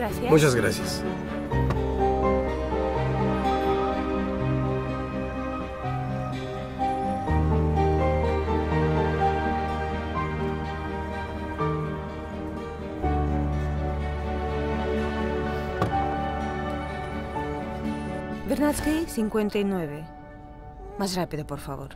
Gracias. Muchas gracias. Vernadsky, 59. Más rápido, por favor.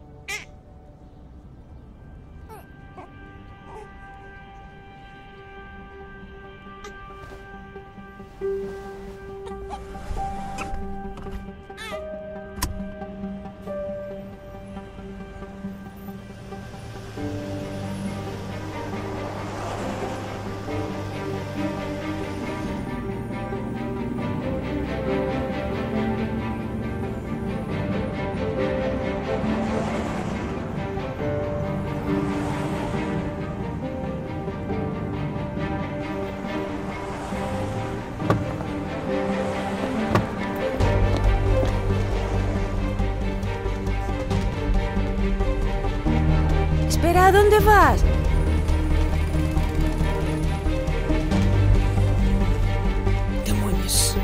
Espera, ¿a dónde vas? Demonios.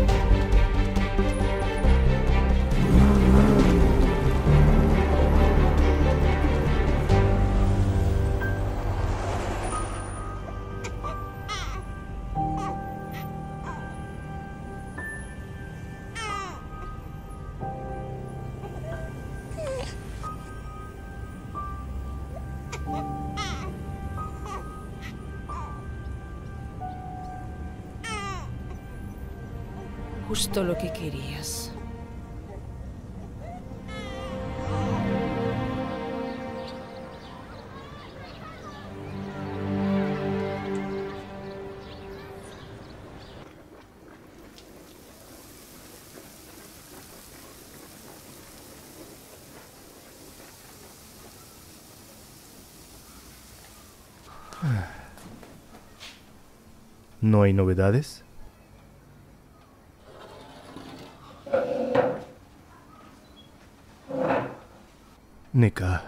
Justo lo que querías. ¿No hay novedades? Nika,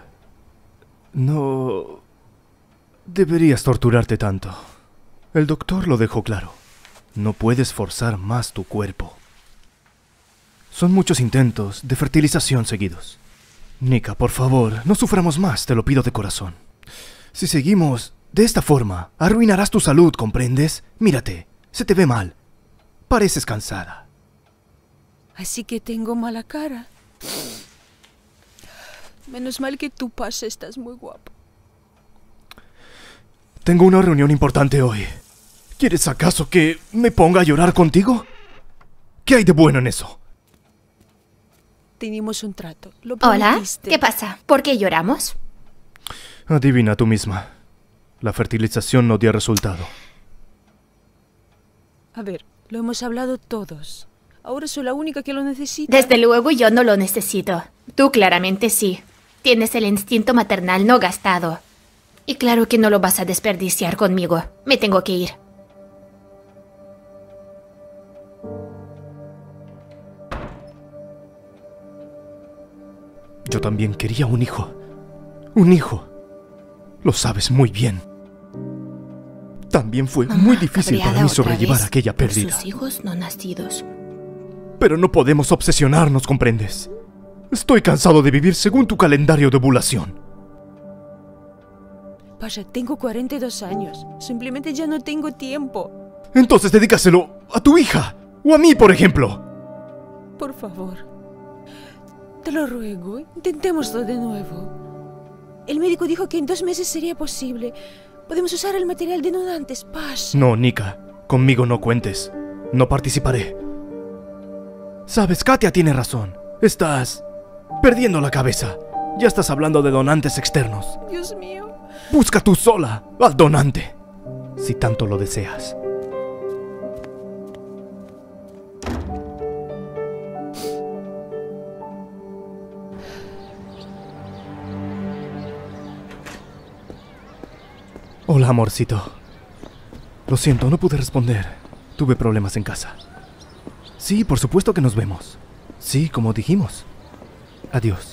no deberías torturarte tanto. El doctor lo dejó claro. No puedes forzar más tu cuerpo. Son muchos intentos de fertilización seguidos. Nika, por favor, no suframos más, te lo pido de corazón. Si seguimos de esta forma, arruinarás tu salud, ¿comprendes? Mírate, se te ve mal. Pareces cansada. Así que tengo mala cara. Menos mal que tú, Pasha, estás muy guapo. Tengo una reunión importante hoy. ¿Quieres acaso que me ponga a llorar contigo? ¿Qué hay de bueno en eso? Teníamos un trato. Lo Hola, prometiste. ¿qué pasa? ¿Por qué lloramos? Adivina tú misma. La fertilización no dio resultado. A ver, lo hemos hablado todos. Ahora soy la única que lo necesita. Desde luego yo no lo necesito. Tú claramente sí. Tienes el instinto maternal no gastado. Y claro que no lo vas a desperdiciar conmigo. Me tengo que ir. Yo también quería un hijo. Un hijo. Lo sabes muy bien. También fue muy difícil para Cabreada mí otra sobrellevar vez aquella por pérdida. sus hijos no nacidos. Pero no podemos obsesionarnos, ¿comprendes? Estoy cansado de vivir según tu calendario de ovulación. Pasha, tengo 42 años. Simplemente ya no tengo tiempo. Entonces dedícaselo a tu hija. O a mí, por ejemplo. Por favor. Te lo ruego, intentémoslo de nuevo. El médico dijo que en 2 meses sería posible. Podemos usar el material de donantes, Pasha. No, Nika. Conmigo no cuentes. No participaré. Sabes, Katia tiene razón. Estás perdiendo la cabeza. Ya estás hablando de donantes externos. Dios mío. Busca tú sola al donante, si tanto lo deseas. Hola, amorcito. Lo siento, no pude responder. Tuve problemas en casa. Sí, por supuesto que nos vemos. Sí, como dijimos. Adiós.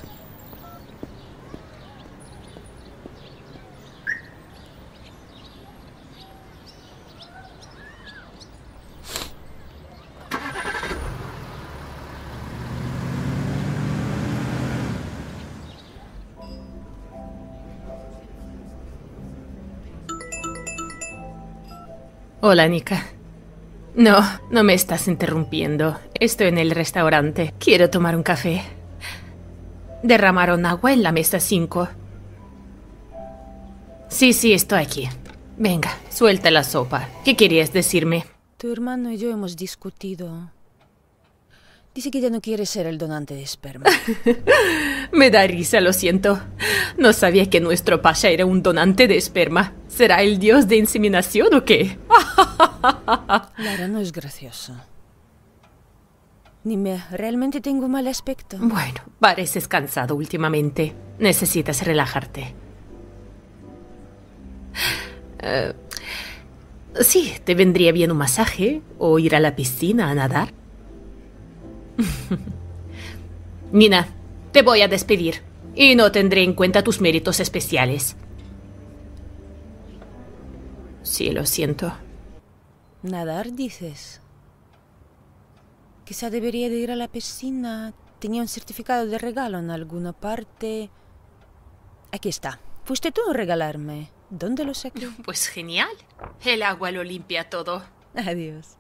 Hola, Nika. No, no me estás interrumpiendo. Estoy en el restaurante. Quiero tomar un café. Derramaron agua en la mesa 5. Sí, estoy aquí. Venga, suelta la sopa. ¿Qué querías decirme? Tu hermano y yo hemos discutido. Dice que ya no quiere ser el donante de esperma. Me da risa, lo siento. No sabía que nuestro pasha era un donante de esperma. ¿Será el dios de inseminación o qué? Lara, no es gracioso. Dime, ¿realmente tengo mal aspecto? Bueno, pareces cansado últimamente. Necesitas relajarte. Sí, te vendría bien un masaje o ir a la piscina a nadar. Nina, te voy a despedir y no tendré en cuenta tus méritos especiales. Sí, lo siento. ¿Nadar, dices? Quizá debería de ir a la piscina. Tenía un certificado de regalo en alguna parte. Aquí está. Fuiste tú a regalarme. ¿Dónde lo saqué? Pues genial. El agua lo limpia todo. Adiós.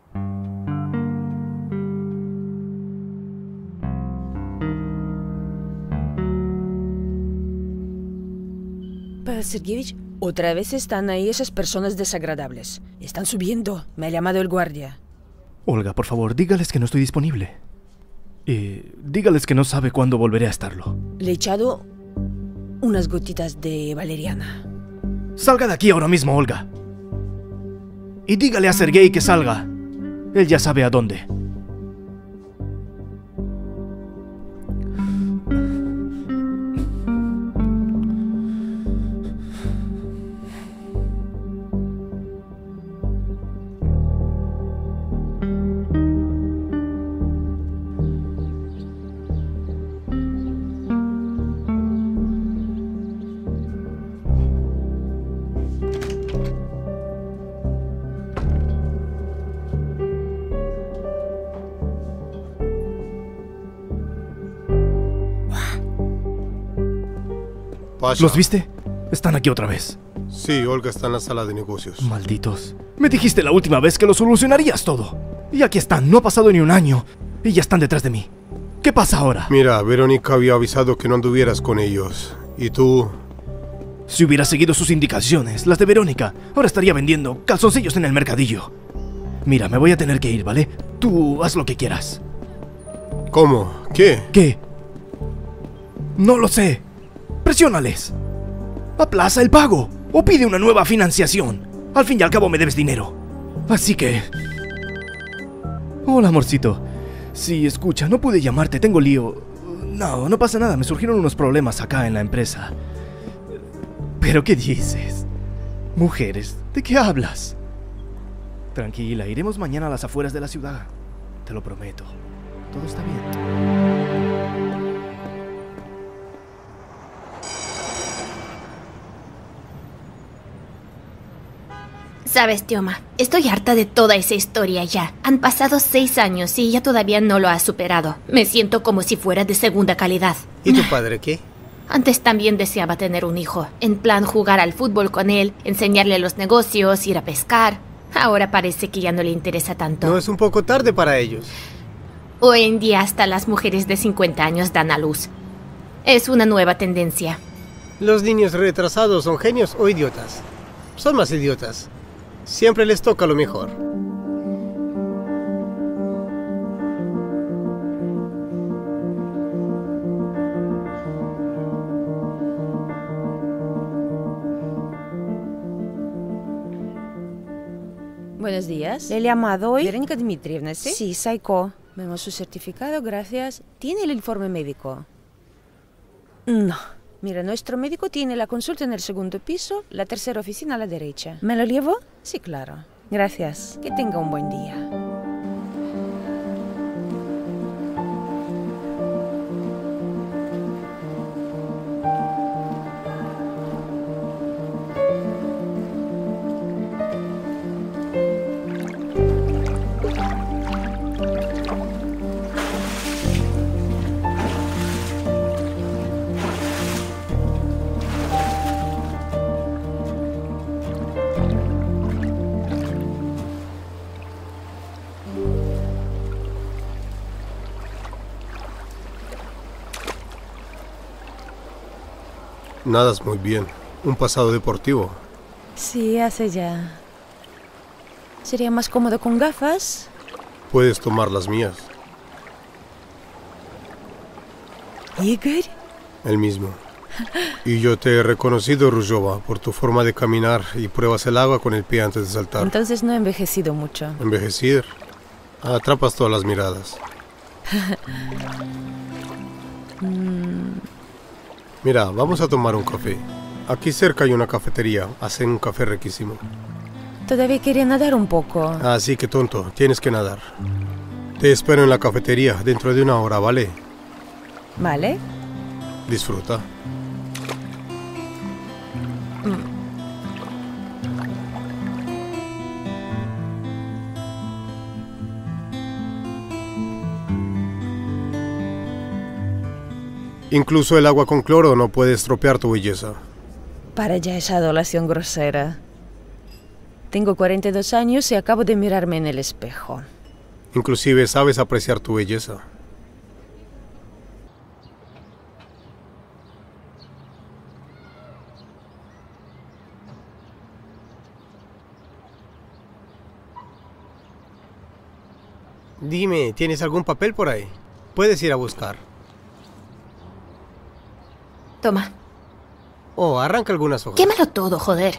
Pavel Sergeyevich, otra vez están ahí esas personas desagradables. Están subiendo. Me ha llamado el guardia. Olga, por favor, dígales que no estoy disponible. Y dígales que no sabe cuándo volveré a estarlo. Le he echado unas gotitas de valeriana. Salga de aquí ahora mismo, Olga. Y dígale a Sergei que salga. Él ya sabe a dónde. Pasha. ¿Los viste? Están aquí otra vez. Sí, Olga está en la sala de negocios. Malditos. Me dijiste la última vez que lo solucionarías todo. Y aquí están, no ha pasado ni un año. Y ya están detrás de mí. ¿Qué pasa ahora? Mira, Verónica había avisado que no anduvieras con ellos. Y tú... Si hubiera seguido sus indicaciones, las de Verónica, ahora estaría vendiendo calzoncillos en el mercadillo. Mira, me voy a tener que ir, ¿vale? Tú haz lo que quieras. ¿Cómo? ¿Qué? ¿Qué? No lo sé. Presiónales. Aplaza el pago o pide una nueva financiación. Al fin y al cabo me debes dinero. Así que... Hola, amorcito. Sí, escucha, no pude llamarte, tengo lío. No pasa nada, me surgieron unos problemas acá en la empresa. ¿Pero qué dices? Mujeres, ¿de qué hablas? Tranquila, iremos mañana a las afueras de la ciudad. Te lo prometo. Todo está bien. Sabes, Tioma, estoy harta de toda esa historia ya. Han pasado 6 años y ella todavía no lo ha superado. Me siento como si fuera de segunda calidad. ¿Y tu padre qué? Antes también deseaba tener un hijo. En plan jugar al fútbol con él, enseñarle los negocios, ir a pescar. Ahora parece que ya no le interesa tanto. ¿No es un poco tarde para ellos? Hoy en día hasta las mujeres de 50 años dan a luz. Es una nueva tendencia. ¿Los niños retrasados son genios o idiotas? Son más idiotas. Siempre les toca lo mejor. Buenos días. ¿Le he llamado hoy? Verónica Dmitrievna, ¿sí? Sí, Saiko. Vemos su certificado, gracias. ¿Tiene el informe médico? No. Mira, nuestro médico tiene la consulta en el segundo piso, la tercera oficina a la derecha. ¿Me lo llevo? Sí, claro. Gracias. Que tenga un buen día. Nadas muy bien. Un pasado deportivo. Sí, hace ya. ¿Sería más cómodo con gafas? Puedes tomar las mías. ¿Igor? El mismo. Y yo te he reconocido, Rujova, por tu forma de caminar y pruebas el agua con el pie antes de saltar. Entonces no he envejecido mucho. Envejecer. Atrapas todas las miradas. Mira, vamos a tomar un café. Aquí cerca hay una cafetería. Hacen un café riquísimo. Todavía quería nadar un poco. Así que tonto, tienes que nadar. Te espero en la cafetería dentro de una hora, ¿vale? ¿Vale? Disfruta. Incluso el agua con cloro no puede estropear tu belleza. Para ya esa adoración grosera. Tengo 42 años y acabo de mirarme en el espejo. Inclusive sabes apreciar tu belleza. Dime, ¿tienes algún papel por ahí? Puedes ir a buscar. Toma. Oh, arranca algunas hojas. Quémalo todo, joder.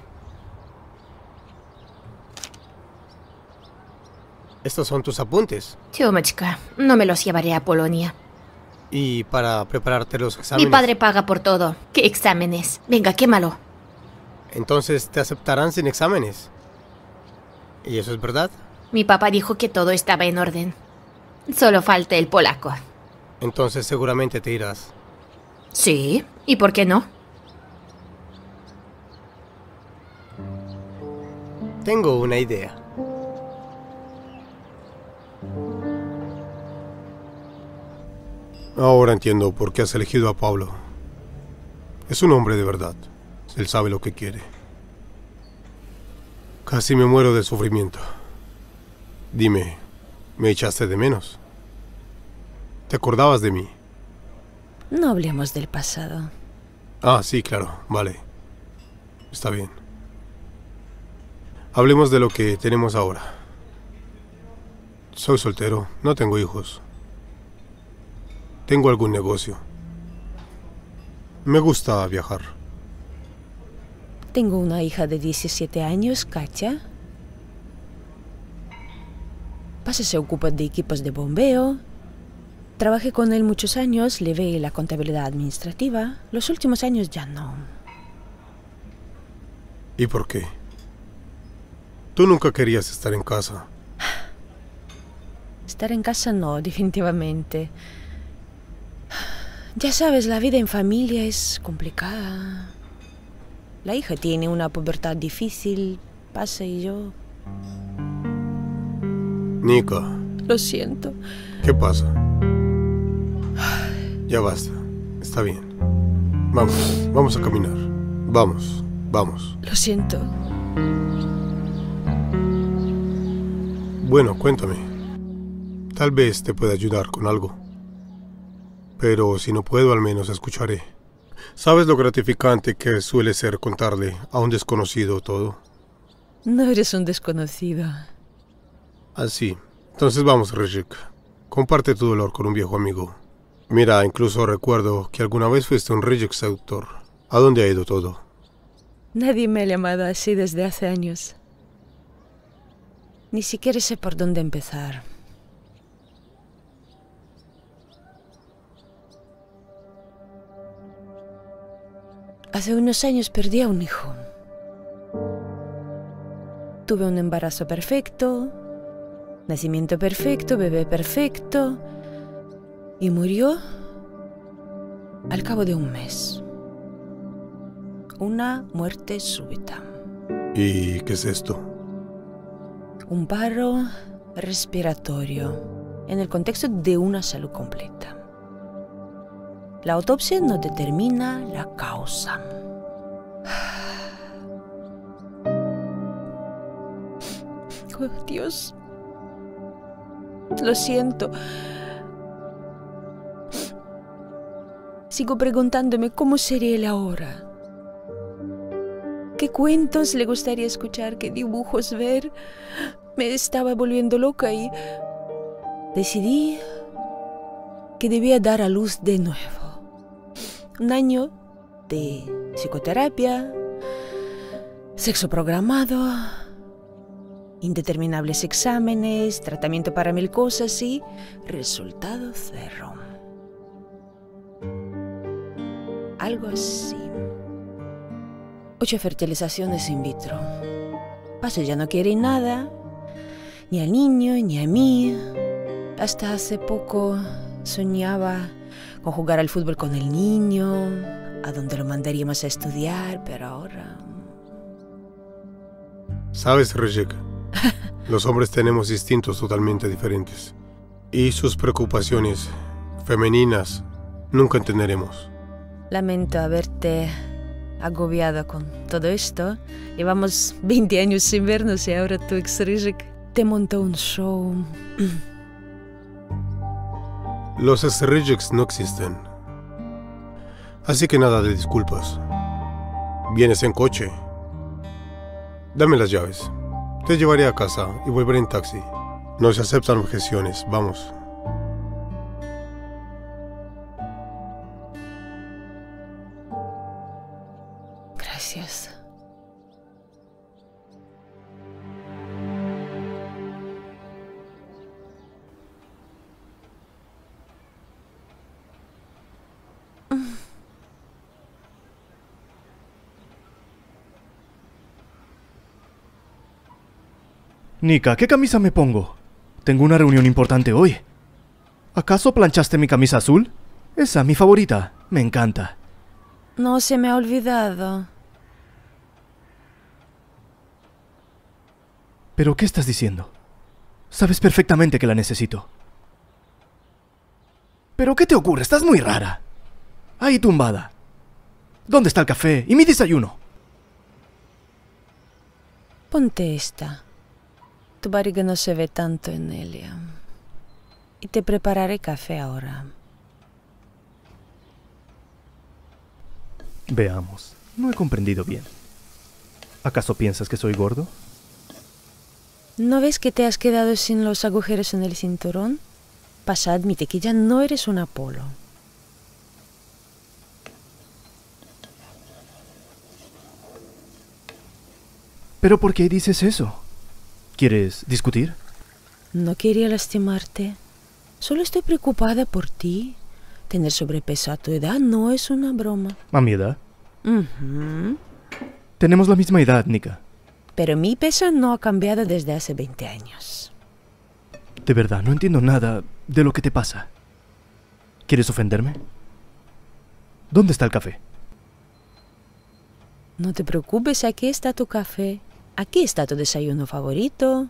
Estos son tus apuntes. Tchumachka, no me los llevaré a Polonia. Y para prepararte los exámenes. Mi padre paga por todo. ¿Qué exámenes? Venga, quémalo. Entonces te aceptarán sin exámenes. ¿Y eso es verdad? Mi papá dijo que todo estaba en orden. Solo falta el polaco. Entonces seguramente te irás. Sí, ¿y por qué no? Tengo una idea. Ahora entiendo por qué has elegido a Pablo. Es un hombre de verdad. Él sabe lo que quiere. Casi me muero de sufrimiento. Dime, ¿me echaste de menos? ¿Te acordabas de mí? No hablemos del pasado. Ah, sí, claro, vale. Está bien. Hablemos de lo que tenemos ahora. Soy soltero, no tengo hijos. Tengo algún negocio. Me gusta viajar. Tengo una hija de 17 años, Katia. Pasa se ocupa de equipos de bombeo. Trabajé con él muchos años, le ve la contabilidad administrativa. Los últimos años ya no. ¿Y por qué? Tú nunca querías estar en casa. Estar en casa no, definitivamente. Ya sabes, la vida en familia es complicada. La hija tiene una pubertad difícil. Pasa y yo... Nika, Lo siento. ¿qué pasa? Ya basta. Está bien. Vamos a caminar. Vamos. Lo siento. Bueno, cuéntame. Tal vez te pueda ayudar con algo. Pero si no puedo, al menos escucharé. ¿Sabes lo gratificante que suele ser contarle a un desconocido todo? No eres un desconocido. Así. Entonces vamos, Rejik. Comparte tu dolor con un viejo amigo. Mira, incluso recuerdo que alguna vez fuiste un Rejik seductor. ¿A dónde ha ido todo? Nadie me ha llamado así desde hace años. Ni siquiera sé por dónde empezar. Hace unos años perdí a un hijo. Tuve un embarazo perfecto, nacimiento perfecto, bebé perfecto, y murió al cabo de un mes. Una muerte súbita. ¿Y qué es esto? Un paro respiratorio en el contexto de una salud completa. La autopsia no determina la causa. Oh, Dios. Lo siento. Sigo preguntándome cómo sería él ahora. qué cuentos le gustaría escuchar, qué dibujos ver. Me estaba volviendo loca y decidí que debía dar a luz de nuevo. Un año de psicoterapia, sexo programado, indeterminables exámenes, tratamiento para 1000 cosas y resultado cero. Algo así. 8 fertilizaciones in vitro. Paso ya no quiere nada, ni al niño, ni a mí. Hasta hace poco soñaba con jugar al fútbol con el niño, a donde lo mandaríamos a estudiar, pero ahora... ¿Sabes, Rejek? Los hombres tenemos instintos totalmente diferentes. Y sus preocupaciones femeninas nunca entenderemos. Lamento haberte agobiado con todo esto. Llevamos 20 años sin vernos y ahora tu ex Rejek te montó un show. Los ex-Rejeks no existen. Así que nada de disculpas. Vienes en coche. Dame las llaves. Te llevaré a casa y volveré en taxi. No se aceptan objeciones. Vamos. Gracias. Nika, ¿qué camisa me pongo? Tengo una reunión importante hoy. ¿Acaso planchaste mi camisa azul? Esa, mi favorita. Me encanta. No se me ha olvidado. ¿Pero qué estás diciendo? Sabes perfectamente que la necesito. ¿Pero qué te ocurre? Estás muy rara. Ahí tumbada. ¿Dónde está el café y mi desayuno? Ponte esta. Tu barriga no se ve tanto en ella. Y te prepararé café ahora. Veamos. No he comprendido bien. ¿Acaso piensas que soy gordo? ¿No ves que te has quedado sin los agujeros en el cinturón? Pasa, admite que ya no eres un Apolo. ¿Pero por qué dices eso? ¿Quieres discutir? No quería lastimarte. Solo estoy preocupada por ti. Tener sobrepeso a tu edad no es una broma. ¿A mi edad? Ujú. Tenemos la misma edad, Nika. Pero mi peso no ha cambiado desde hace 20 años. De verdad, no entiendo nada de lo que te pasa. ¿Quieres ofenderme? ¿Dónde está el café? No te preocupes, aquí está tu café. Aquí está tu desayuno favorito.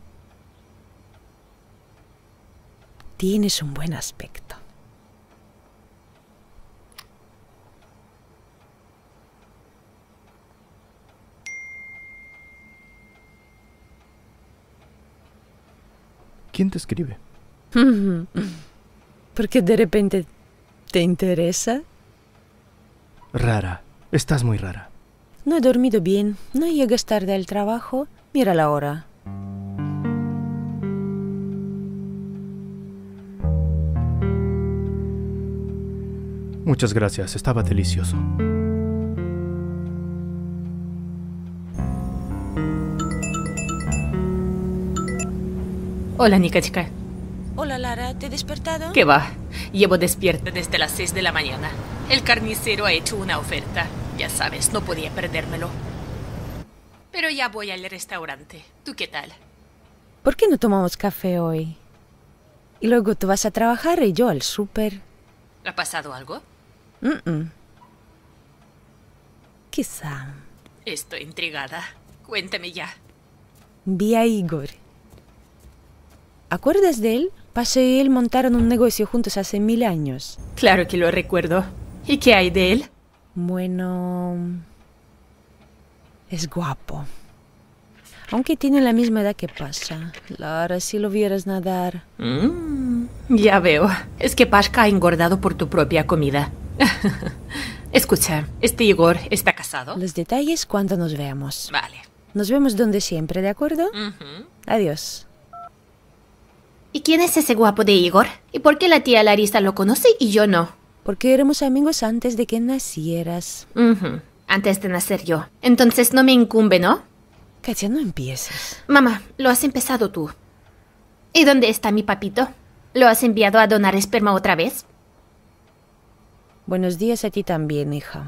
Tienes un buen aspecto. ¿Quién te escribe? ¿Por qué de repente te interesa? Rara. Estás muy rara. No he dormido bien. No llegas tarde al trabajo. Mira la hora. Muchas gracias. Estaba delicioso. Hola, Nikachka. Hola, Lara. ¿Te he despertado? ¿Qué va? Llevo despierta desde las 6 de la mañana. El carnicero ha hecho una oferta. Ya sabes, no podía perdérmelo. Pero ya voy al restaurante. ¿Tú qué tal? ¿Por qué no tomamos café hoy? Y luego tú vas a trabajar y yo al súper. ¿Ha pasado algo? Quizá. Estoy intrigada. Cuéntame ya. Vi a Igor. ¿Acuerdas de él? Paso y él montaron un negocio juntos hace 1000 años. Claro que lo recuerdo. ¿Y qué hay de él? Bueno... es guapo. Aunque tiene la misma edad que Pasha. Lara, si lo vieras nadar... Ya veo. Es que Pashka ha engordado por tu propia comida. Escucha, ¿este Igor está casado? Los detalles cuando nos veamos. Vale. Nos vemos donde siempre, ¿de acuerdo? Adiós. ¿Y quién es ese guapo de Igor? ¿Y por qué la tía Larisa lo conoce y yo no? Porque éramos amigos antes de que nacieras. Antes de nacer yo. Entonces no me incumbe, ¿no? Katia, no empieces. Mamá, lo has empezado tú. ¿Y dónde está mi papito? ¿Lo has enviado a donar esperma otra vez? Buenos días a ti también, hija.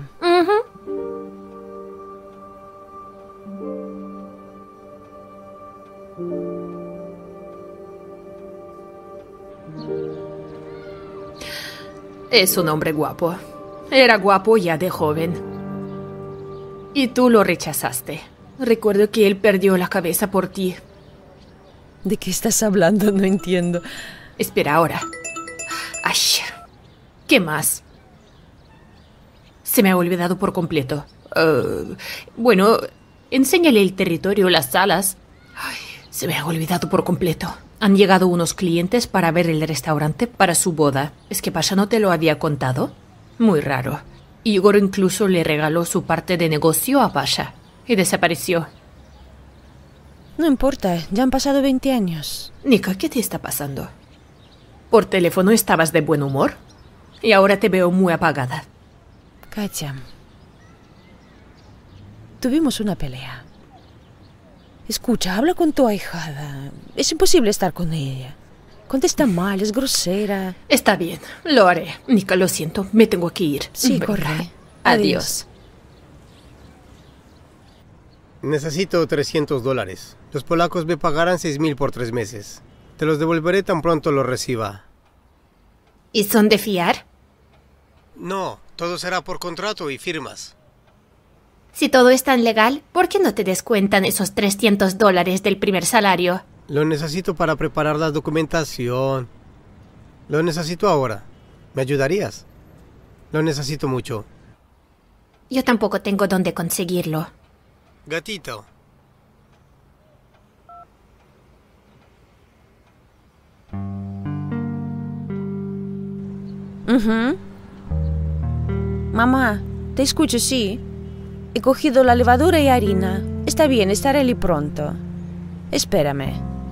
Es un hombre guapo. Era guapo ya de joven. Y tú lo rechazaste. Recuerdo que él perdió la cabeza por ti. ¿De qué estás hablando? No entiendo. Espera ahora. Ay, ¿qué más? Se me ha olvidado por completo. Bueno, enséñale el territorio, las salas. Ay, se me ha olvidado por completo. Han llegado unos clientes para ver el restaurante para su boda. ¿Es que Pasha no te lo había contado? Muy raro. Igor incluso le regaló su parte de negocio a Pasha y desapareció. No importa, ya han pasado 20 años. Nika, ¿qué te está pasando? Por teléfono estabas de buen humor y ahora te veo muy apagada. Katia, tuvimos una pelea. Escucha, habla con tu ahijada. Es imposible estar con ella. Contesta mal, es grosera. Está bien, lo haré. Nika, lo siento, me tengo que ir. Sí, Venga. corre. Adiós. Necesito $300. Los polacos me pagarán 6.000 por 3 meses. Te los devolveré tan pronto los reciba. ¿Y son de fiar? No, todo será por contrato y firmas. Si todo es tan legal, ¿por qué no te descuentan esos $300 del primer salario? Lo necesito para preparar la documentación. Lo necesito ahora. ¿Me ayudarías? Lo necesito mucho. Yo tampoco tengo dónde conseguirlo. Gatito. Mamá, te escucho, sí. He cogido la levadura y harina. Está bien, estaré allí pronto. Espérame.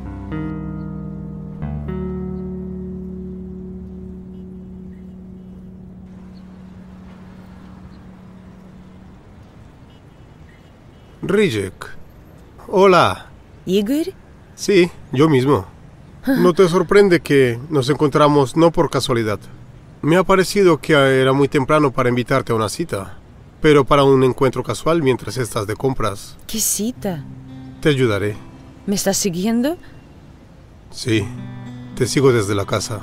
Rijek. Hola. ¿Igor? Sí, yo mismo. ¿No te sorprende que nos encontramos no por casualidad? Me ha parecido que era muy temprano para invitarte a una cita, pero para un encuentro casual mientras estás de compras. ¿Qué cita? Te ayudaré. ¿Me estás siguiendo? Sí, te sigo desde la casa.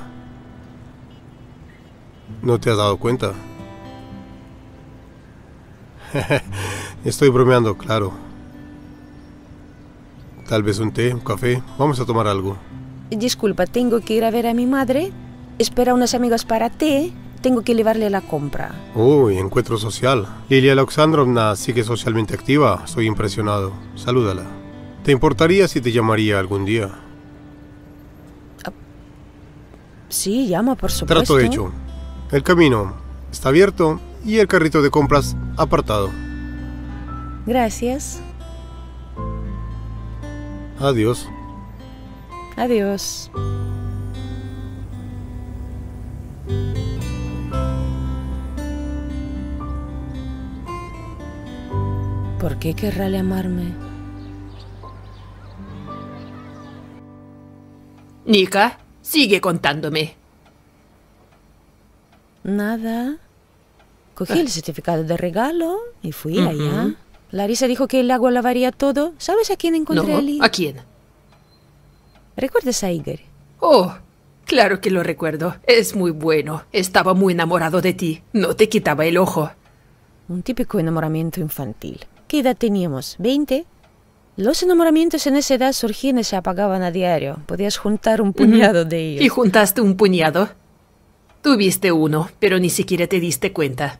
¿No te has dado cuenta? Estoy bromeando, claro. Tal vez un té, un café. Vamos a tomar algo. Disculpa, tengo que ir a ver a mi madre. Espera unas amigas para té. Tengo que llevarle la compra. Uy, encuentro social. Lilia Alexandrovna sigue socialmente activa. Estoy impresionado. Salúdala. ¿Te importaría si te llamaría algún día? Sí, llama, por supuesto. Trato hecho. El camino está abierto y el carrito de compras apartado. Gracias. Adiós. Adiós. ¿Por qué querrá llamarme? Nika, sigue contándome. Nada. Cogí el certificado de regalo y fui allá. Larisa dijo que el agua lavaría todo. ¿Sabes a quién encontré No, allí? ¿a quién? ¿Recuerdas a Igor? Oh, claro que lo recuerdo. Es muy bueno. Estaba muy enamorado de ti. No te quitaba el ojo. Un típico enamoramiento infantil. ¿Qué edad teníamos? ¿20? Los enamoramientos en esa edad surgían y se apagaban a diario. Podías juntar un puñado de ellos. ¿Y juntaste un puñado? Tuviste uno, pero ni siquiera te diste cuenta.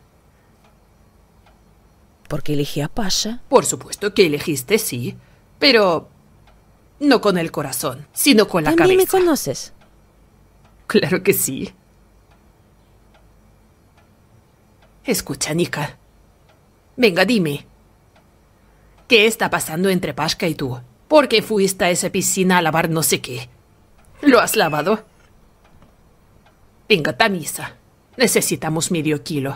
Porque elegí a Pasha. Por supuesto que elegiste, sí. Pero no con el corazón, sino con la ¿También cabeza. me conoces? Claro que sí. Escucha, Nika. Venga, dime. ¿Qué está pasando entre Pashka y tú? ¿Por qué fuiste a esa piscina a lavar no sé qué? ¿Lo has lavado? Venga, tamiza. Necesitamos medio kilo.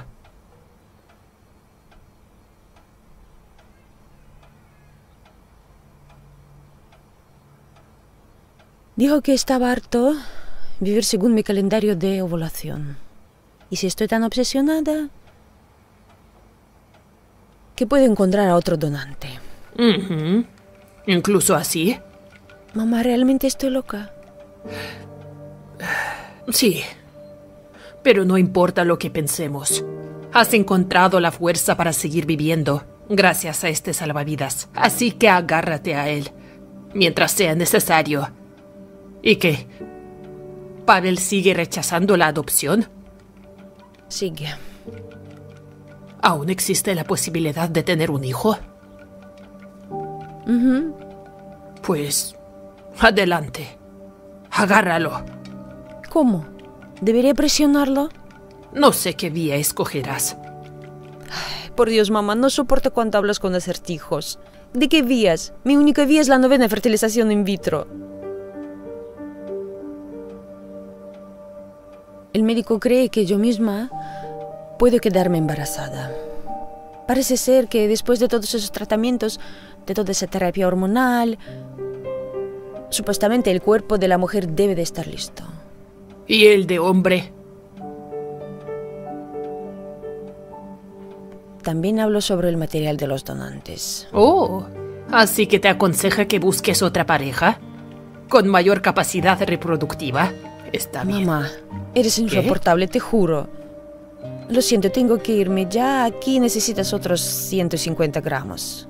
Dijo que estaba harto vivir según mi calendario de ovulación. Y si estoy tan obsesionada, que puedo encontrar a otro donante. ¿Incluso así? Mamá, ¿realmente estoy loca? Sí. Pero no importa lo que pensemos. Has encontrado la fuerza para seguir viviendo, gracias a este salvavidas. Así que agárrate a él, mientras sea necesario. ¿Y qué? ¿Pavel sigue rechazando la adopción? Sigue. ¿Aún existe la posibilidad de tener un hijo? Pues, adelante. Agárralo. ¿Cómo? ¿Debería presionarlo? No sé qué vía escogerás. Por Dios, mamá, no soporto cuando hablas con acertijos. ¿De qué vías? Mi única vía es la 9ª fertilización in vitro. El médico cree que yo misma puedo quedarme embarazada. Parece ser que después de todos esos tratamientos, de toda esa terapia hormonal, supuestamente el cuerpo de la mujer debe de estar listo. ¿Y el de hombre? También hablo sobre el material de los donantes. Oh, así que te aconseja que busques otra pareja con mayor capacidad reproductiva. Está bien. Mamá, eres insoportable, te juro. Lo siento, tengo que irme. Ya aquí necesitas otros 150 gramos.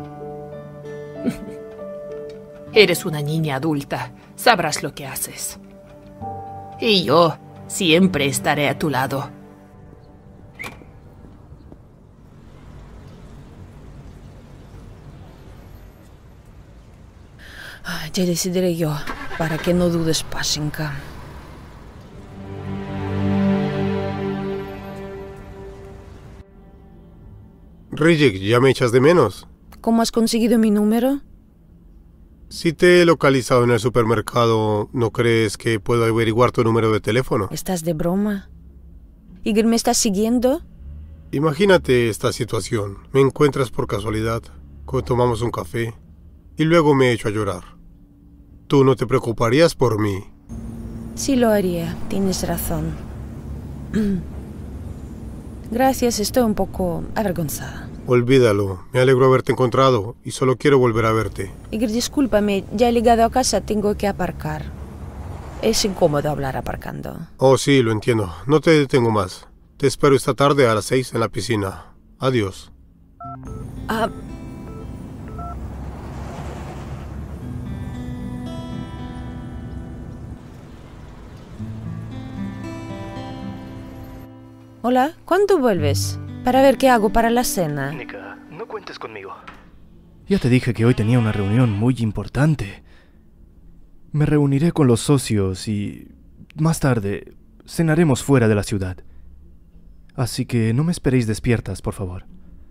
Eres una niña adulta. Sabrás lo que haces. Y yo siempre estaré a tu lado. Ya decidiré yo, para que no dudes, Pashinka. Rijik, ¿ya me echas de menos? ¿Cómo has conseguido mi número? Si te he localizado en el supermercado, ¿no crees que puedo averiguar tu número de teléfono? ¿Estás de broma? ¿Igor me estás siguiendo? Imagínate esta situación. Me encuentras por casualidad, tomamos un café y luego me echo a llorar. ¿Tú no te preocuparías por mí? Sí lo haría, tienes razón. Gracias, estoy un poco avergonzada. Olvídalo, me alegro haberte encontrado y solo quiero volver a verte. Igor, discúlpame, ya he llegado a casa, tengo que aparcar. Es incómodo hablar aparcando. Oh, sí, lo entiendo. No te detengo más. Te espero esta tarde a las 6 en la piscina. Adiós. Hola, ¿cuándo vuelves? Para ver qué hago para la cena. Nika, no cuentes conmigo. Ya te dije que hoy tenía una reunión muy importante. Me reuniré con los socios y más tarde cenaremos fuera de la ciudad. Así que no me esperéis despiertas, por favor.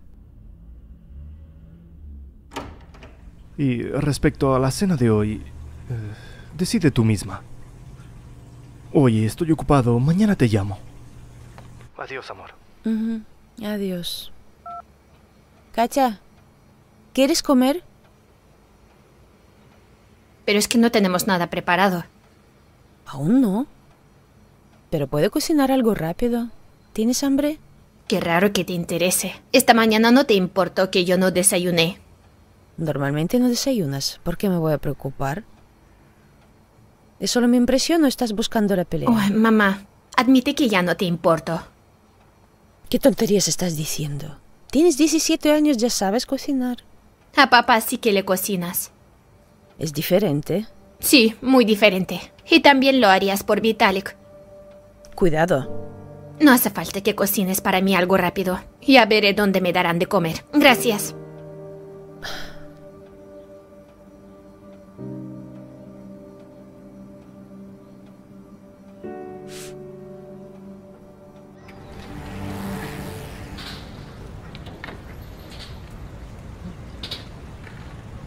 Y respecto a la cena de hoy, decide tú misma. Oye, estoy ocupado, mañana te llamo. Adiós, amor. Adiós. Katya, ¿quieres comer? Pero es que no tenemos nada preparado. Aún no. Pero puedo cocinar algo rápido. ¿Tienes hambre? Qué raro que te interese. Esta mañana no te importó que yo no desayuné. Normalmente no desayunas. ¿Por qué me voy a preocupar? ¿Es solo mi impresión o estás buscando la pelea? Oh, mamá, admite que ya no te importo. ¿Qué tonterías estás diciendo? Tienes 17 años, ya sabes cocinar. A papá sí que le cocinas. Es diferente. Sí, muy diferente. Y también lo harías por Vitalik. Cuidado. No hace falta que cocines para mí algo rápido. Ya veré dónde me darán de comer. Gracias.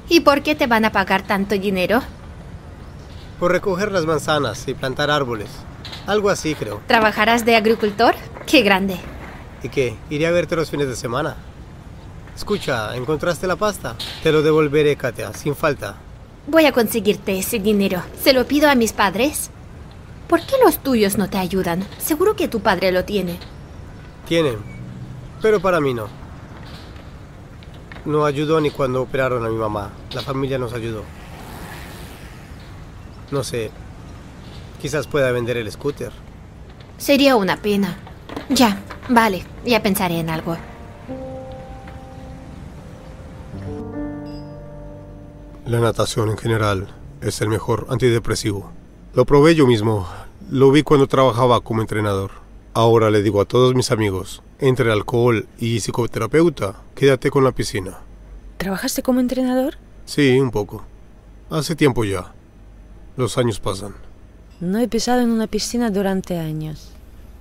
¿Y por qué te van a pagar tanto dinero? Por recoger las manzanas y plantar árboles. Algo así, creo. ¿Trabajarás de agricultor? ¡Qué grande! ¿Y qué? Iré a verte los fines de semana. Escucha, ¿encontraste la pasta? Te lo devolveré, Katia, sin falta. Voy a conseguirte ese dinero. ¿Se lo pido a mis padres? ¿Por qué los tuyos no te ayudan? Seguro que tu padre lo tiene. Tienen, pero para mí no. No ayudó ni cuando operaron a mi mamá. La familia nos ayudó. No sé, quizás pueda vender el scooter. Sería una pena. Ya, vale, ya pensaré en algo. La natación en general es el mejor antidepresivo. Lo probé yo mismo. Lo vi cuando trabajaba como entrenador. Ahora le digo a todos mis amigos, entre alcohol y psicoterapeuta, quédate con la piscina. ¿Trabajaste como entrenador? Sí, un poco. Hace tiempo ya. Los años pasan. No he pesado en una piscina durante años.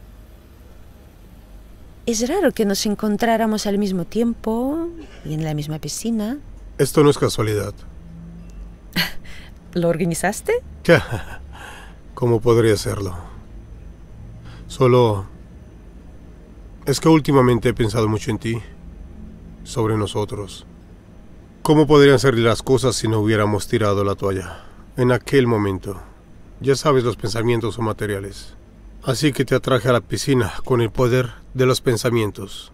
Es raro que nos encontráramos al mismo tiempo y en la misma piscina. Esto no es casualidad. ¿Lo organizaste? ¿Cómo podría serlo? Solo... es que últimamente he pensado mucho en ti, sobre nosotros. ¿Cómo podrían ser las cosas si no hubiéramos tirado la toalla? En aquel momento. Ya sabes, los pensamientos son materiales. Así que te atraje a la piscina con el poder de los pensamientos.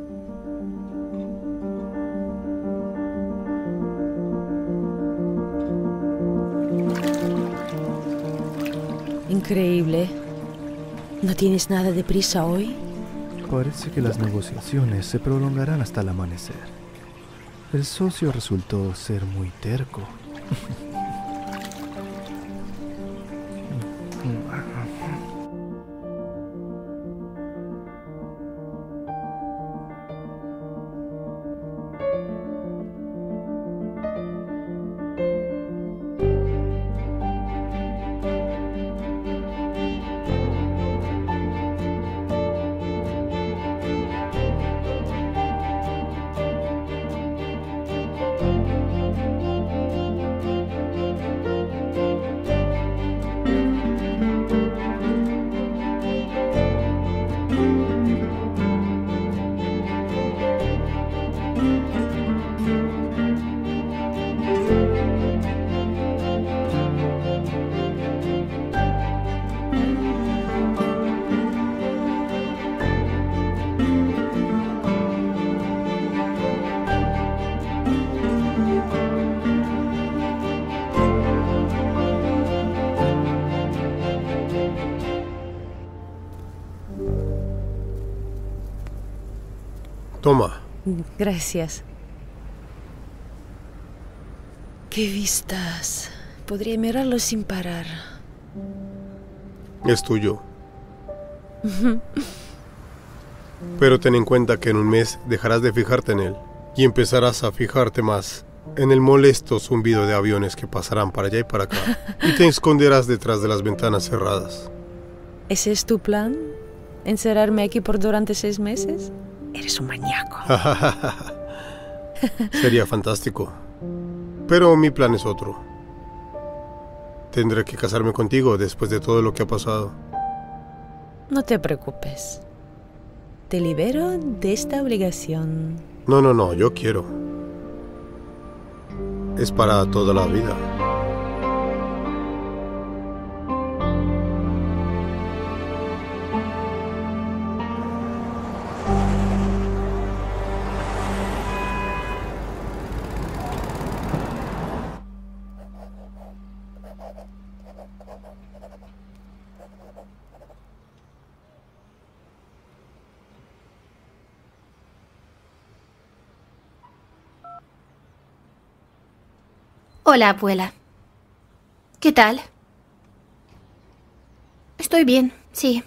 Increíble. ¿No tienes nada de prisa hoy? Parece que las negociaciones se prolongarán hasta el amanecer. El socio resultó ser muy terco. Toma. Gracias. ¡Qué vistas! Podría mirarlo sin parar. Es tuyo. Pero ten en cuenta que en un mes dejarás de fijarte en él y empezarás a fijarte más en el molesto zumbido de aviones que pasarán para allá y para acá y te esconderás detrás de las ventanas cerradas. ¿Ese es tu plan? ¿Encerrarme aquí por durante 6 meses? Eres un maníaco. Sería fantástico. Pero mi plan es otro. Tendré que casarme contigo después de todo lo que ha pasado. No te preocupes. Te libero de esta obligación. No, yo quiero. Es para toda la vida. Hola, abuela. ¿Qué tal? Estoy bien, sí.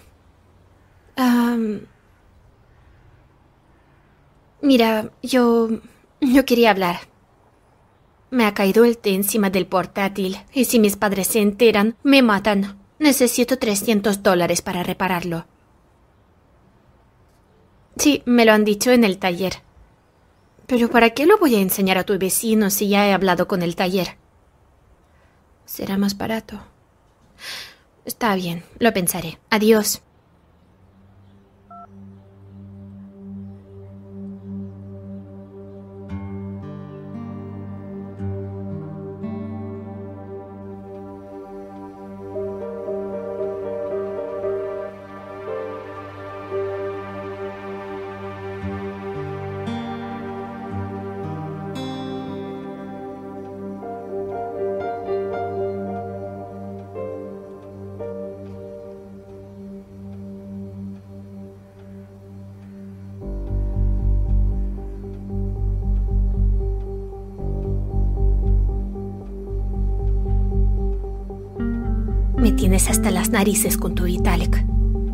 Mira, yo quería hablar. Me ha caído el té encima del portátil y si mis padres se enteran, me matan. Necesito $300 para repararlo. Sí, me lo han dicho en el taller. Pero ¿para qué lo voy a enseñar a tu vecino si ya he hablado con el taller? Será más barato. Está bien, lo pensaré. Adiós. Me tienes hasta las narices con tu Vitalik.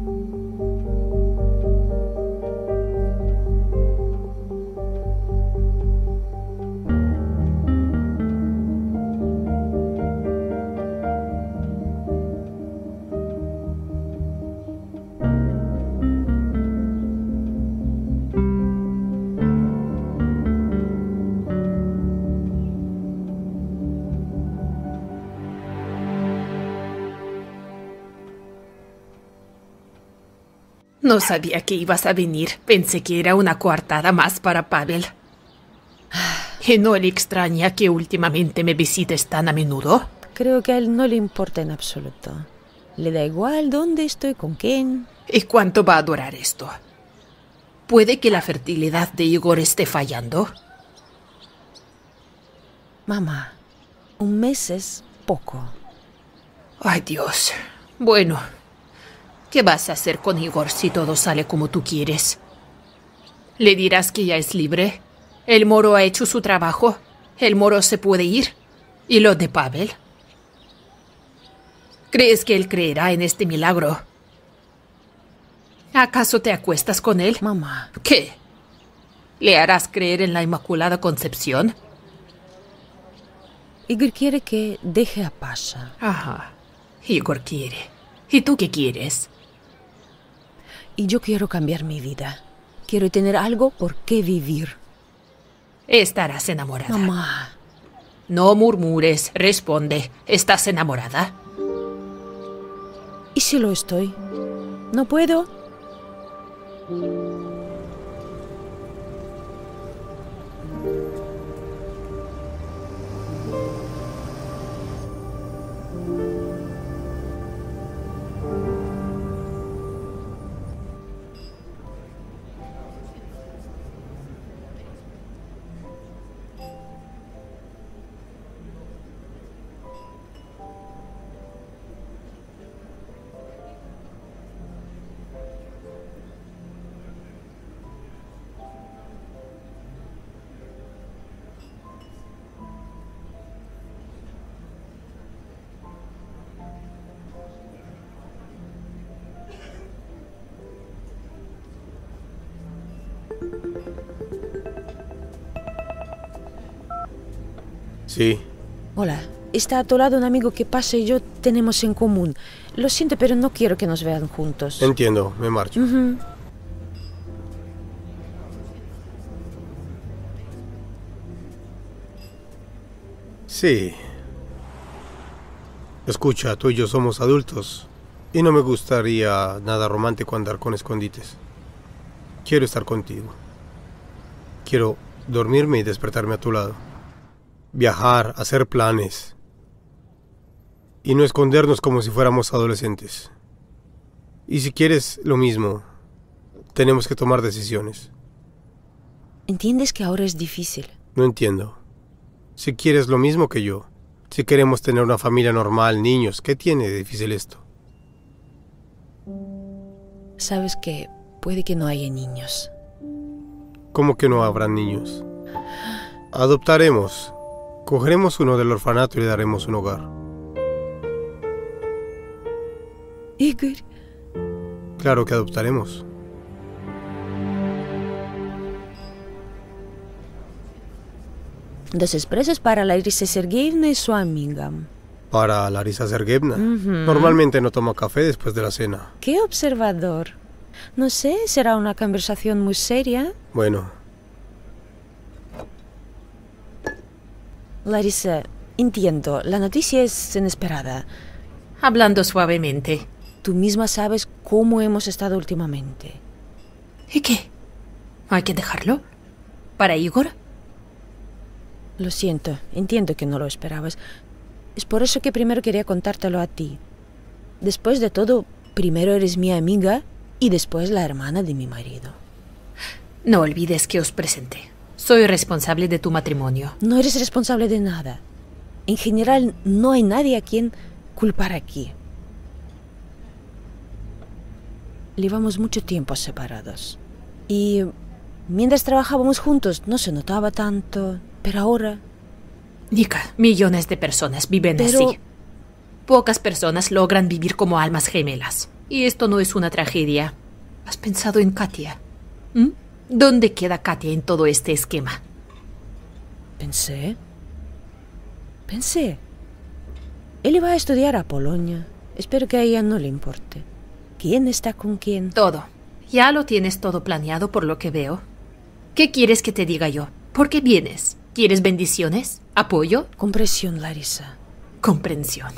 No sabía que ibas a venir. Pensé que era una coartada más para Pavel. ¿Y no le extraña que últimamente me visites tan a menudo? Creo que a él no le importa en absoluto. Le da igual dónde estoy, con quién. ¿Y cuánto va a durar esto? ¿Puede que la fertilidad de Igor esté fallando? Mamá, un mes es poco. Ay, Dios. Bueno, ¿qué vas a hacer con Igor si todo sale como tú quieres? ¿Le dirás que ya es libre? ¿El moro ha hecho su trabajo? ¿El moro se puede ir? ¿Y lo de Pavel? ¿Crees que él creerá en este milagro? ¿Acaso te acuestas con él? Mamá. ¿Qué? ¿Le harás creer en la Inmaculada Concepción? Igor quiere que deje a Pasha. Ajá. Igor quiere. ¿Y tú qué quieres? Y yo quiero cambiar mi vida. Quiero tener algo por qué vivir. Estarás enamorada. Mamá. No murmures. Responde. ¿Estás enamorada? ¿Y si lo estoy? ¿No puedo? Sí. Hola. Está a tu lado un amigo que Pasha y yo tenemos en común. Lo siento, pero no quiero que nos vean juntos. Entiendo, me marcho. Sí. Escucha, tú y yo somos adultos y no me gustaría nada romántico andar con escondites. Quiero estar contigo. Quiero dormirme y despertarme a tu lado. Viajar, hacer planes. Y no escondernos como si fuéramos adolescentes. Y si quieres lo mismo, tenemos que tomar decisiones. ¿Entiendes que ahora es difícil? No entiendo. Si quieres lo mismo que yo, si queremos tener una familia normal, niños, ¿qué tiene de difícil esto? Sabes que puede que no haya niños. ¿Cómo que no habrá niños? Adoptaremos. Cogeremos uno del orfanato y le daremos un hogar. Igor. Claro que adoptaremos. Dos expresos para Larisa Sergeyevna y su amiga. Para Larisa Sergeyevna. Normalmente no toma café después de la cena. ¡Qué observador! No sé, será una conversación muy seria. Bueno. Larissa, entiendo, la noticia es inesperada. Hablando suavemente. Tú misma sabes cómo hemos estado últimamente. ¿Y qué? ¿Hay que dejarlo? ¿Para Igor? Lo siento, entiendo que no lo esperabas. Es por eso que primero quería contártelo a ti. Después de todo, primero eres mi amiga y después la hermana de mi marido. No olvides que os presenté. Soy responsable de tu matrimonio. No eres responsable de nada. En general, no hay nadie a quien culpar aquí. Llevamos mucho tiempo separados. Y mientras trabajábamos juntos no se notaba tanto, pero ahora... Nika, millones de personas viven así. Pocas personas logran vivir como almas gemelas. Y esto no es una tragedia. ¿Has pensado en Katia? ¿Mm? ¿Dónde queda Katia en todo este esquema? Pensé. Él va a estudiar a Polonia. Espero que a ella no le importe. ¿Quién está con quién? Todo. Ya lo tienes todo planeado por lo que veo. ¿Qué quieres que te diga yo? ¿Por qué vienes? ¿Quieres bendiciones? ¿Apoyo? Comprensión, Larissa. Comprensión.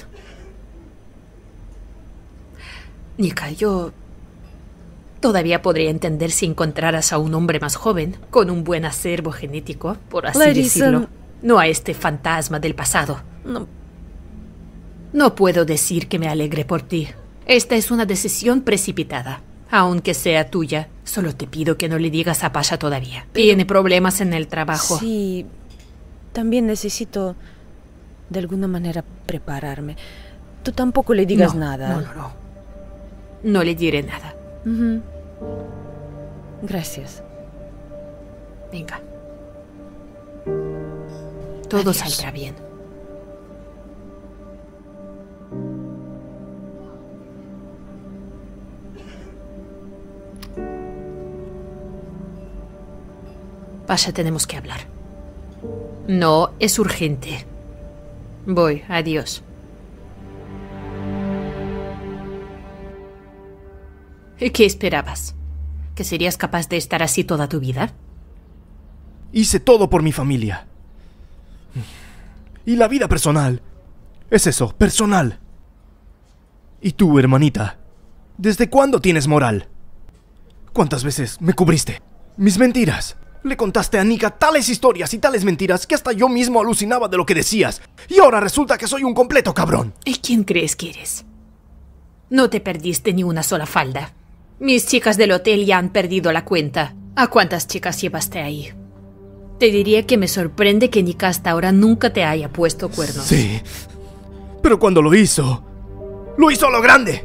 Nika, yo todavía podría entender si encontraras a un hombre más joven, con un buen acervo genético, por así decirlo. No a este fantasma del pasado. No puedo decir que me alegre por ti. Esta es una decisión precipitada. Aunque sea tuya, solo te pido que no le digas a Pasha todavía. Tiene problemas en el trabajo. Sí, también necesito de alguna manera prepararme. Tú tampoco le digas nada. No. No le diré nada. Gracias. Venga. Todo Adiós. saldrá bien. Pasha, tenemos que hablar. No, es urgente. Voy, adiós. ¿Qué esperabas? ¿Que serías capaz de estar así toda tu vida? Hice todo por mi familia. Y la vida personal. Es eso, personal. ¿Y tú, hermanita? ¿Desde cuándo tienes moral? ¿Cuántas veces me cubriste? Mis mentiras. Le contaste a Nika tales historias y tales mentiras que hasta yo mismo alucinaba de lo que decías. Y ahora resulta que soy un completo cabrón. ¿Y quién crees que eres? No te perdiste ni una sola falda. Mis chicas del hotel ya han perdido la cuenta. ¿A cuántas chicas llevaste ahí? Te diría que me sorprende que Nika hasta ahora nunca te haya puesto cuernos. Sí, pero cuando lo hizo a lo grande.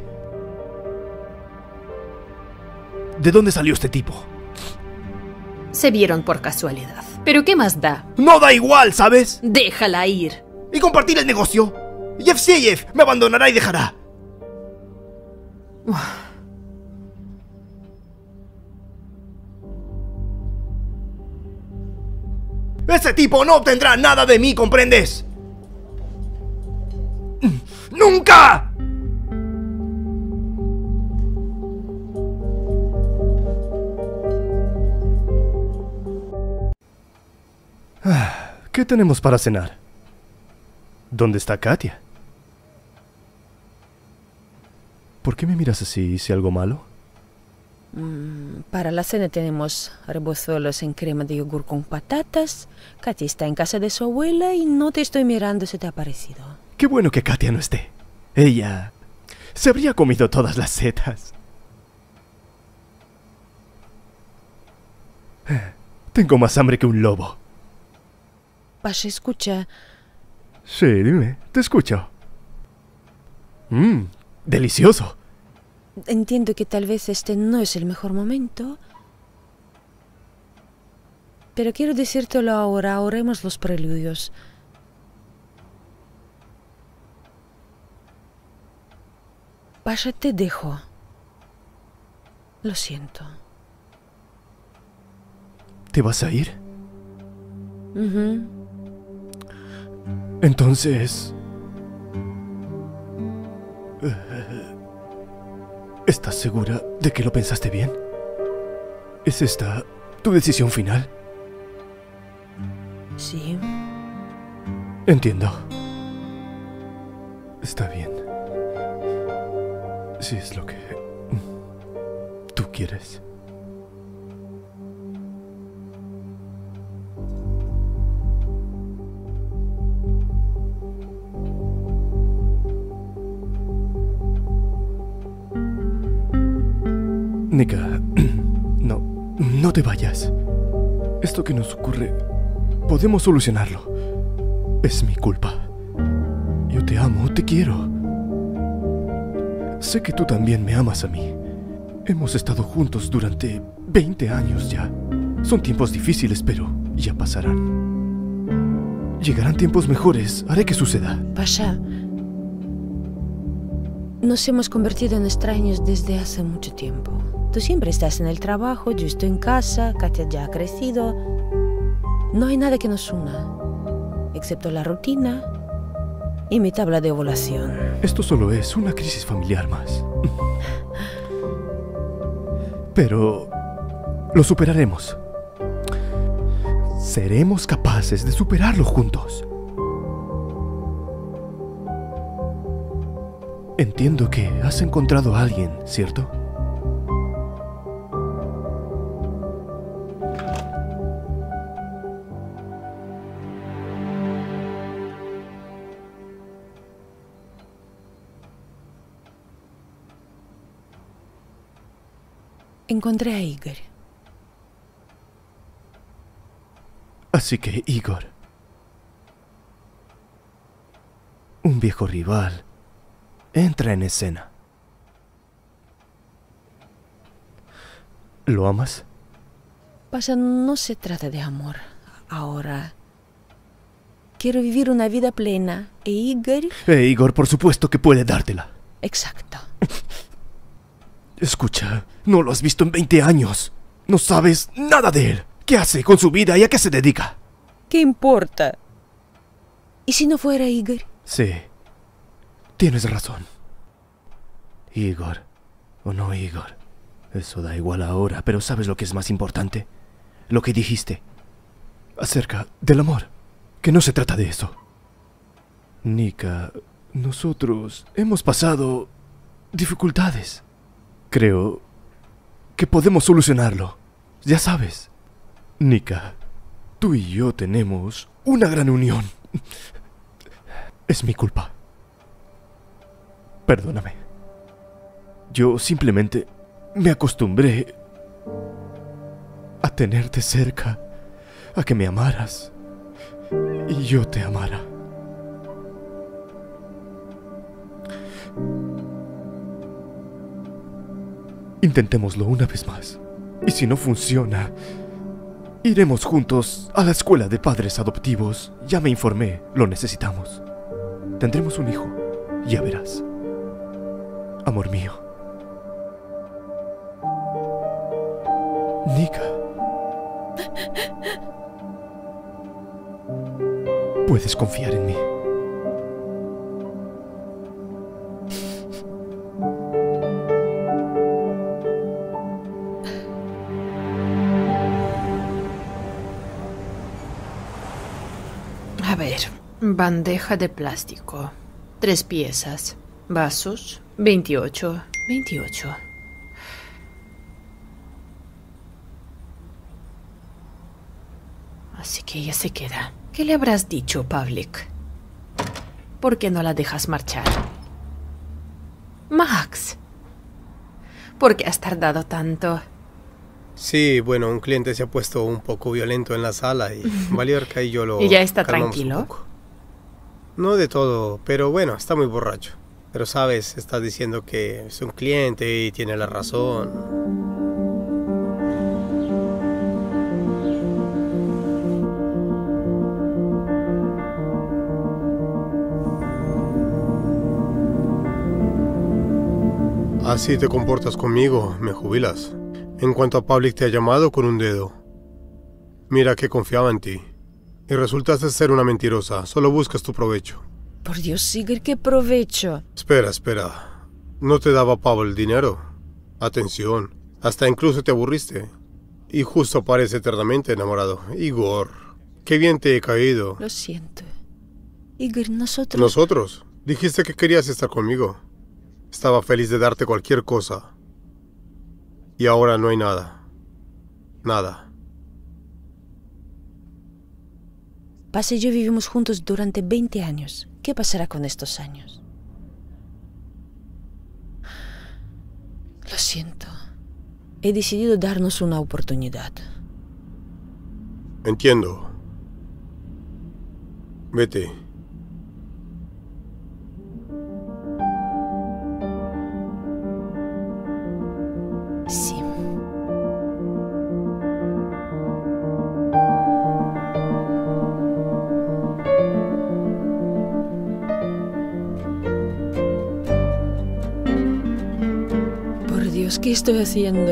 ¿De dónde salió este tipo? Se vieron por casualidad. ¿Pero qué más da? No da igual, ¿sabes? Déjala ir. ¿Y compartir el negocio? Yevseyev me abandonará y dejará. Ese tipo no obtendrá nada de mí, ¿comprendes? ¡Nunca! ¿Qué tenemos para cenar? ¿Dónde está Katia? ¿Por qué me miras así? ¿Hice algo malo? Para la cena tenemos rebozuelos en crema de yogur con patatas. Katia está en casa de su abuela y no te estoy mirando si te ha parecido. Qué bueno que Katia no esté. Ella se habría comido todas las setas. Tengo más hambre que un lobo. Pasha, escucha. Sí, dime, te escucho. Delicioso. Entiendo que tal vez este no es el mejor momento, pero quiero decírtelo ahora. Oremos los preludios. Pasha, te dejo. Lo siento. ¿Te vas a ir? Entonces... ¿estás segura de que lo pensaste bien? ¿Es esta tu decisión final? Sí. Entiendo. Está bien. Si es lo que tú quieres. Nika, no te vayas. Esto que nos ocurre, podemos solucionarlo. Es mi culpa. Yo te amo, te quiero. Sé que tú también me amas a mí. Hemos estado juntos durante 20 años ya. Son tiempos difíciles, pero ya pasarán. Llegarán tiempos mejores, haré que suceda. Pasha, nos hemos convertido en extraños desde hace mucho tiempo. Tú siempre estás en el trabajo, yo estoy en casa, Katia ya ha crecido. No hay nada que nos una, excepto la rutina y mi tabla de ovulación. Esto solo es una crisis familiar más. Pero lo superaremos. Seremos capaces de superarlo juntos. Entiendo que has encontrado a alguien, ¿cierto? Encontré a Igor. Así que Igor, un viejo rival, entra en escena. ¿Lo amas? Pasha, no se trata de amor. Ahora quiero vivir una vida plena. ¿E Igor? Igor, por supuesto que puede dártela. Exacto. Escucha, no lo has visto en 20 años. No sabes nada de él. ¿Qué hace con su vida y a qué se dedica? ¿Qué importa? ¿Y si no fuera Igor? Sí, tienes razón. Igor o no Igor, eso da igual ahora, pero ¿sabes lo que es más importante? Lo que dijiste acerca del amor, que no se trata de eso. Nika, nosotros hemos pasado dificultades. Creo que podemos solucionarlo. Ya sabes, Nika, tú y yo tenemos una gran unión. Es mi culpa. Perdóname. Yo simplemente me acostumbré a tenerte cerca, a que me amaras y yo te amara. Intentémoslo una vez más. Y si no funciona, iremos juntos a la escuela de padres adoptivos. Ya me informé, lo necesitamos. Tendremos un hijo, ya verás. Amor mío. Nika. Puedes confiar en mí. A ver, bandeja de plástico, 3 piezas, vasos, 28. Así que ella se queda. ¿Qué le habrás dicho, Pavlik? ¿Por qué no la dejas marchar? Max, ¿por qué has tardado tanto? Sí, bueno, un cliente se ha puesto un poco violento en la sala y Valiorka y yo lo ¿Y ya está calmamos tranquilo? un poco. No de todo, pero bueno, está muy borracho. Pero sabes, estás diciendo que es un cliente y tiene la razón. Así te comportas conmigo, me jubilas. En cuanto a Pavlik te ha llamado con un dedo. Mira que confiaba en ti. Y resultaste ser una mentirosa. Solo buscas tu provecho. Por Dios, Igor, ¿qué provecho? Espera. ¿No te daba Pavel dinero? Atención. Hasta incluso te aburriste. Y justo parece eternamente enamorado. Igor, qué bien te he caído. Lo siento. Igor, nosotros... ¿Nosotros? Dijiste que querías estar conmigo. Estaba feliz de darte cualquier cosa. Y ahora no hay nada. Nada. Pasha y yo vivimos juntos durante 20 años. ¿Qué pasará con estos años? Lo siento. He decidido darnos una oportunidad. Entiendo. Vete. Sí. Por Dios, ¿qué estoy haciendo?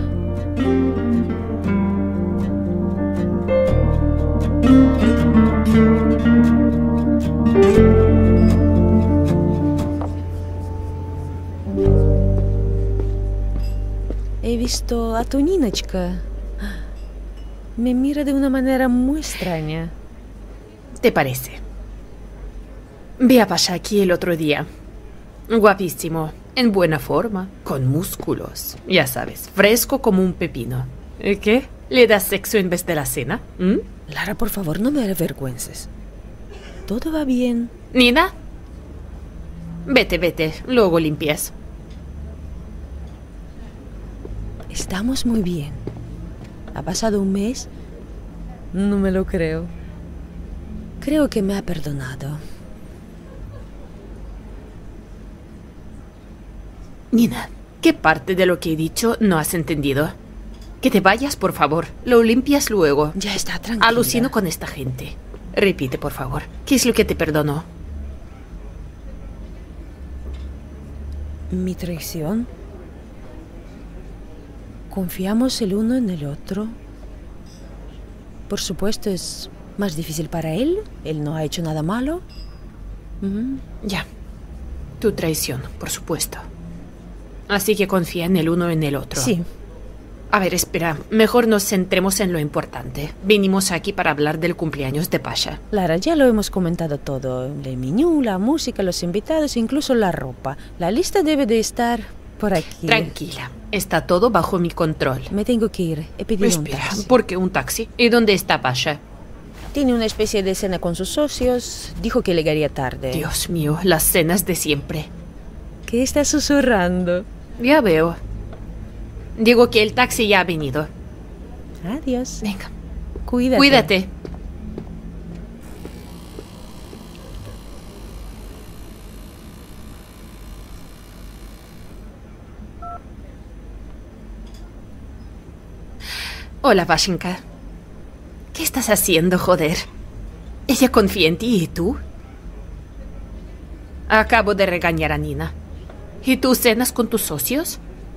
He visto a tu Ninочка. Me mira de una manera muy extraña. ¿Te parece? Vi a Pasha aquí el otro día. Guapísimo, en buena forma, con músculos. Ya sabes, fresco como un pepino. ¿Qué? ¿Le das sexo en vez de la cena? Lara, por favor, no me avergüences. Todo va bien. ¿Nina? Vete, luego limpias. Estamos muy bien. ¿Ha pasado un mes? No me lo creo. Creo que me ha perdonado. Nina, ¿qué parte de lo que he dicho no has entendido? Que te vayas, por favor. Lo limpias luego. Ya está, tranquila. Alucino con esta gente. Repite, por favor. ¿Qué es lo que te perdonó? ¿Mi traición? ¿Confiamos el uno en el otro? Por supuesto, es más difícil para él. Él no ha hecho nada malo. Ya. Tu traición, por supuesto. Así que confía en el uno en el otro. Sí. A ver, espera. Mejor nos centremos en lo importante. Vinimos aquí para hablar del cumpleaños de Pasha. Lara, ya lo hemos comentado todo. El menú, la música, los invitados, incluso la ropa. La lista debe de estar por aquí. Tranquila. Está todo bajo mi control. Me tengo que ir. He pedido Espera, un taxi. ¿por qué un taxi? ¿Y dónde está Pasha? Tiene una especie de cena con sus socios. Dijo que llegaría tarde. Dios mío, las cenas de siempre. ¿Qué está susurrando? Ya veo. Digo que el taxi ya ha venido. Adiós. Venga. Cuídate. Cuídate. Hola, Vashenka. ¿Qué estás haciendo, joder? Ella confía en ti, ¿y tú? Acabo de regañar a Nina. ¿Y tú cenas con tus socios?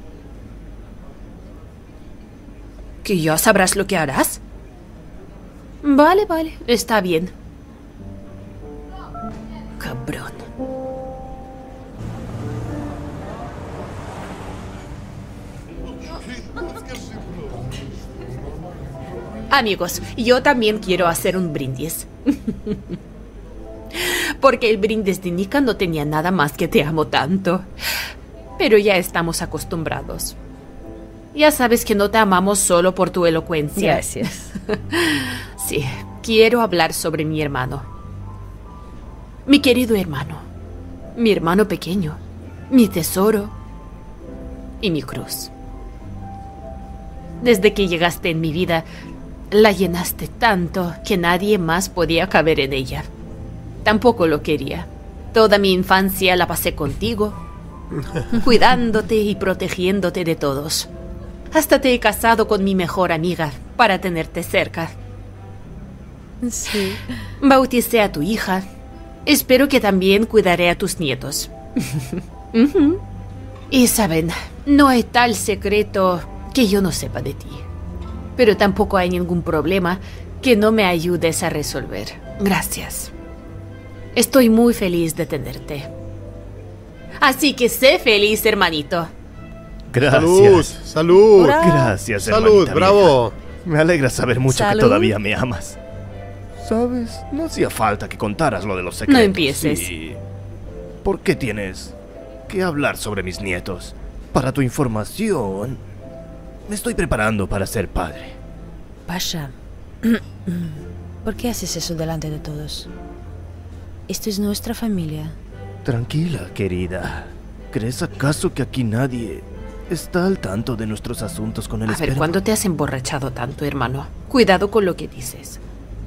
¿Que ya sabrás lo que harás? Vale, está bien. Cabrón. Amigos, yo también quiero hacer un brindis. Porque el brindis de Nika no tenía nada más que te amo tanto. Pero ya estamos acostumbrados. Ya sabes que no te amamos solo por tu elocuencia. Gracias. Sí, quiero hablar sobre mi hermano. Mi querido hermano. Mi hermano pequeño. Mi tesoro. Y mi cruz. Desde que llegaste en mi vida, la llenaste tanto que nadie más podía caber en ella. Tampoco lo quería. Toda mi infancia la pasé contigo, cuidándote y protegiéndote de todos. Hasta te he casado con mi mejor amiga para tenerte cerca. Sí. Bauticé a tu hija. Espero que también cuidaré a tus nietos. Y saben, no hay tal secreto que yo no sepa de ti. Pero tampoco hay ningún problema que no me ayudes a resolver. Gracias. Estoy muy feliz de tenerte. Así que sé feliz, hermanito. Gracias. ¡Salud! ¡Salud! Hurra. Gracias, ¡Salud! hermanita ¡Bravo! vieja. Me alegra saber mucho Salud. que todavía me amas. ¿Sabes? No hacía falta que contaras lo de los secretos. No empieces. Sí. ¿Por qué tienes que hablar sobre mis nietos? Para tu información, me estoy preparando para ser padre. Pasha, ¿por qué haces eso delante de todos? Esto es nuestra familia. Tranquila, querida. ¿Crees acaso que aquí nadie está al tanto de nuestros asuntos con el esperma? A ver, ¿cuándo te has emborrachado tanto, hermano? Cuidado con lo que dices.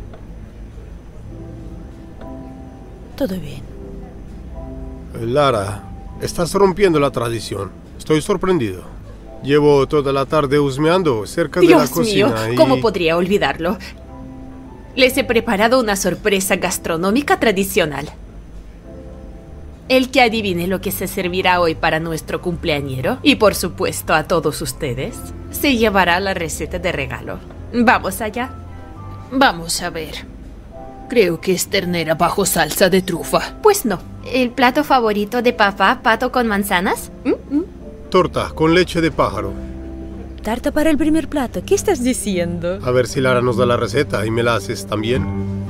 Todo bien. Lara, estás rompiendo la tradición. Estoy sorprendido. Llevo toda la tarde husmeando cerca de la Dios mío, cocina y... ¿cómo podría olvidarlo? Les he preparado una sorpresa gastronómica tradicional. El que adivine lo que se servirá hoy para nuestro cumpleañero, y por supuesto a todos ustedes, se llevará la receta de regalo. ¿Vamos allá? Vamos a ver. Creo que es ternera bajo salsa de trufa. Pues no. ¿El plato favorito de papá, pato con manzanas? Torta con leche de pájaro. Tarta para el primer plato. ¿Qué estás diciendo? A ver si Lara nos da la receta y me la haces también.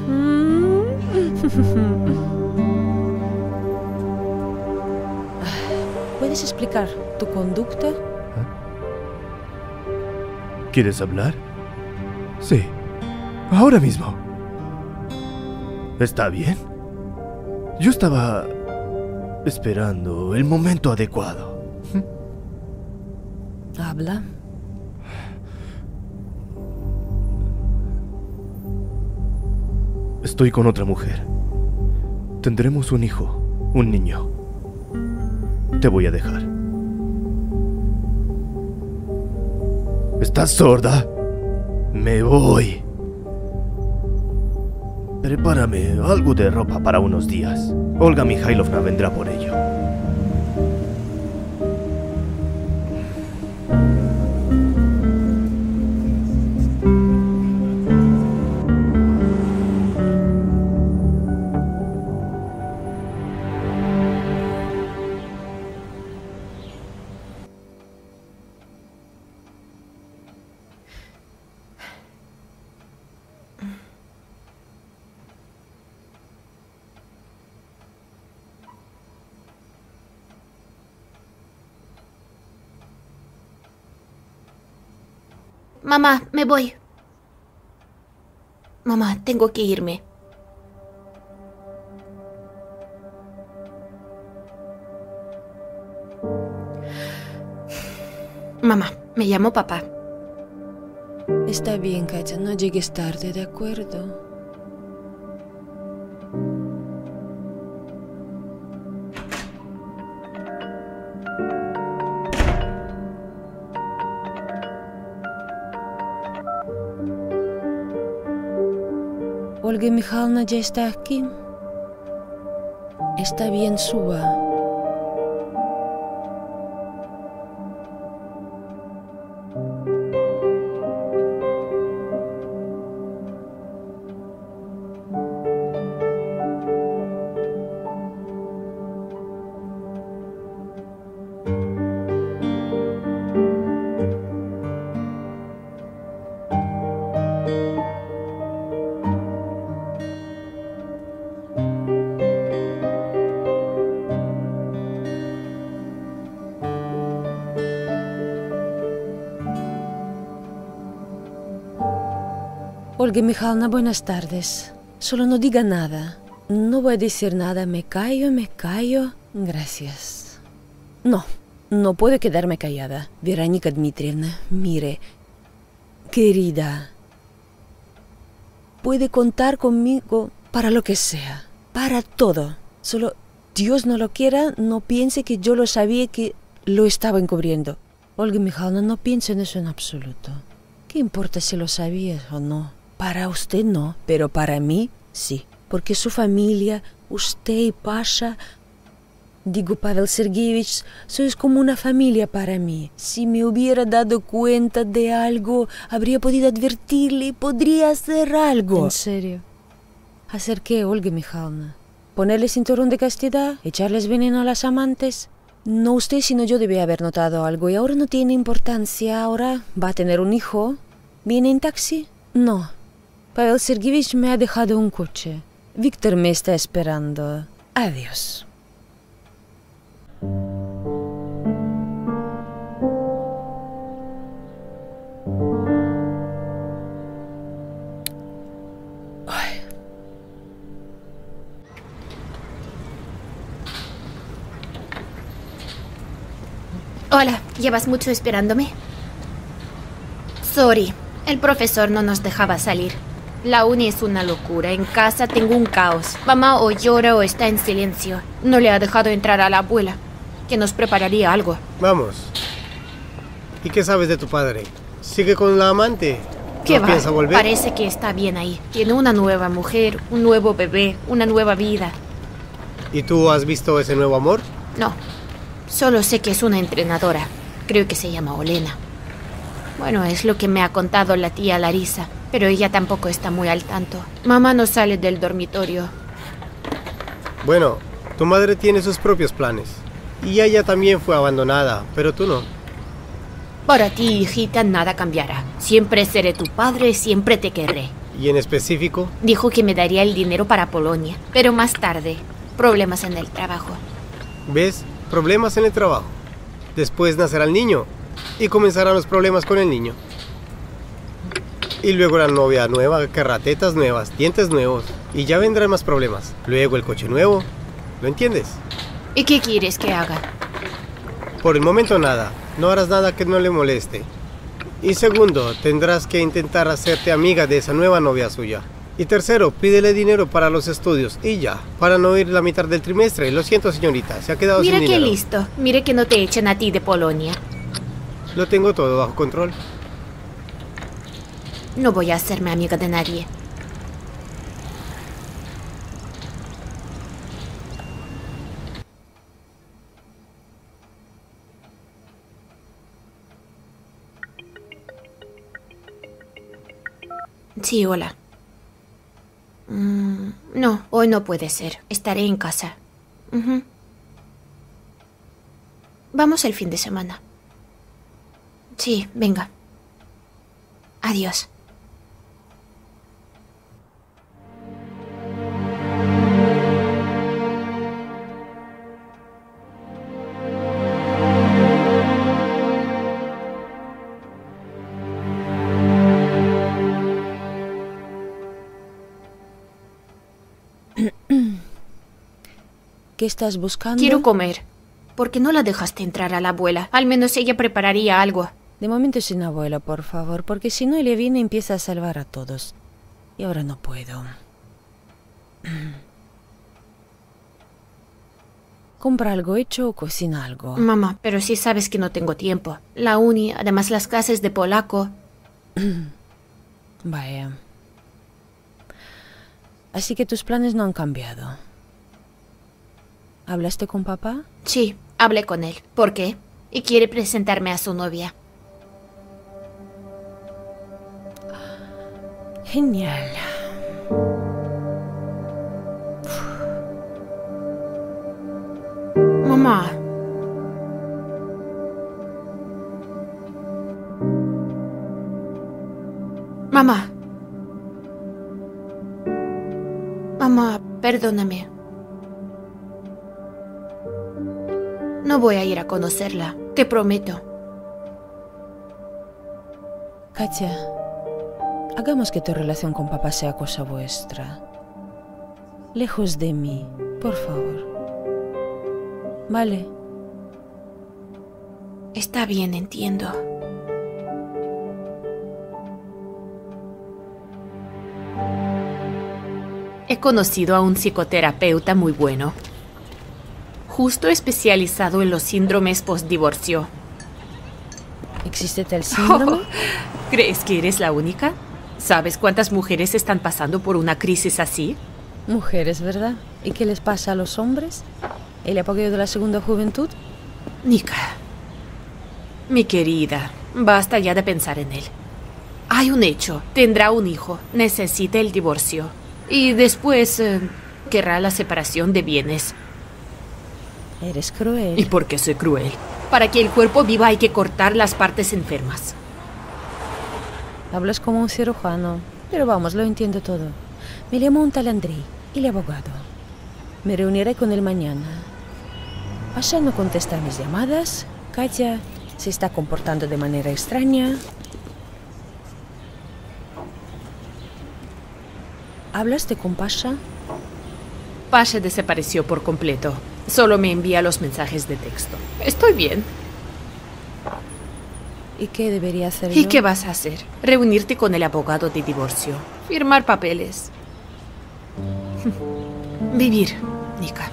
¿Puedes explicar tu conducta? ¿Quieres hablar? Sí. Ahora mismo. ¿Está bien? Yo estaba esperando el momento adecuado. Habla. Estoy con otra mujer. Tendremos un hijo, un niño. Te voy a dejar. ¿Estás sorda? Me voy. Prepárame algo de ropa para unos días. Olga Mikhailovna vendrá por ello. Mamá, me voy. Mamá, tengo que irme. Mamá, me llamo papá. Está bien, Katya, no llegues tarde, ¿de acuerdo? Olga Mikhailovna ya está aquí. Está bien, suba. Olga Mikhailovna, buenas tardes. Solo no diga nada. No voy a decir nada. Me callo. Gracias. No, no puedo quedarme callada. Verónica Dmitrievna, mire, querida, puede contar conmigo para lo que sea, para todo. Solo Dios no lo quiera, no piense que yo lo sabía, que lo estaba encubriendo. Olga Mikhailovna, no piense en eso en absoluto. ¿Qué importa si lo sabías o no? Para usted no, pero para mí sí. Porque su familia, usted y Pasha, digo Pavel Sergeyevich, sois como una familia para mí. Si me hubiera dado cuenta de algo, habría podido advertirle, podría hacer algo. ¿En serio? ¿Hacer qué, Olga Mikhailovna? ¿Ponerle cinturón de castidad? ¿Echarles veneno a las amantes? No usted, sino yo debía haber notado algo y ahora no tiene importancia. Ahora va a tener un hijo. ¿Viene en taxi? No. Pavel Sergeyevich me ha dejado un coche. Víctor me está esperando. Adiós. Hola, ¿llevas mucho esperándome? Sorry, el profesor no nos dejaba salir. La uni es una locura, en casa tengo un caos. Mamá o llora o está en silencio. No le ha dejado entrar a la abuela, que nos prepararía algo. Vamos. ¿Y qué sabes de tu padre? ¿Sigue con la amante? ¿Qué ¿No va? piensa volver? Parece que está bien ahí. Tiene una nueva mujer, un nuevo bebé, una nueva vida. ¿Y tú has visto ese nuevo amor? No, solo sé que es una entrenadora. Creo que se llama Olena. Bueno, es lo que me ha contado la tía Larisa, pero ella tampoco está muy al tanto. Mamá no sale del dormitorio. Bueno, tu madre tiene sus propios planes. Y ella también fue abandonada, pero tú no. Para ti, hijita, nada cambiará. Siempre seré tu padre, siempre te querré. ¿Y en específico? Dijo que me daría el dinero para Polonia, pero más tarde, problemas en el trabajo. ¿Ves? Problemas en el trabajo. Después nacerá el niño y comenzarán los problemas con el niño. Y luego la novia nueva querrá tetas nuevas, dientes nuevos y ya vendrán más problemas. Luego el coche nuevo. ¿Lo entiendes? ¿Y qué quieres que haga? Por el momento nada. No harás nada que no le moleste. Y segundo, tendrás que intentar hacerte amiga de esa nueva novia suya. Y tercero, pídele dinero para los estudios y ya, para no ir la mitad del trimestre. Lo siento, señorita, se ha quedado sin dinero. Mira qué listo. Mire que no te echen a ti de Polonia. Lo tengo todo bajo control. No voy a hacerme amiga de nadie. Sí, hola. No, hoy no puede ser. Estaré en casa. Vamos el fin de semana. Sí, venga. Adiós. ¿Qué estás buscando? Quiero comer. ¿Por qué no la dejaste entrar a la abuela? Al menos ella prepararía algo. De momento sin abuela, por favor, porque si no ella viene y empieza a salvar a todos. Y ahora no puedo. Compra algo hecho o cocina algo. Mamá, pero sí sabes que no tengo tiempo. La uni, además las clases de polaco. Vaya. Así que tus planes no han cambiado. ¿Hablaste con papá? Sí, hablé con él. ¿Por qué? Y quiere presentarme a su novia. Genial. Mamá. Mamá. Mamá, perdóname. No voy a ir a conocerla, te prometo. Katia, hagamos que tu relación con papá sea cosa vuestra. Lejos de mí, por favor. ¿Vale? Está bien, entiendo. He conocido a un psicoterapeuta muy bueno, justo especializado en los síndromes postdivorcio. ¿Existe tal síndrome? ¿Crees que eres la única? ¿Sabes cuántas mujeres están pasando por una crisis así? Mujeres, ¿verdad? ¿Y qué les pasa a los hombres? ¿El apoyo de la segunda juventud? Nika, mi querida, basta ya de pensar en él. Hay un hecho, tendrá un hijo, necesita el divorcio. Y después querrá la separación de bienes. Eres cruel. ¿Y por qué soy cruel? Para que el cuerpo viva hay que cortar las partes enfermas. Hablas como un cirujano. Pero vamos, lo entiendo todo. Me llamo un tal Andrei, el abogado. Me reuniré con él mañana. Pasha no contesta mis llamadas. Katya se está comportando de manera extraña. ¿Hablaste con Pasha? Pasha desapareció por completo. Solo me envía los mensajes de texto. Estoy bien. ¿Y qué debería hacer ¿Y yo? qué vas a hacer? Reunirte con el abogado de divorcio. Firmar papeles. Vivir, Nika.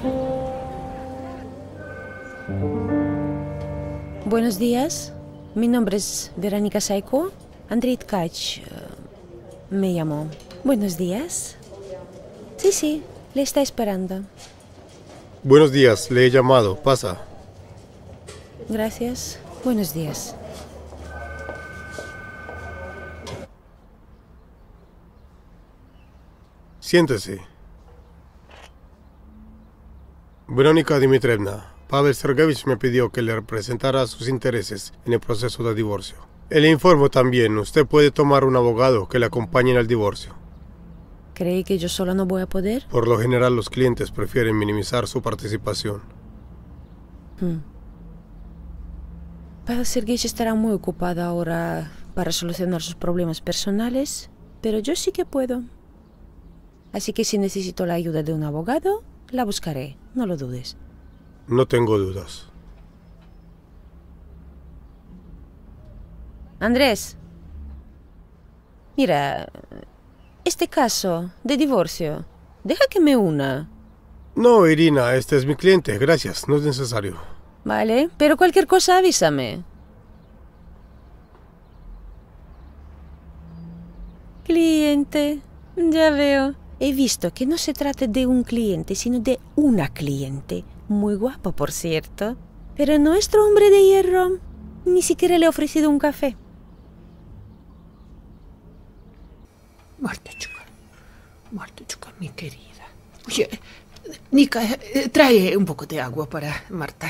Buenos días. Mi nombre es Verónica Saiko. Andrei Tkach me llamó. Buenos días. Sí, le está esperando. Buenos días, le he llamado. Pasa. Gracias. Buenos días. Siéntese. Verónica Dmitrievna, Pavel Sergeyevich me pidió que le representara sus intereses en el proceso de divorcio. Le informo también, usted puede tomar un abogado que le acompañe en el divorcio. ¿Creí que yo sola no voy a poder? Por lo general, los clientes prefieren minimizar su participación. Pavel Sergeyevich estará muy ocupado ahora para solucionar sus problemas personales, pero yo sí que puedo. Así que si necesito la ayuda de un abogado, la buscaré, no lo dudes. No tengo dudas. Andrés, mira, este caso de divorcio, deja que me una. No, Irina, este es mi cliente, gracias, no es necesario. Vale, pero cualquier cosa avísame. Cliente, ya veo. He visto que no se trata de un cliente, sino de una cliente. Muy guapo, por cierto. Pero nuestro hombre de hierro ni siquiera le ha ofrecido un café. Martuchka, mi querida. Oye, Nika, trae un poco de agua para Marta.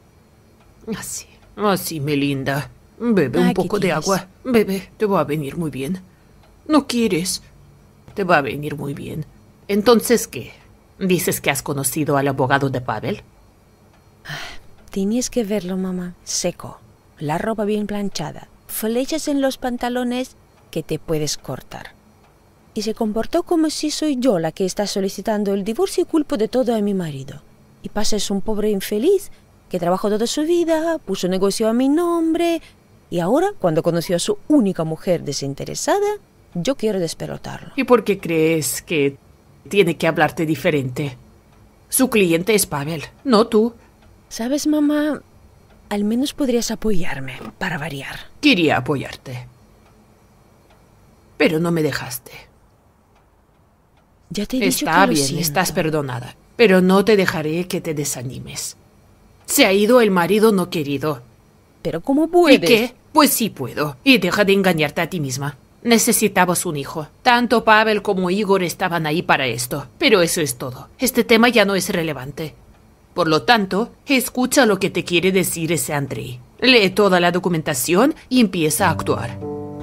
Así, Melinda. Bebe un poco de agua. Bebe, te va a venir muy bien. ¿No quieres? Te va a venir muy bien. Entonces, ¿qué? ¿Dices que has conocido al abogado de Pavel? Tenías que verlo, mamá. Seco. La ropa bien planchada. Flechas en los pantalones que te puedes cortar. Y se comportó como si soy yo la que está solicitando el divorcio y culpo de todo a mi marido. Y Pasha es un pobre infeliz que trabajó toda su vida, puso negocio a mi nombre, y ahora, cuando conoció a su única mujer desinteresada, yo quiero despelotarlo. ¿Y por qué crees que tiene que hablarte diferente? Su cliente es Pavel, no tú. ¿Sabes, mamá? Al menos podrías apoyarme, para variar. Quería apoyarte. Pero no me dejaste. Ya te he dicho Está que lo bien, siento. estás perdonada. Pero no te dejaré que te desanimes. Se ha ido el marido no querido. ¿Pero cómo puedes? ¿Y qué? Pues sí puedo. Y deja de engañarte a ti misma. Necesitabas un hijo. Tanto Pavel como Igor estaban ahí para esto. Pero eso es todo. Este tema ya no es relevante. Por lo tanto, escucha lo que te quiere decir ese Andrei. Lee toda la documentación y empieza a actuar.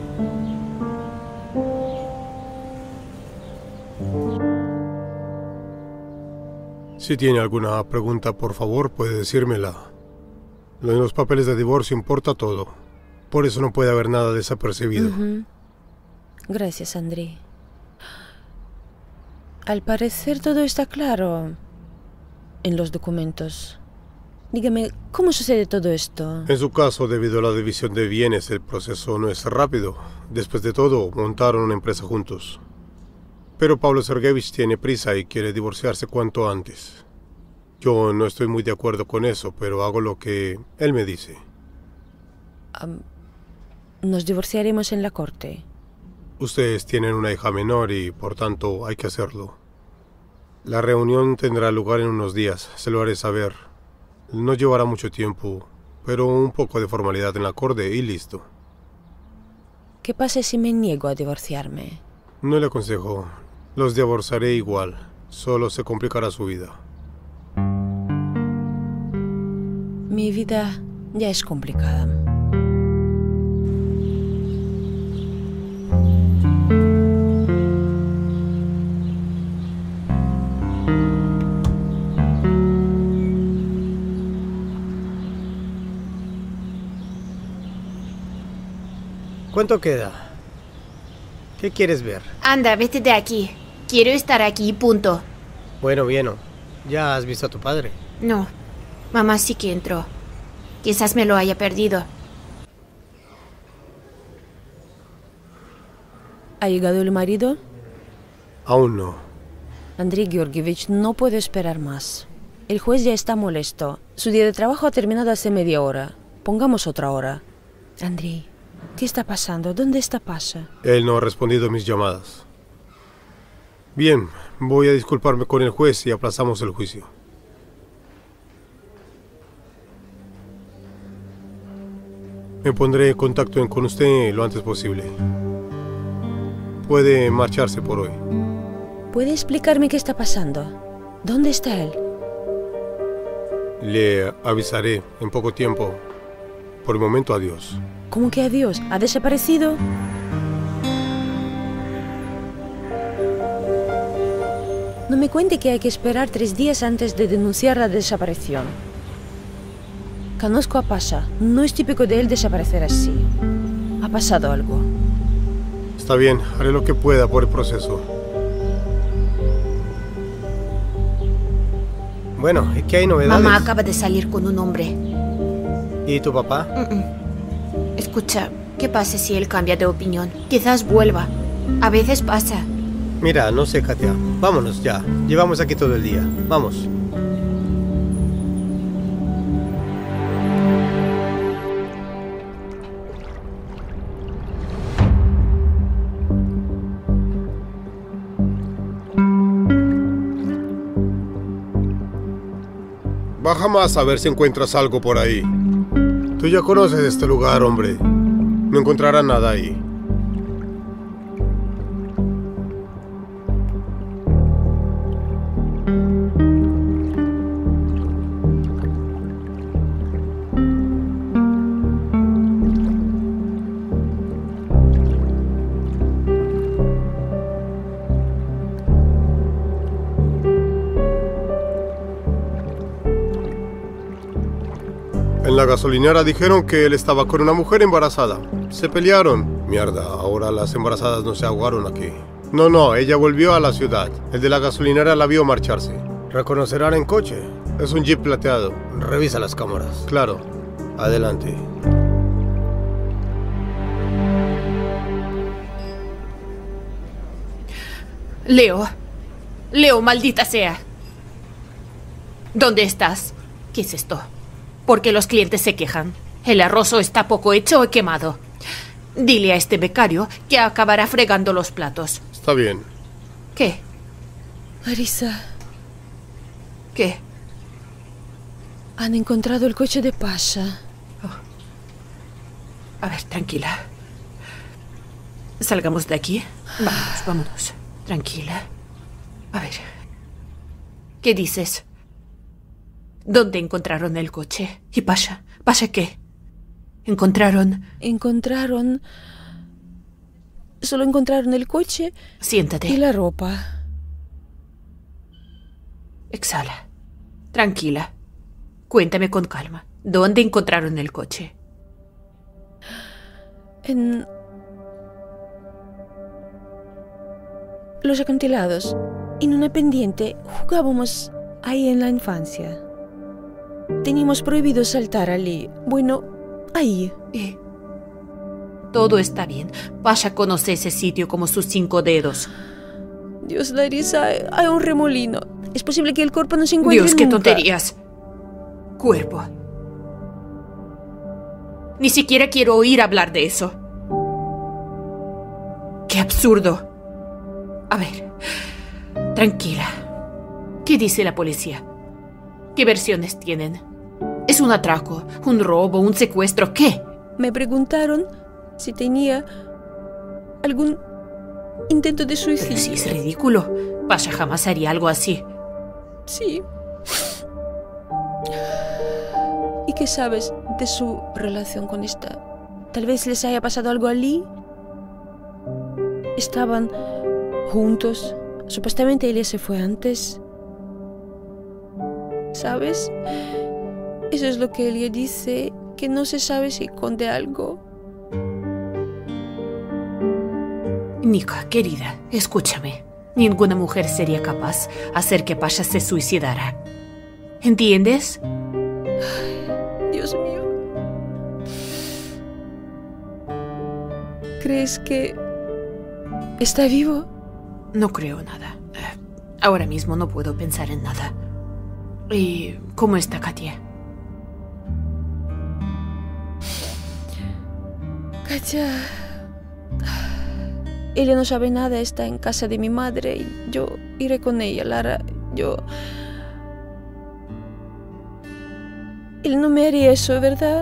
Si tiene alguna pregunta, por favor, puede decírmela. Lo de los papeles de divorcio importa todo. Por eso no puede haber nada desapercibido. Gracias, Andrei. Al parecer todo está claro en los documentos. Dígame, ¿cómo sucede todo esto? En su caso, debido a la división de bienes, el proceso no es rápido. Después de todo, montaron una empresa juntos. Pero Pablo Sergeyevich tiene prisa y quiere divorciarse cuanto antes. Yo no estoy muy de acuerdo con eso, pero hago lo que él me dice. Nos divorciaremos en la corte. Ustedes tienen una hija menor y, por tanto, hay que hacerlo. La reunión tendrá lugar en unos días, se lo haré saber. No llevará mucho tiempo, pero un poco de formalidad en la corte y listo. ¿Qué pasa si me niego a divorciarme? No le aconsejo. Los divorciaré igual. Solo se complicará su vida. Mi vida ya es complicada. ¿Cuánto queda? ¿Qué quieres ver? Anda, vete de aquí. Quiero estar aquí, punto. Bueno, bien. ¿Ya has visto a tu padre? No, mamá sí que entró. Quizás me lo haya perdido. ¿Ha llegado el marido? Aún no. Andrei Georgievich no puede esperar más. El juez ya está molesto. Su día de trabajo ha terminado hace media hora. Pongamos otra hora. Andrei, ¿qué está pasando? ¿Dónde está Pasha? Él no ha respondido a mis llamadas. Bien, voy a disculparme con el juez y aplazamos el juicio. Me pondré en contacto con usted lo antes posible. Puede marcharse por hoy. ¿Puede explicarme qué está pasando? ¿Dónde está él? Le avisaré en poco tiempo. Por el momento, adiós. ¿Cómo que adiós? ¿Ha desaparecido? No me cuente que hay que esperar 3 días antes de denunciar la desaparición. Conozco a Pasha. No es típico de él desaparecer así. Ha pasado algo. Está bien, haré lo que pueda por el proceso. Bueno, ¿y qué hay novedades? Mamá acaba de salir con un hombre. ¿Y tu papá? Escucha, ¿qué pasa si él cambia de opinión? Quizás vuelva. A veces pasa. Mira, no sé, Katia. Vámonos ya. Llevamos aquí todo el día. Vamos. Baja más a ver si encuentras algo por ahí. Tú ya conoces este lugar, hombre. No encontrarás nada ahí. En la gasolinera dijeron que él estaba con una mujer embarazada. Se pelearon. Mierda, ahora las embarazadas no se ahogaron aquí. No, ella volvió a la ciudad. El de la gasolinera la vio marcharse. ¿Reconocerán en coche? Es un jeep plateado. Revisa las cámaras. Claro. Adelante. Leo, maldita sea. ¿Dónde estás? ¿Qué es esto? ¿Por qué los clientes se quejan? ¿El arroz o está poco hecho o quemado? Dile a este becario que acabará fregando los platos. Está bien. ¿Qué? Larisa, ¿Qué? han encontrado el coche de Pasha. A ver, tranquila. Salgamos de aquí. Vámonos. Tranquila. A ver. ¿Qué dices? ¿Dónde encontraron el coche? ¿Y Pasha? ¿Pasha qué? Encontraron... Solo encontraron el coche Siéntate. y la ropa. Exhala. Tranquila. Cuéntame con calma. ¿Dónde encontraron el coche? En los acantilados, en una pendiente, jugábamos ahí en la infancia. Teníamos prohibido saltar allí. Bueno, ahí. Todo está bien. Pasha conoce ese sitio como sus 5 dedos. Dios, Larisa, hay un remolino. Es posible que el cuerpo no se encuentre Dios, qué nunca. tonterías. Cuerpo. Ni siquiera quiero oír hablar de eso. ¡Qué absurdo! A ver, tranquila. ¿Qué dice la policía? ¿Qué versiones tienen? ¿Es un atraco, un robo, un secuestro? ¿Qué? Me preguntaron si tenía algún intento de suicidio. Pero sí, es ridículo. Pasha jamás haría algo así. Sí. ¿Y qué sabes de su relación con esta? Tal vez les haya pasado algo a Lee. Estaban juntos. Supuestamente ella se fue antes. ¿Sabes? Eso es lo que ella dice, que no se sabe si esconde algo. Nika, querida, escúchame. Ninguna mujer sería capaz de hacer que Pasha se suicidara. ¿Entiendes? Ay, Dios mío. ¿Crees que está vivo? No creo nada. Ahora mismo no puedo pensar en nada. ¿Y cómo está Katia? Katia... Ella no sabe nada, está en casa de mi madre y yo iré con ella, Lara. Él no me haría eso, ¿verdad?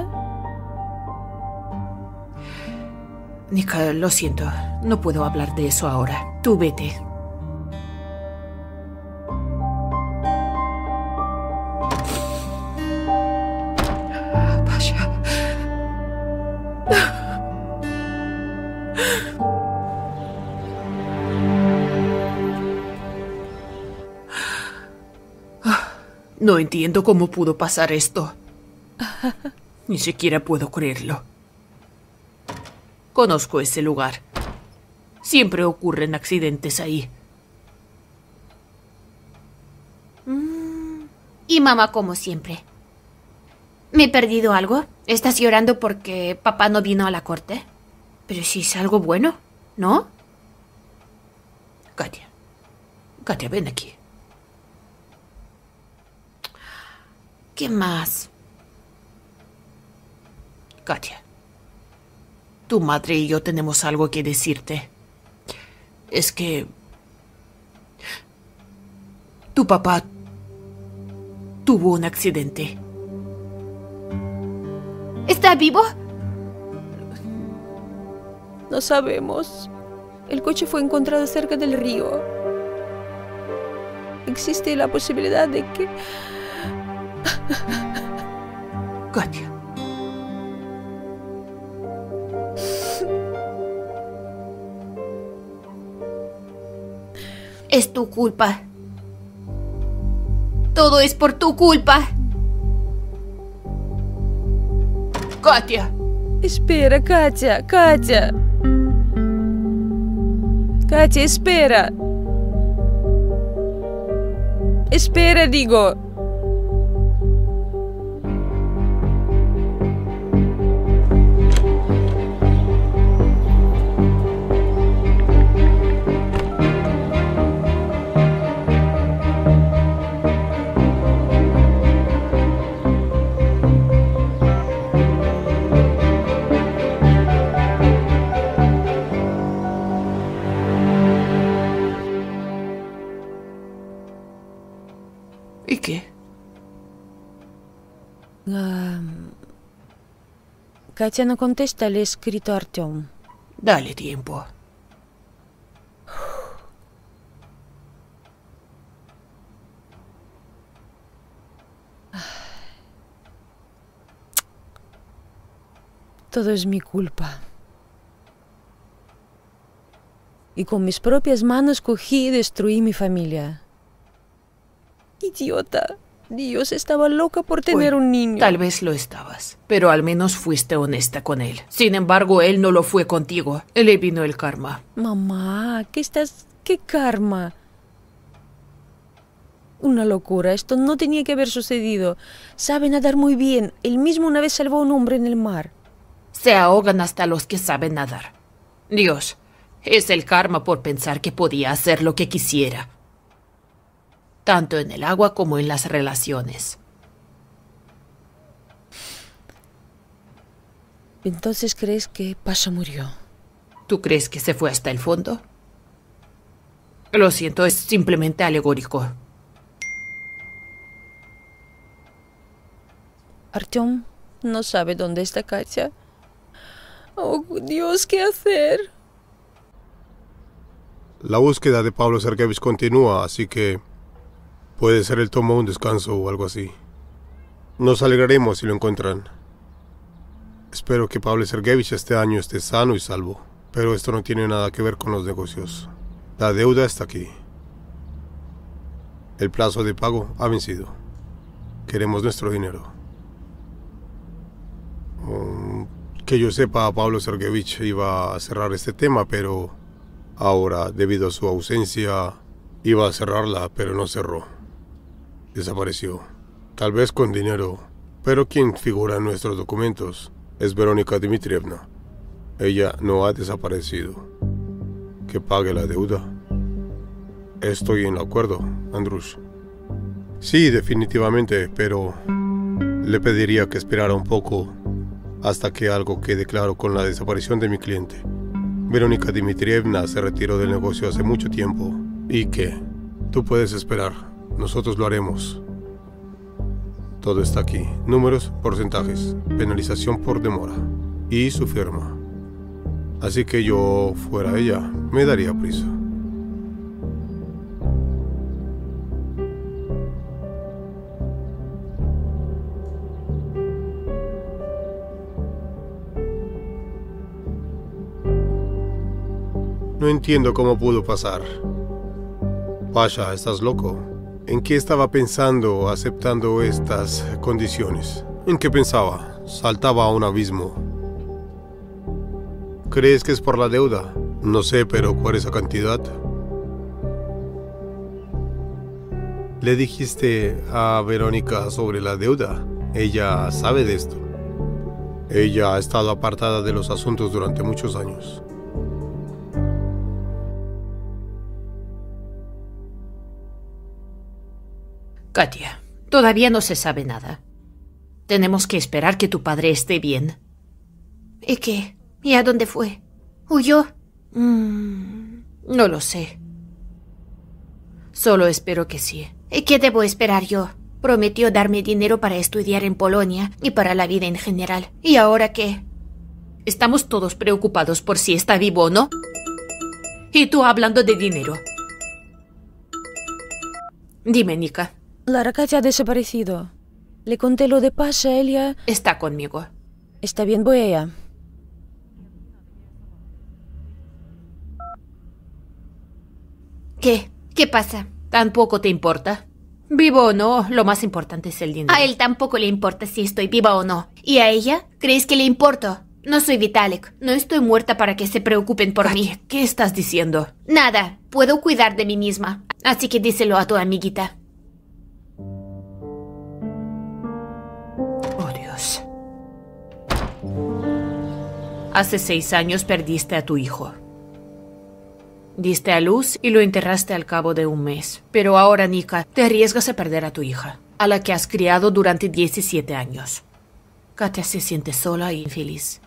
Nika, lo siento. No puedo hablar de eso ahora. Tú vete. Pasha. No entiendo cómo pudo pasar esto. Ni siquiera puedo creerlo. Conozco ese lugar. Siempre ocurren accidentes ahí. Y mamá como siempre. ¿Me he perdido algo? ¿Estás llorando porque papá no vino a la corte? Pero si es algo bueno, ¿no? Katia. Katia, ven aquí. ¿Qué más? Katia. Tu madre y yo tenemos algo que decirte. Es que... tu papá tuvo un accidente. ¿Está vivo? No sabemos. El coche fue encontrado cerca del río. Existe la posibilidad de que... Katia. Es tu culpa. Todo es por tu culpa. Katia. Espera, Katia, Katia. Katia, espera. Espera, digo. ¿Y qué? Katia no contesta, le he escrito a Artyom. Dale tiempo. Todo es mi culpa. Y con mis propias manos cogí y destruí mi familia. Idiota. Dios, estaba loca por tener un niño. Tal vez lo estabas, pero al menos fuiste honesta con él. Sin embargo, él no lo fue contigo. Le vino el karma. Mamá, ¿qué karma? Una locura, esto no tenía que haber sucedido. Sabe nadar muy bien. Él mismo una vez salvó a un hombre en el mar. Se ahogan hasta los que saben nadar. Dios, es el karma por pensar que podía hacer lo que quisiera. Tanto en el agua como en las relaciones. ¿Entonces crees que Pasha murió? ¿Tú crees que se fue hasta el fondo? Lo siento, es simplemente alegórico. Artyom no sabe dónde está Katia. Oh, Dios, ¿qué hacer? La búsqueda de Pablo Sergeyevich continúa, así que puede ser él tomó un descanso o algo así. Nos alegraremos si lo encuentran. Espero que Pablo Sergeyevich este año esté sano y salvo, pero esto no tiene nada que ver con los negocios. La deuda está aquí. El plazo de pago ha vencido. Queremos nuestro dinero. Que yo sepa, Pablo Sergeyevich iba a cerrar este tema, pero Ahora, debido a su ausencia, iba a cerrarla, pero no cerró. Desapareció. Tal vez con dinero, pero quien figura en nuestros documentos es Verónica Dmitrievna. Ella no ha desaparecido. Que pague la deuda. Estoy en acuerdo, Andrus. Sí, definitivamente, pero le pediría que esperara un poco hasta que algo quede claro con la desaparición de mi cliente. Verónica Dmitrievna se retiró del negocio hace mucho tiempo. ¿Y qué? Tú puedes esperar. Nosotros lo haremos. Todo está aquí. Números, porcentajes, penalización por demora y su firma. Así que yo, fuera ella, me daría prisa. No entiendo cómo pudo pasar. Pasha, ¿estás loco? ¿En qué estaba pensando aceptando estas condiciones? ¿En qué pensaba? Saltaba a un abismo. ¿Crees que es por la deuda? No sé, pero ¿cuál es la cantidad? ¿Le dijiste a Verónica sobre la deuda? Ella sabe de esto. Ella ha estado apartada de los asuntos durante muchos años. Katia, todavía no se sabe nada. Tenemos que esperar que tu padre esté bien. ¿Y qué? ¿Y a dónde fue? ¿Huyó? No lo sé. Solo espero que sí. ¿Y qué debo esperar yo? Prometió darme dinero para estudiar en Polonia y para la vida en general. ¿Y ahora qué? Estamos todos preocupados por si está vivo o no. Y tú hablando de dinero. Dime, Nika. Lara, Katia ha desaparecido. Le conté lo de Pasha, ella... Está conmigo. Está bien, voy allá. ¿Qué? ¿Qué pasa? ¿Tampoco te importa? Vivo o no, lo más importante es el dinero. A él tampoco le importa si estoy viva o no. ¿Y a ella? ¿Crees que le importo? No soy Vitalik. No estoy muerta para que se preocupen por mí. ¿Qué estás diciendo? Nada. Puedo cuidar de mí misma. Así que díselo a tu amiguita. Oh, Dios. Hace 6 años perdiste a tu hijo. Diste a luz y lo enterraste al cabo de un mes. Pero ahora, Nika, te arriesgas a perder a tu hija, a la que has criado durante 17 años. Katia se siente sola e infeliz.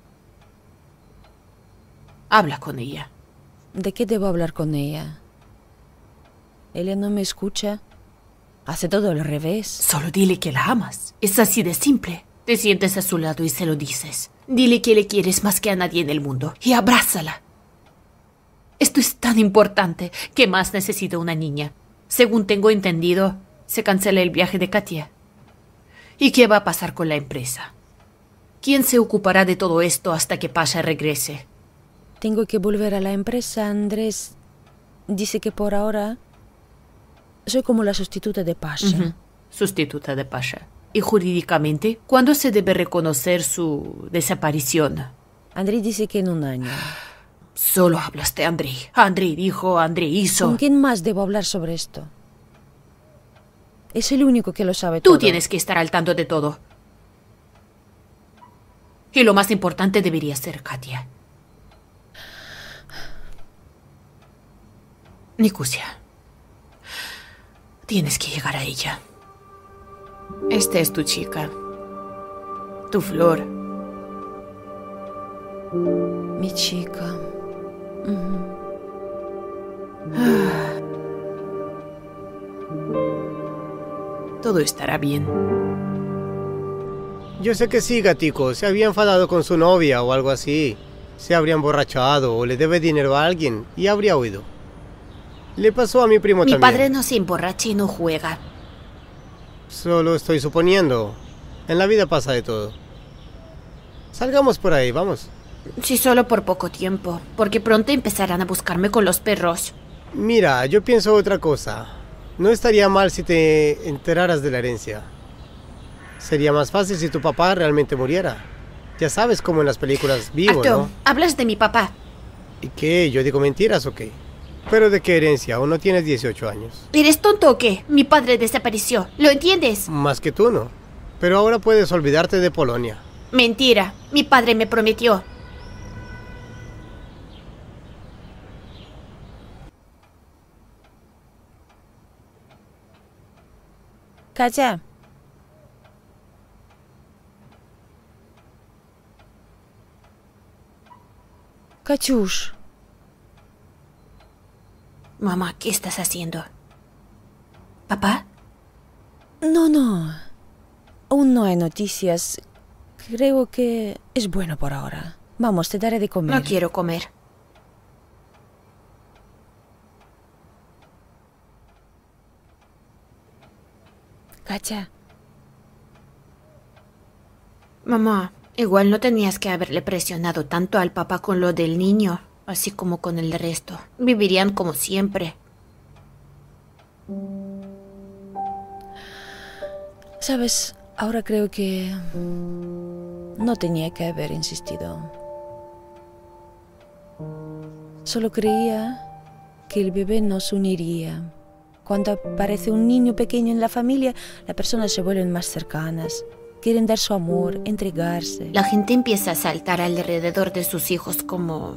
Habla con ella. ¿De qué debo hablar con ella? Ella no me escucha. Hace todo al revés. Solo dile que la amas. Es así de simple. Te sientes a su lado y se lo dices. Dile que le quieres más que a nadie en el mundo. Y abrázala. Esto es tan importante. ¿Qué más necesita una niña? Según tengo entendido, se cancela el viaje de Katia. ¿Y qué va a pasar con la empresa? ¿Quién se ocupará de todo esto hasta que Pasha regrese? Tengo que volver a la empresa. Andrés dice que por ahora soy como la sustituta de Pasha. Sustituta de Pasha. ¿Y jurídicamente cuándo se debe reconocer su desaparición? Andrés dice que en un año. Solo hablaste, Andrei. Andrei dijo, Andrei hizo. ¿Con quién más debo hablar sobre esto? Es el único que lo sabe todo. Tú tienes que estar al tanto de todo. Y lo más importante debería ser Katia. Nikusia, tienes que llegar a ella. Esta es tu chica. Tu flor. Mi chica. Todo estará bien. Yo sé que sí, gatico. Se había enfadado con su novia o algo así. Se habría emborrachado o le debe dinero a alguien y habría huido. Le pasó a mi primo también. Mi padre no se emborracha y no juega. Solo estoy suponiendo. En la vida pasa de todo. Salgamos por ahí, vamos. Sí, solo por poco tiempo, porque pronto empezarán a buscarme con los perros. Mira, yo pienso otra cosa. No estaría mal si te enteraras de la herencia. Sería más fácil si tu papá realmente muriera. Ya sabes, como en las películas vivo, Arto, ¿no? hablas de mi papá. ¿Y qué? ¿Yo digo mentiras o qué? ¿Pero de qué herencia? Aún no tienes 18 años. ¿Eres tonto o qué? Mi padre desapareció. ¿Lo entiendes? Más que tú, ¿no? Pero ahora puedes olvidarte de Polonia. Mentira. Mi padre me prometió. Katja. Katyush. Mamá, ¿qué estás haciendo? ¿Papá? No. Aún no hay noticias. Creo que es bueno por ahora. Vamos, te daré de comer. No quiero comer. Katja. Mamá, igual no tenías que haberle presionado tanto al papá con lo del niño, así como con el resto. Vivirían como siempre. Sabes, ahora creo que no tenía que haber insistido. Solo creía que el bebé nos uniría. Cuando aparece un niño pequeño en la familia, las personas se vuelven más cercanas. Quieren dar su amor, entregarse. La gente empieza a saltar alrededor de sus hijos como...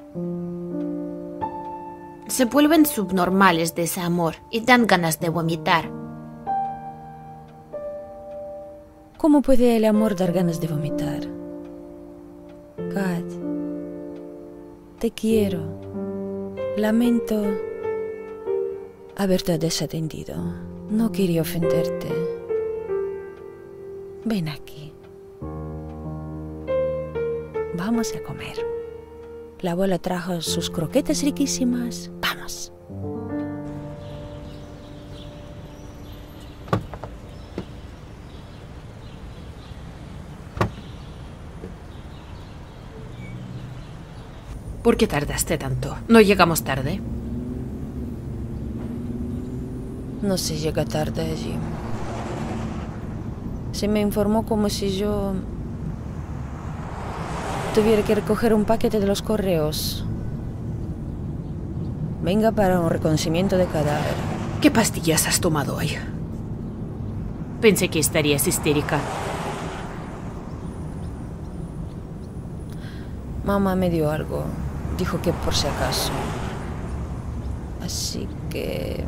Se vuelven subnormales de ese amor y dan ganas de vomitar. ¿Cómo puede el amor dar ganas de vomitar? Kat, te quiero. Lamento haberte desatendido. No quería ofenderte. Ven aquí. Vamos a comer. La abuela trajo sus croquetas riquísimas. Vamos. ¿Por qué tardaste tanto? ¿No llegamos tarde? No se llega tarde allí. Se me informó como si yo tuviera que recoger un paquete de los correos. Venga para un reconocimiento de cadáver. ¿Qué pastillas has tomado hoy? Pensé que estarías histérica. Mamá me dio algo. Dijo que por si acaso. Así que...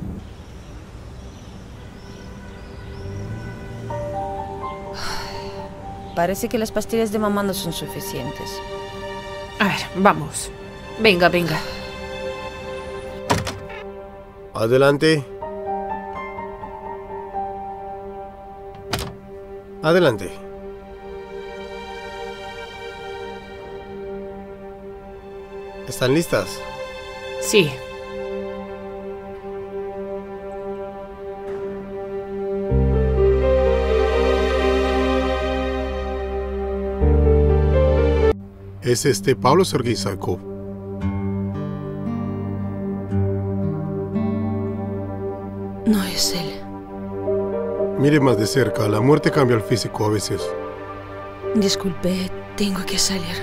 Parece que las pastillas de mamá no son suficientes. A ver, vamos. Venga. Adelante. Adelante. ¿Están listas? Sí. ¿Es Pablo Sergei Saikov? No es él. Mire más de cerca, la muerte cambia el físico a veces. Disculpe, tengo que salir.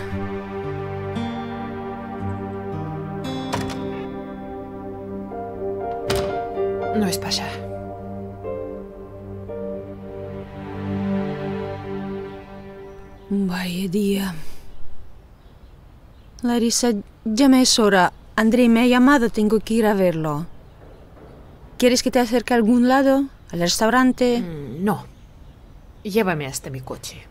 No es Pasha. Vaya día. Larisa, ya me es hora. Andrei me ha llamado, tengo que ir a verlo. ¿Quieres que te acerque a algún lado? ¿Al restaurante? No. Llévame hasta mi coche.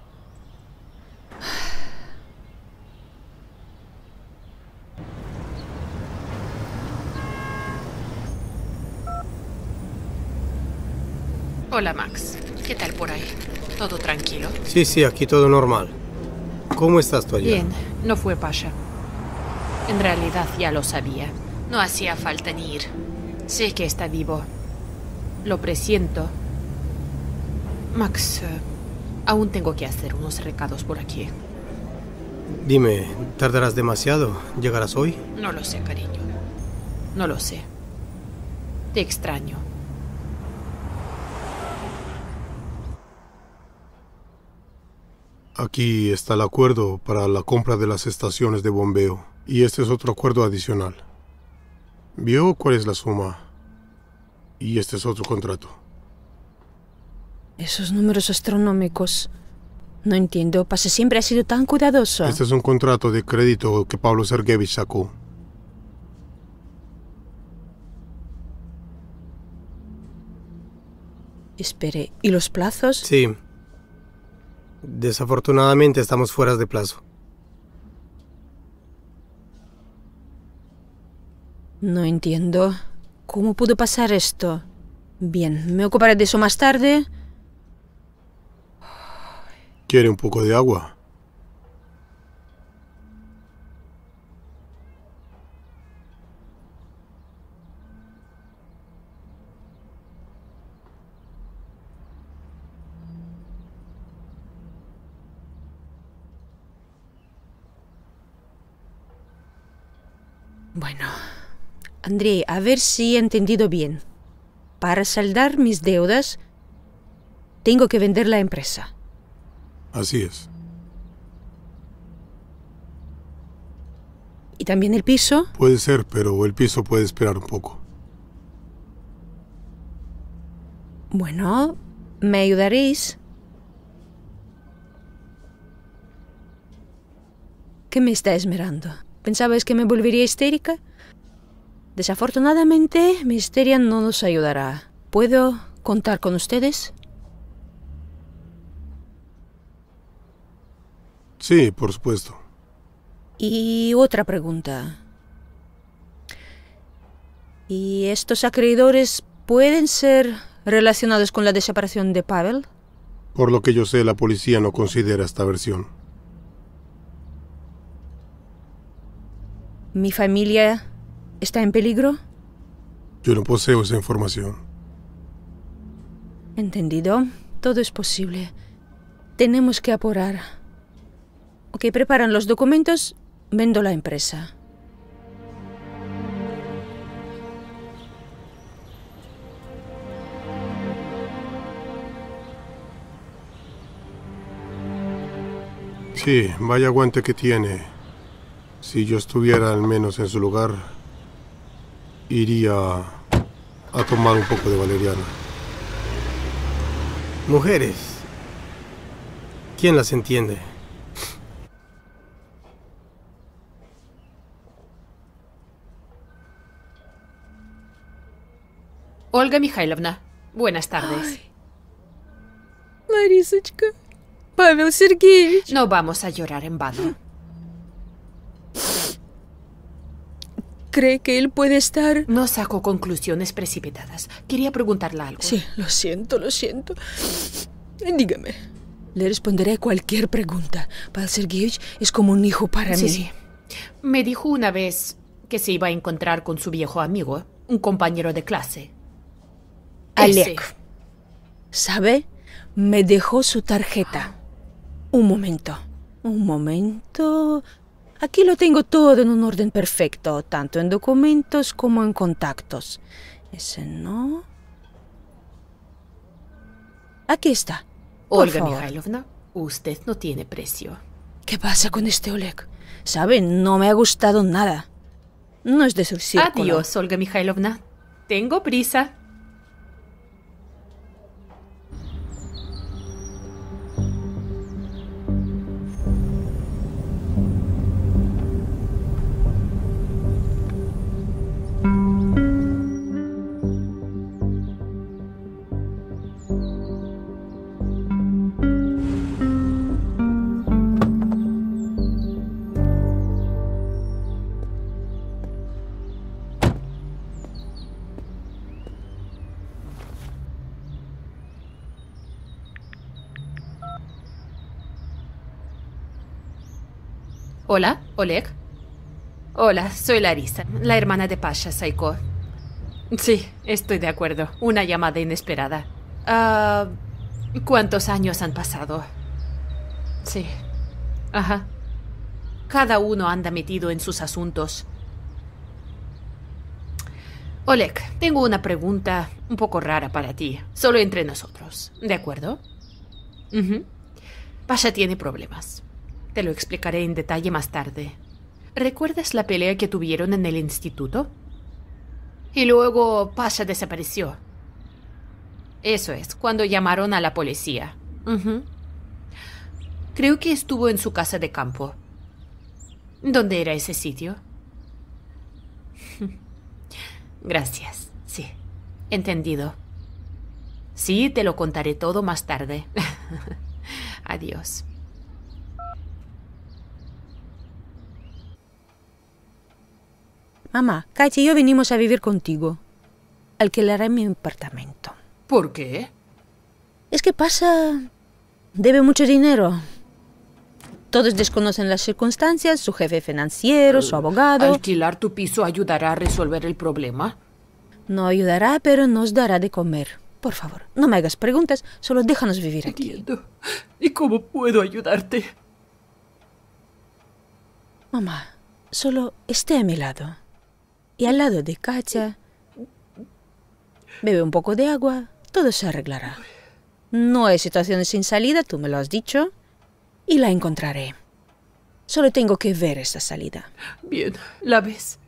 Hola, Max. ¿Qué tal por ahí? ¿Todo tranquilo? Sí, aquí todo normal. ¿Cómo estás tú allá? Bien, no fue Pasha. En realidad ya lo sabía. No hacía falta ni ir. Sé que está vivo. Lo presiento. Max, aún tengo que hacer unos recados por aquí. Dime, ¿tardarás demasiado? ¿Llegarás hoy? No lo sé, cariño. No lo sé. Te extraño. Aquí está el acuerdo para la compra de las estaciones de bombeo Y este es otro acuerdo adicional. ¿Vio cuál es la suma? Y este es otro contrato. Esos números astronómicos. No entiendo. Pase siempre ha sido tan cuidadoso. Este es un contrato de crédito que Pablo Sergeyevich sacó. Espere, ¿y los plazos? Sí. Desafortunadamente estamos fuera de plazo. No entiendo. ¿Cómo pudo pasar esto? Bien, me ocuparé de eso más tarde. ¿Quiere un poco de agua? Bueno, Andrei, a ver si he entendido bien. Para saldar mis deudas, tengo que vender la empresa. Así es. ¿Y también el piso? Puede ser, pero el piso puede esperar un poco. Bueno, ¿me ayudaréis? ¿Qué me está esmerando? ¿Pensabais que me volvería histérica? Desafortunadamente, mi histeria no nos ayudará. ¿Puedo contar con ustedes? Sí, por supuesto. Y otra pregunta. ¿Y estos acreedores pueden ser relacionados con la desaparición de Pavel? Por lo que yo sé, la policía no considera esta versión. ¿Mi familia está en peligro? Yo no poseo esa información. Entendido. Todo es posible. Tenemos que apurar. Ok, preparan los documentos, vendo la empresa. Sí, vaya aguante que tiene. Si yo estuviera al menos en su lugar, iría a tomar un poco de valeriana. Mujeres. ¿Quién las entiende? Olga Mikhailovna, buenas tardes. Ay. Larisочка, Pavel Sergeyevich. No vamos a llorar en vano. ¿Cree que él puede estar...? No saco conclusiones precipitadas. Quería preguntarle algo. Sí, lo siento, lo siento. Dígame. Le responderé a cualquier pregunta. Pavel Sergeyevich es como un hijo para mí. Sí. Me dijo una vez que se iba a encontrar con su viejo amigo, un compañero de clase. Alec. ¿Sabe? Me dejó su tarjeta. Un momento. Aquí lo tengo todo en un orden perfecto, tanto en documentos como en contactos. Ese no. Aquí está. Por Olga favor. Mikhailovna, usted no tiene precio. ¿Qué pasa con este Oleg? ¿Sabe? No me ha gustado nada. No es de su círculo. Adiós, Olga Mikhailovna. Tengo prisa. Hola, Oleg. Hola, soy Larisa, la hermana de Pasha, Saiko. Sí, estoy de acuerdo. Una llamada inesperada. ¿Cuántos años han pasado? Sí. Ajá. Cada uno anda metido en sus asuntos. Oleg, tengo una pregunta un poco rara para ti. Solo entre nosotros. ¿De acuerdo? Pasha tiene problemas. Te lo explicaré en detalle más tarde. ¿Recuerdas la pelea que tuvieron en el instituto? Y luego Pasha desapareció. Eso es, cuando llamaron a la policía. Creo que estuvo en su casa de campo. ¿Dónde era ese sitio? Gracias, sí. Entendido. Sí, te lo contaré todo más tarde. Adiós. Mamá, Katya y yo venimos a vivir contigo. Alquilaré mi apartamento. ¿Por qué? Es que Pasha debe mucho dinero. Todos desconocen las circunstancias, su jefe financiero, su abogado. ¿Alquilar tu piso ayudará a resolver el problema? No ayudará, pero nos dará de comer. Por favor, no me hagas preguntas, solo déjanos vivir aquí. Entiendo. ¿Y cómo puedo ayudarte? Mamá, solo esté a mi lado. Y al lado de Katya. Bebe un poco de agua, todo se arreglará. No hay situaciones sin salida, tú me lo has dicho. Y la encontraré. Solo tengo que ver esa salida. Bien, ¿la ves?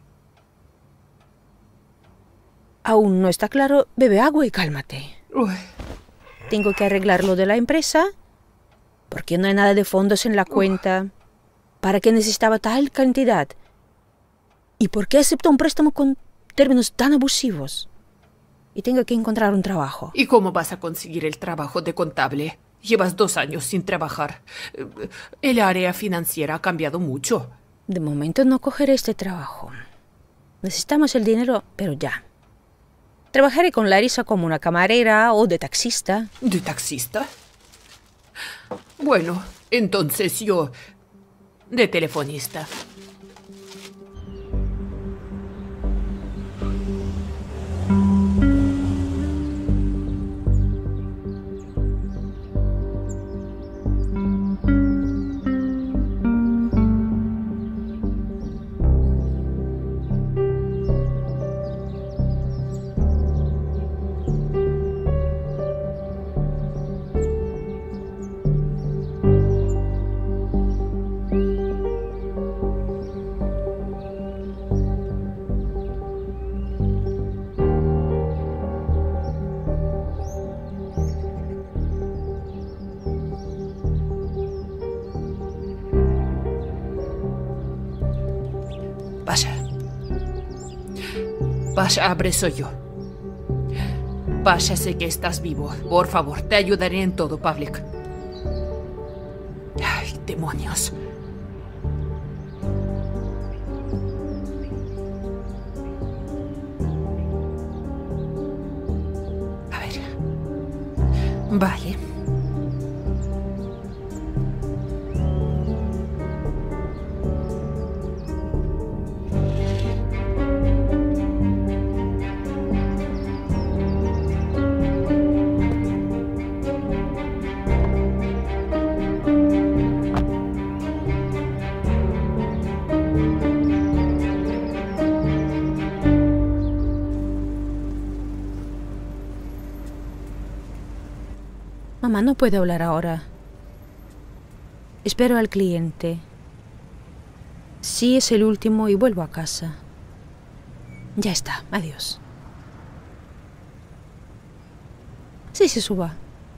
Aún no está claro, bebe agua y cálmate. Uy. Tengo que arreglar lo de la empresa, porque no hay nada de fondos en la cuenta. ¿Para qué necesitaba tal cantidad? ¿Y por qué aceptó un préstamo con términos tan abusivos? Y tengo que encontrar un trabajo. ¿Y cómo vas a conseguir el trabajo de contable? Llevas 2 años sin trabajar. El área financiera ha cambiado mucho. De momento no cogeré este trabajo. Necesitamos el dinero, pero ya. Trabajaré con Larissa como una camarera o de taxista. ¿De taxista? Bueno, entonces yo... de telefonista. Pasha, abre, soy yo. Pasha, sé que estás vivo. Por favor, te ayudaré en todo, Pavlik. Ay, demonios. A ver. Vale. Mamá, no puedo hablar ahora. Espero al cliente. Sí, es el último y vuelvo a casa. Ya está, adiós. Sí, se suba.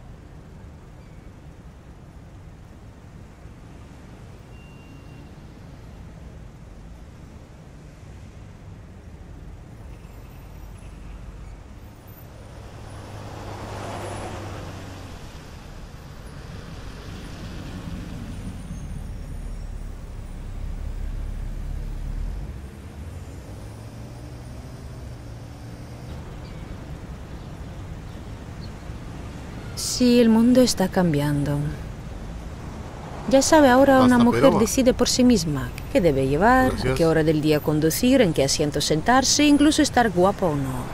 Sí, el mundo está cambiando. Ya sabe, ahora una mujer decide por sí misma qué debe llevar, a qué hora del día conducir, en qué asiento sentarse, incluso estar guapa o no.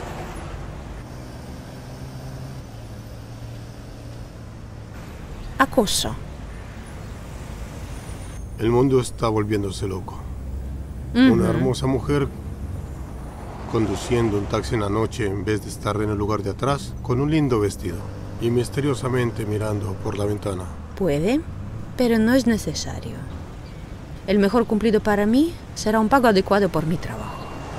Acoso. El mundo está volviéndose loco. Una hermosa mujer conduciendo un taxi en la noche en vez de estar en el lugar de atrás con un lindo vestido y misteriosamente mirando por la ventana. Puede, pero no es necesario. El mejor cumplido para mí será un pago adecuado por mi trabajo.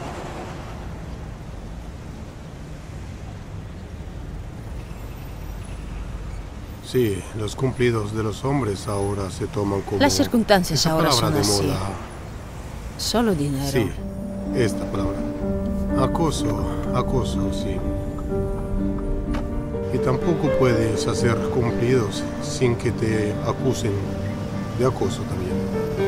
Sí, los cumplidos de los hombres ahora se toman como... Las circunstancias esa ahora palabra son de así. moda. Solo dinero. Sí, esta palabra. Acoso, sí. Y tampoco puedes hacer cumplidos sin que te acusen de acoso también.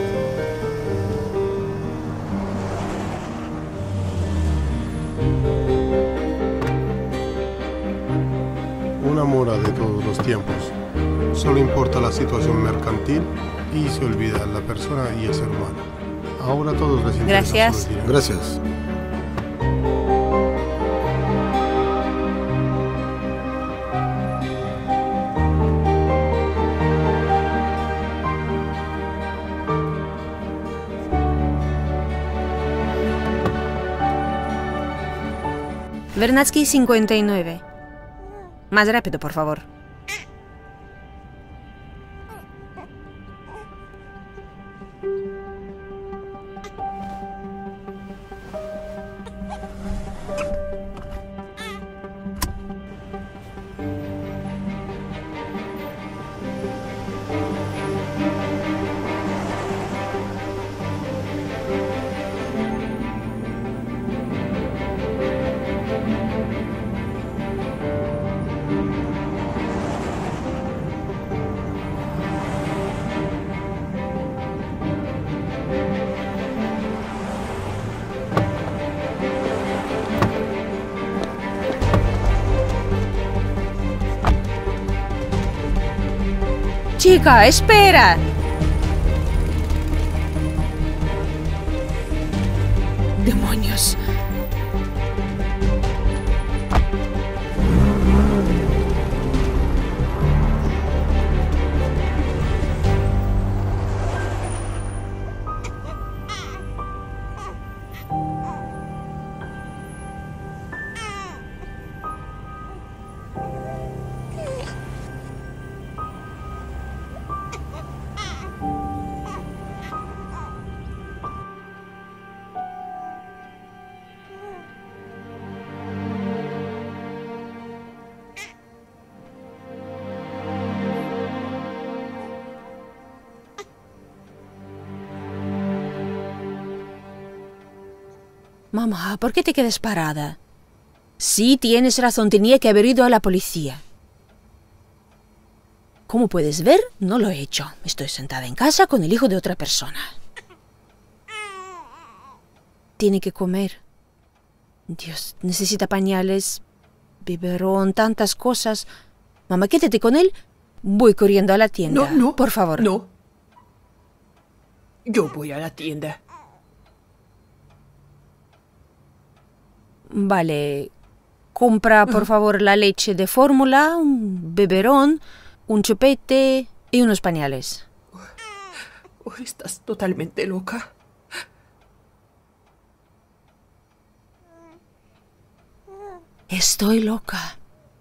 Una mora de todos los tiempos. Solo importa la situación mercantil y se olvida la persona y el ser humano. Ahora todos les interesa Gracias. solo el dinero. Gracias. Vernadsky 59. Más rápido, por favor. Chica, espera. Demonios. Mamá, ¿por qué te quedas parada? Sí, tienes razón, tenía que haber ido a la policía. Como puedes ver, no lo he hecho. Estoy sentada en casa con el hijo de otra persona. Tiene que comer. Dios, necesita pañales, biberón, tantas cosas. Mamá, quédate con él. Voy corriendo a la tienda. No. Por favor. No. Yo voy a la tienda. Vale. Compra, por favor, la leche de fórmula, un biberón, un chupete y unos pañales. Oh, estás totalmente loca. Estoy loca.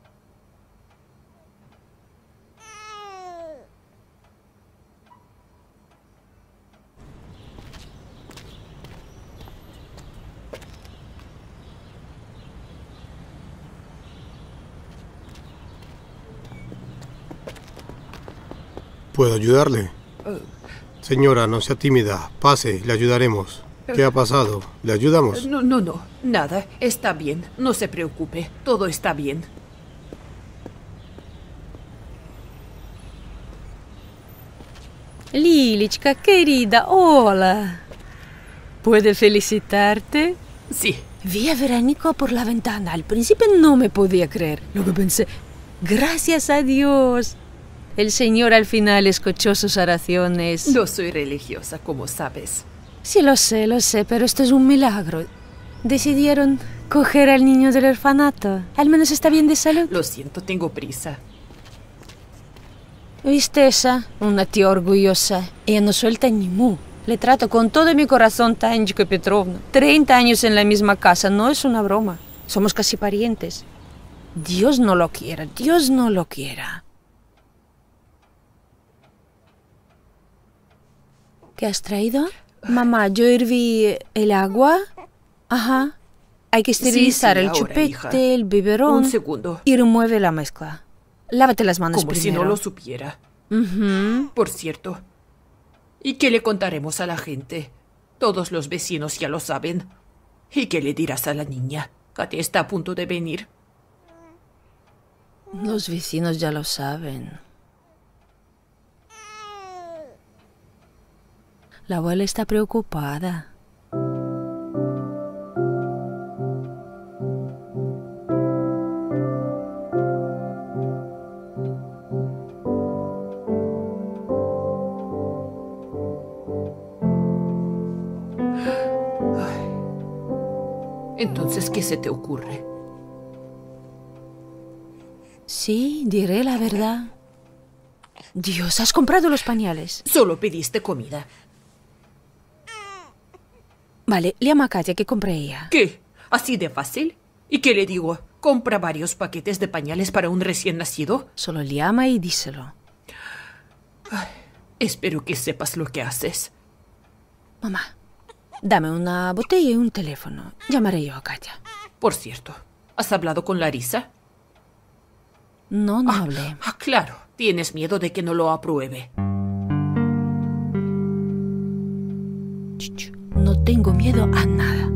¿Puedo ayudarle? Señora, no sea tímida. Pase, le ayudaremos. ¿Qué ha pasado? ¿Le ayudamos? No. Nada. Está bien. No se preocupe. Todo está bien. Lilichka, querida, hola. ¿Puedo felicitarte? Sí. Vi a Verónica por la ventana. Al principio no me podía creer. Luego pensé, gracias a Dios. El Señor al final escuchó sus oraciones. No soy religiosa, como sabes. Sí, lo sé, pero esto es un milagro. Decidieron coger al niño del orfanato. Al menos está bien de salud. Lo siento, tengo prisa. ¿Viste esa? Una tía orgullosa. Ella no suelta ni mu. Le trato con todo mi corazón, Tanjika Petrovna. 30 años en la misma casa, no es una broma. Somos casi parientes. Dios no lo quiera, Dios no lo quiera. ¿Qué has traído? Mamá, yo herví el agua. Ajá. Hay que esterilizar el ahora, chupete, hija. el biberón. Un segundo. Y remueve la mezcla. Lávate las manos Como primero. si no lo supiera. Ujú. Por cierto. ¿Y qué le contaremos a la gente? Todos los vecinos ya lo saben. ¿Y qué le dirás a la niña? Katia está a punto de venir. Los vecinos ya lo saben. La abuela está preocupada. Entonces, ¿qué se te ocurre? Sí, diré la verdad. Dios, ¿has comprado los pañales? Solo pediste comida. Vale, llama a Katia que compre ella. ¿Qué? ¿Así de fácil? ¿Y qué le digo? ¿Compra varios paquetes de pañales para un recién nacido? Solo llama y díselo. Espero que sepas lo que haces. Mamá, dame una botella y un teléfono. Llamaré yo a Katia. Por cierto, ¿has hablado con Larisa? No hablé. Claro. Tienes miedo de que no lo apruebe. No tengo miedo a nada.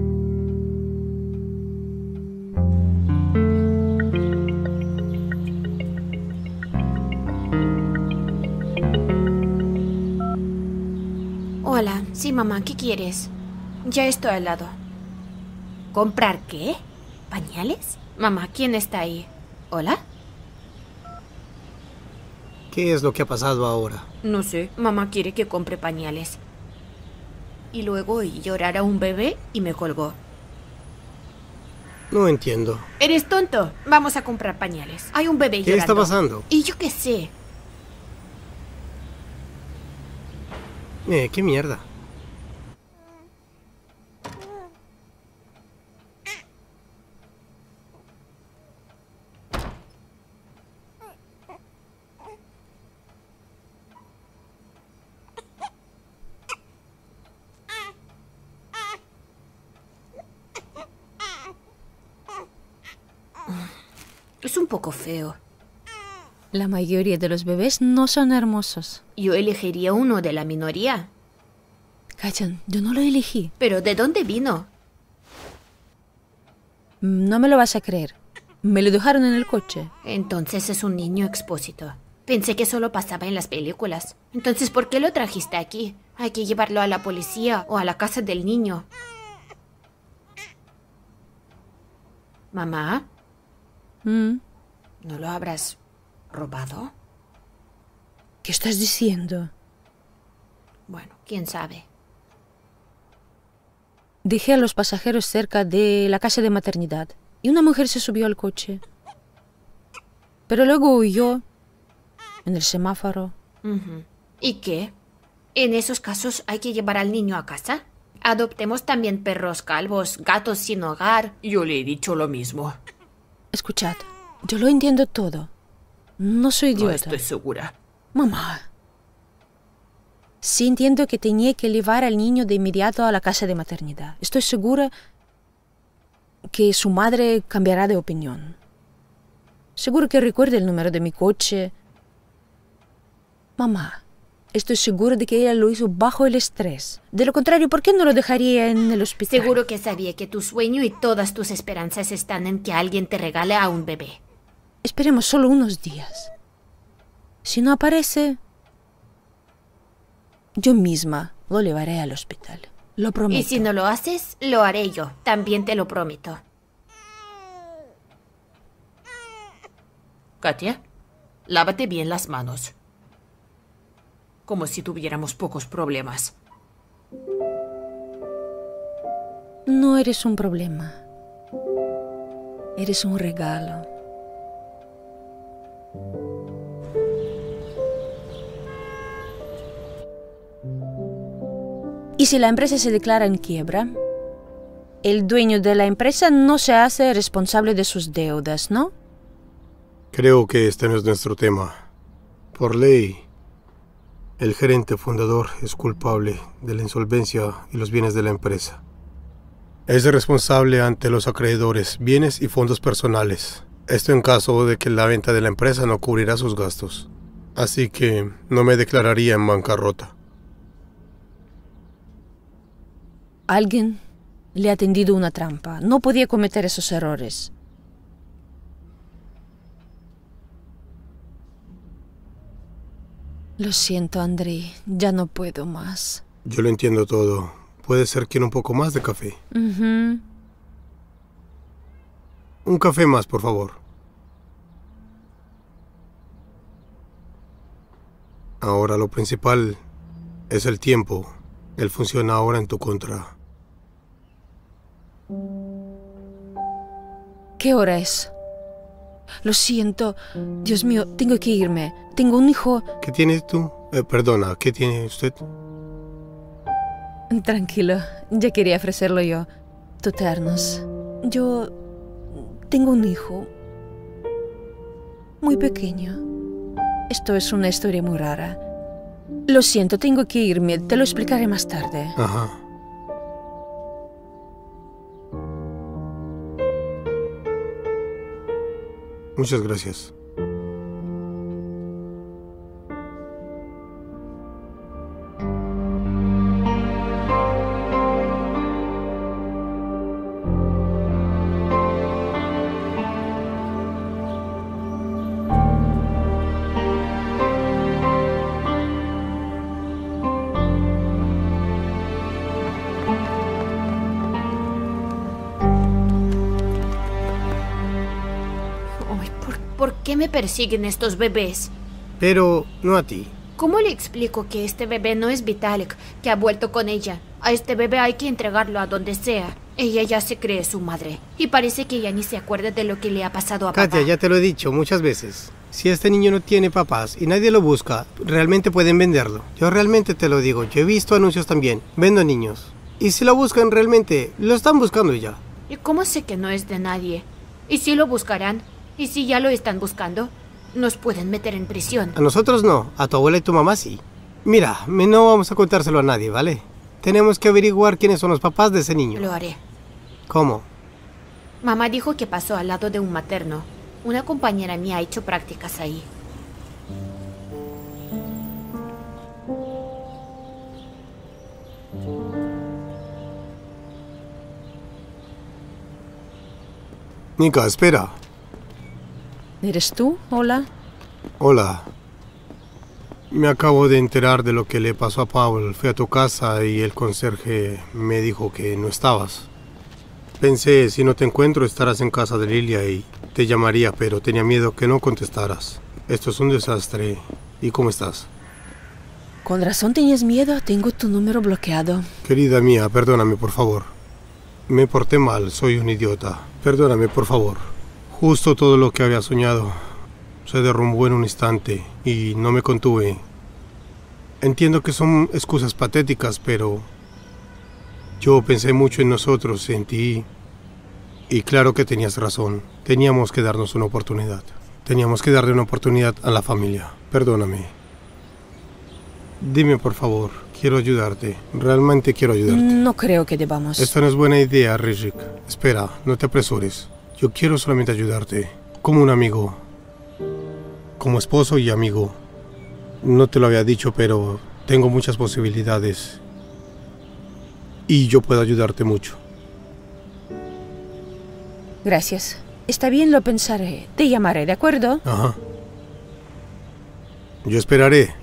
Hola, sí, mamá, ¿qué quieres? Ya estoy al lado. ¿Comprar qué? ¿Pañales? Mamá, ¿quién está ahí? ¿Hola? ¿Qué es lo que ha pasado ahora? No sé, mamá quiere que compre pañales. Y luego oí llorar a un bebé y me colgó. No entiendo. ¿Eres tonto? Vamos a comprar pañales. Hay un bebé ¿Qué llorando. está pasando? Y yo qué sé. ¿Qué mierda? Es un poco feo. La mayoría de los bebés no son hermosos. Yo elegiría uno de la minoría. Katia, yo no lo elegí. ¿Pero de dónde vino? No me lo vas a creer. Me lo dejaron en el coche. Entonces es un niño expósito. Pensé que solo pasaba en las películas. Entonces, ¿por qué lo trajiste aquí? Hay que llevarlo a la policía o a la casa del niño. Mamá, ¿Mm? ¿no lo habrás robado? ¿Qué estás diciendo? Bueno, quién sabe. Dejé a los pasajeros cerca de la casa de maternidad y una mujer se subió al coche. Pero luego huyó en el semáforo. Ujú. ¿Y qué? ¿En esos casos hay que llevar al niño a casa? Adoptemos también perros calvos, gatos sin hogar. Yo le he dicho lo mismo. Escuchad, yo lo entiendo todo. No soy No idiota. estoy segura. Mamá. Sí entiendo que tenía que llevar al niño de inmediato a la casa de maternidad. Estoy segura que su madre cambiará de opinión. Seguro que recuerda el número de mi coche. Mamá, estoy segura de que ella lo hizo bajo el estrés. De lo contrario, ¿por qué no lo dejaría en el hospital? Seguro que sabía que tu sueño y todas tus esperanzas están en que alguien te regale a un bebé. Esperemos solo unos días. Si no aparece, yo misma lo llevaré al hospital. Lo prometo. Y si no lo haces, lo haré yo. También te lo prometo. Katia, lávate bien las manos. Como si tuviéramos pocos problemas. No eres un problema. Eres un regalo. ¿Y si la empresa se declara en quiebra? El dueño de la empresa no se hace responsable de sus deudas, ¿no? Creo que este no es nuestro tema. Por ley, El gerente fundador es culpable de la insolvencia y los bienes de la empresa. Es responsable ante los acreedores, bienes y fondos personales. Esto en caso de que la venta de la empresa no cubrirá sus gastos. Así que no me declararía en bancarrota. Alguien le ha tendido una trampa. No podía cometer esos errores. Lo siento, Andrei. Ya no puedo más. Yo lo entiendo todo. ¿Puede ser que un poco más de café? Un café más, por favor. Ahora lo principal es el tiempo. Él funciona ahora en tu contra. ¿Qué hora es? Lo siento. Dios mío, tengo que irme. Tengo un hijo. ¿Qué tienes tú? Perdona, ¿qué tiene usted? Tranquilo, ya quería ofrecerlo yo. Tutearnos. Yo tengo un hijo. Muy pequeño. Esto es una historia muy rara. Lo siento, tengo que irme. Te lo explicaré más tarde. Ajá. Muchas gracias. ¿Por qué me persiguen estos bebés? Pero no a ti. ¿Cómo le explico que este bebé no es Vitalik, que ha vuelto con ella? A este bebé hay que entregarlo a donde sea. Ella ya se cree su madre. Y parece que ya ni se acuerda de lo que le ha pasado a Katia, papá. ya te lo he dicho muchas veces. Si este niño no tiene papás y nadie lo busca, realmente pueden venderlo. Yo realmente te lo digo. Yo he visto anuncios también. Vendo niños. Y si lo buscan realmente, lo están buscando ya. ¿Y cómo sé que no es de nadie? ¿Y si lo buscarán? ¿Y si ya lo están buscando? Nos pueden meter en prisión. A nosotros no, a tu abuela y tu mamá sí. Mira, no vamos a contárselo a nadie, ¿vale? Tenemos que averiguar quiénes son los papás de ese niño. Lo haré. ¿Cómo? Mamá dijo que pasó al lado de un materno. Una compañera mía ha hecho prácticas ahí. Nika, espera. ¿Eres tú? Hola. Hola. Me acabo de enterar de lo que le pasó a Paul. Fui a tu casa y el conserje me dijo que no estabas. Pensé, si no te encuentro, estarás en casa de Lilia y te llamaría, pero tenía miedo que no contestaras. Esto es un desastre. ¿Y cómo estás? Con razón tenías miedo. Tengo tu número bloqueado. Querida mía, perdóname, por favor. Me porté mal, soy un idiota. Perdóname, por favor. Justo todo lo que había soñado se derrumbó en un instante y no me contuve. Entiendo que son excusas patéticas, pero yo pensé mucho en nosotros, en ti. Y claro que tenías razón. Teníamos que darnos una oportunidad. Teníamos que darle una oportunidad a la familia. Perdóname. Dime, por favor. Quiero ayudarte. Realmente quiero ayudarte. No creo que debamos. Esta no es buena idea, Rijik. Espera, no te apresures. Yo quiero solamente ayudarte. Como un amigo. Como esposo y amigo. No te lo había dicho, pero tengo muchas posibilidades. Y yo puedo ayudarte mucho. Gracias. Está bien, lo pensaré. Te llamaré, ¿de acuerdo? Ajá. Yo esperaré.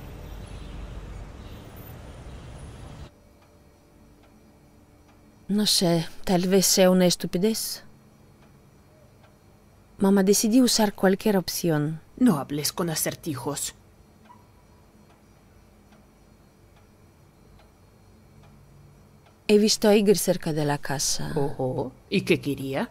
No sé, tal vez sea una estupidez. Mamá, decidí usar cualquier opción. No hables con acertijos. He visto a Igor cerca de la casa. Oh, ¿y qué quería?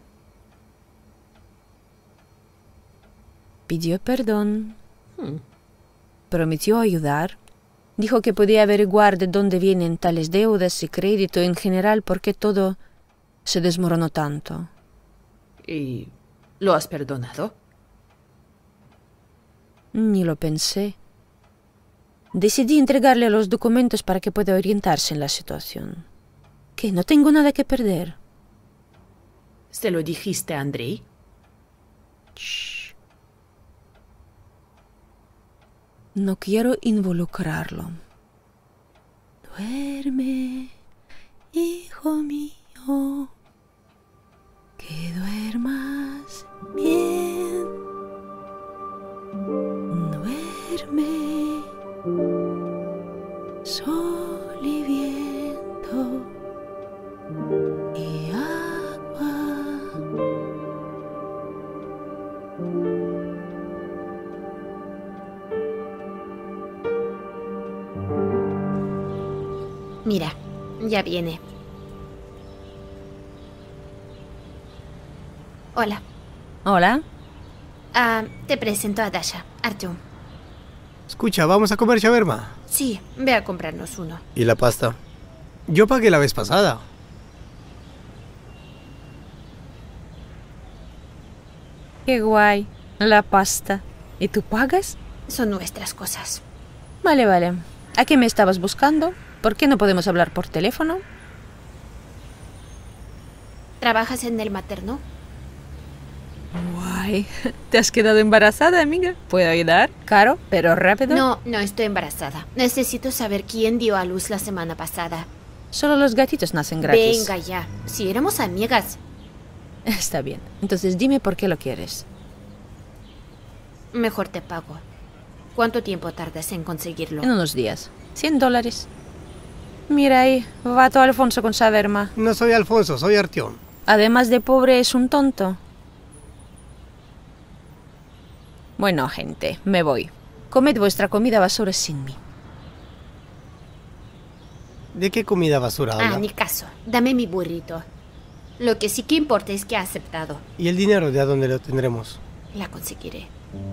Pidió perdón. Prometió ayudar. Dijo que podía averiguar de dónde vienen tales deudas y crédito en general, porque todo se desmoronó tanto. ¿Y lo has perdonado? Ni lo pensé. Decidí entregarle los documentos para que pueda orientarse en la situación. Que no tengo nada que perder. ¿Se lo dijiste a Andrei? Shh. No quiero involucrarlo. Duerme, hijo mío, que duermas bien. Duerme, sol y viento y agua. Mira, ya viene. Hola. Hola. Te presento a Dasha, Artyom. Escucha, vamos a comer shawarma. Sí, ve a comprarnos uno. ¿Y la pasta? Yo pagué la vez pasada. Qué guay. La pasta. ¿Y tú pagas? Son nuestras cosas. Vale, vale. ¿A qué me estabas buscando? ¿Por qué no podemos hablar por teléfono? ¿Trabajas en el materno? Guay. ¿Te has quedado embarazada, amiga? ¿Puedo ayudar? Caro, pero rápido. No estoy embarazada. Necesito saber quién dio a luz la semana pasada. Solo los gatitos nacen gratis. Venga ya. Si éramos amigas. Está bien. Entonces dime por qué lo quieres. Mejor te pago. ¿Cuánto tiempo tardas en conseguirlo? En unos días. $100. Mira ahí, va todo Alfonso con shawarma. No soy Alfonso, soy Artyom. Además de pobre, es un tonto. Bueno, gente, me voy. Comed vuestra comida basura sin mí. ¿De qué comida basura habla? Ni caso. Dame mi burrito. Lo que sí que importa es que ha aceptado. ¿Y el dinero de a dónde lo tendremos? La conseguiré.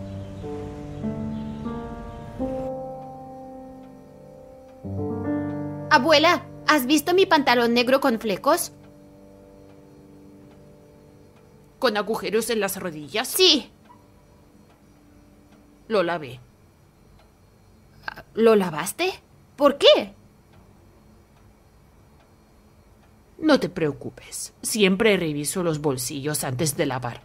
Abuela, ¿has visto mi pantalón negro con flecos? ¿Con agujeros en las rodillas? Sí. Lo lavé. ¿Lo lavaste? ¿Por qué? No te preocupes. Siempre reviso los bolsillos antes de lavar.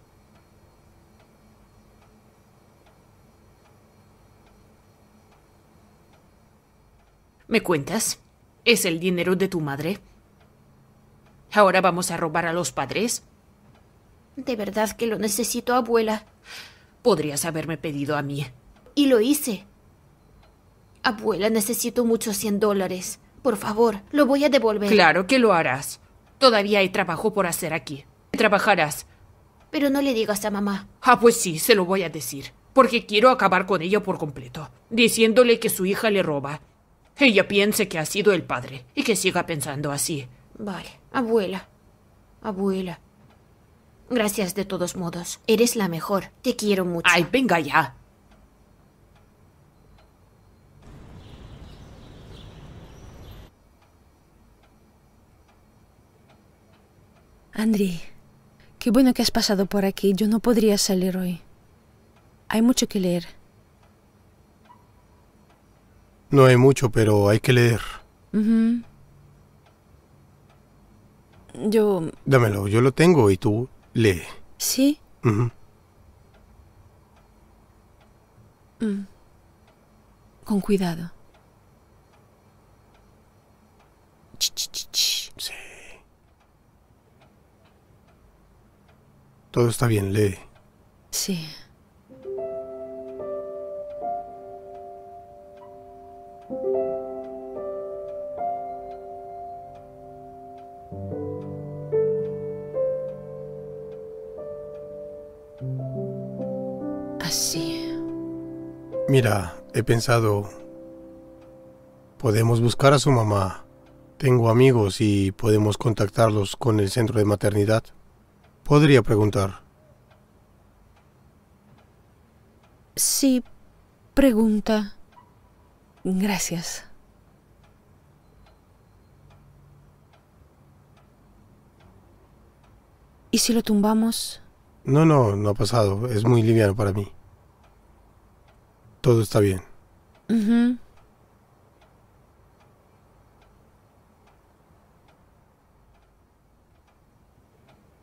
¿Me cuentas? ¿Es el dinero de tu madre? ¿Ahora vamos a robar a los padres? De verdad que lo necesito, abuela. Podrías haberme pedido a mí. Y lo hice. Abuela, necesito muchos $100. Por favor, lo voy a devolver. Claro que lo harás. Todavía hay trabajo por hacer aquí. Trabajarás. Pero no le digas a mamá. Pues sí, se lo voy a decir. Porque quiero acabar con ella por completo. Diciéndole que su hija le roba. Ella piense que ha sido el padre. Y que siga pensando así. Vale, abuela. Abuela. Gracias de todos modos. Eres la mejor. Te quiero mucho. Ay, venga ya. Andrei, qué bueno que has pasado por aquí. Yo no podría salir hoy. Hay mucho que leer. No hay mucho, pero hay que leer. Dámelo, yo lo tengo y tú lee. ¿Sí? Con cuidado. Sí. Todo está bien, lee. Sí. Así. Mira, he pensado... Podemos buscar a su mamá. Tengo amigos y podemos contactarlos con el centro de maternidad. Podría preguntar. Sí, pregunta. Gracias. ¿Y si lo tumbamos? No ha pasado. Es muy liviano para mí. Todo está bien.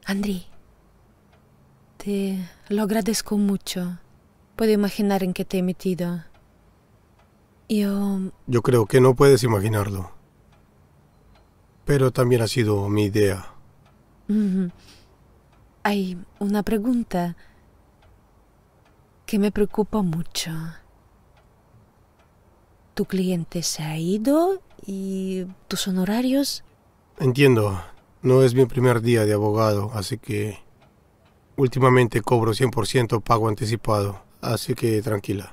Andri, te lo agradezco mucho. Puedo imaginar en qué te he metido. Yo creo que no puedes imaginarlo. Pero también ha sido mi idea. Hay una pregunta que me preocupa mucho. Tu cliente se ha ido y tus honorarios... Entiendo. No es mi primer día de abogado, así que... Últimamente cobro 100% pago anticipado, así que tranquila.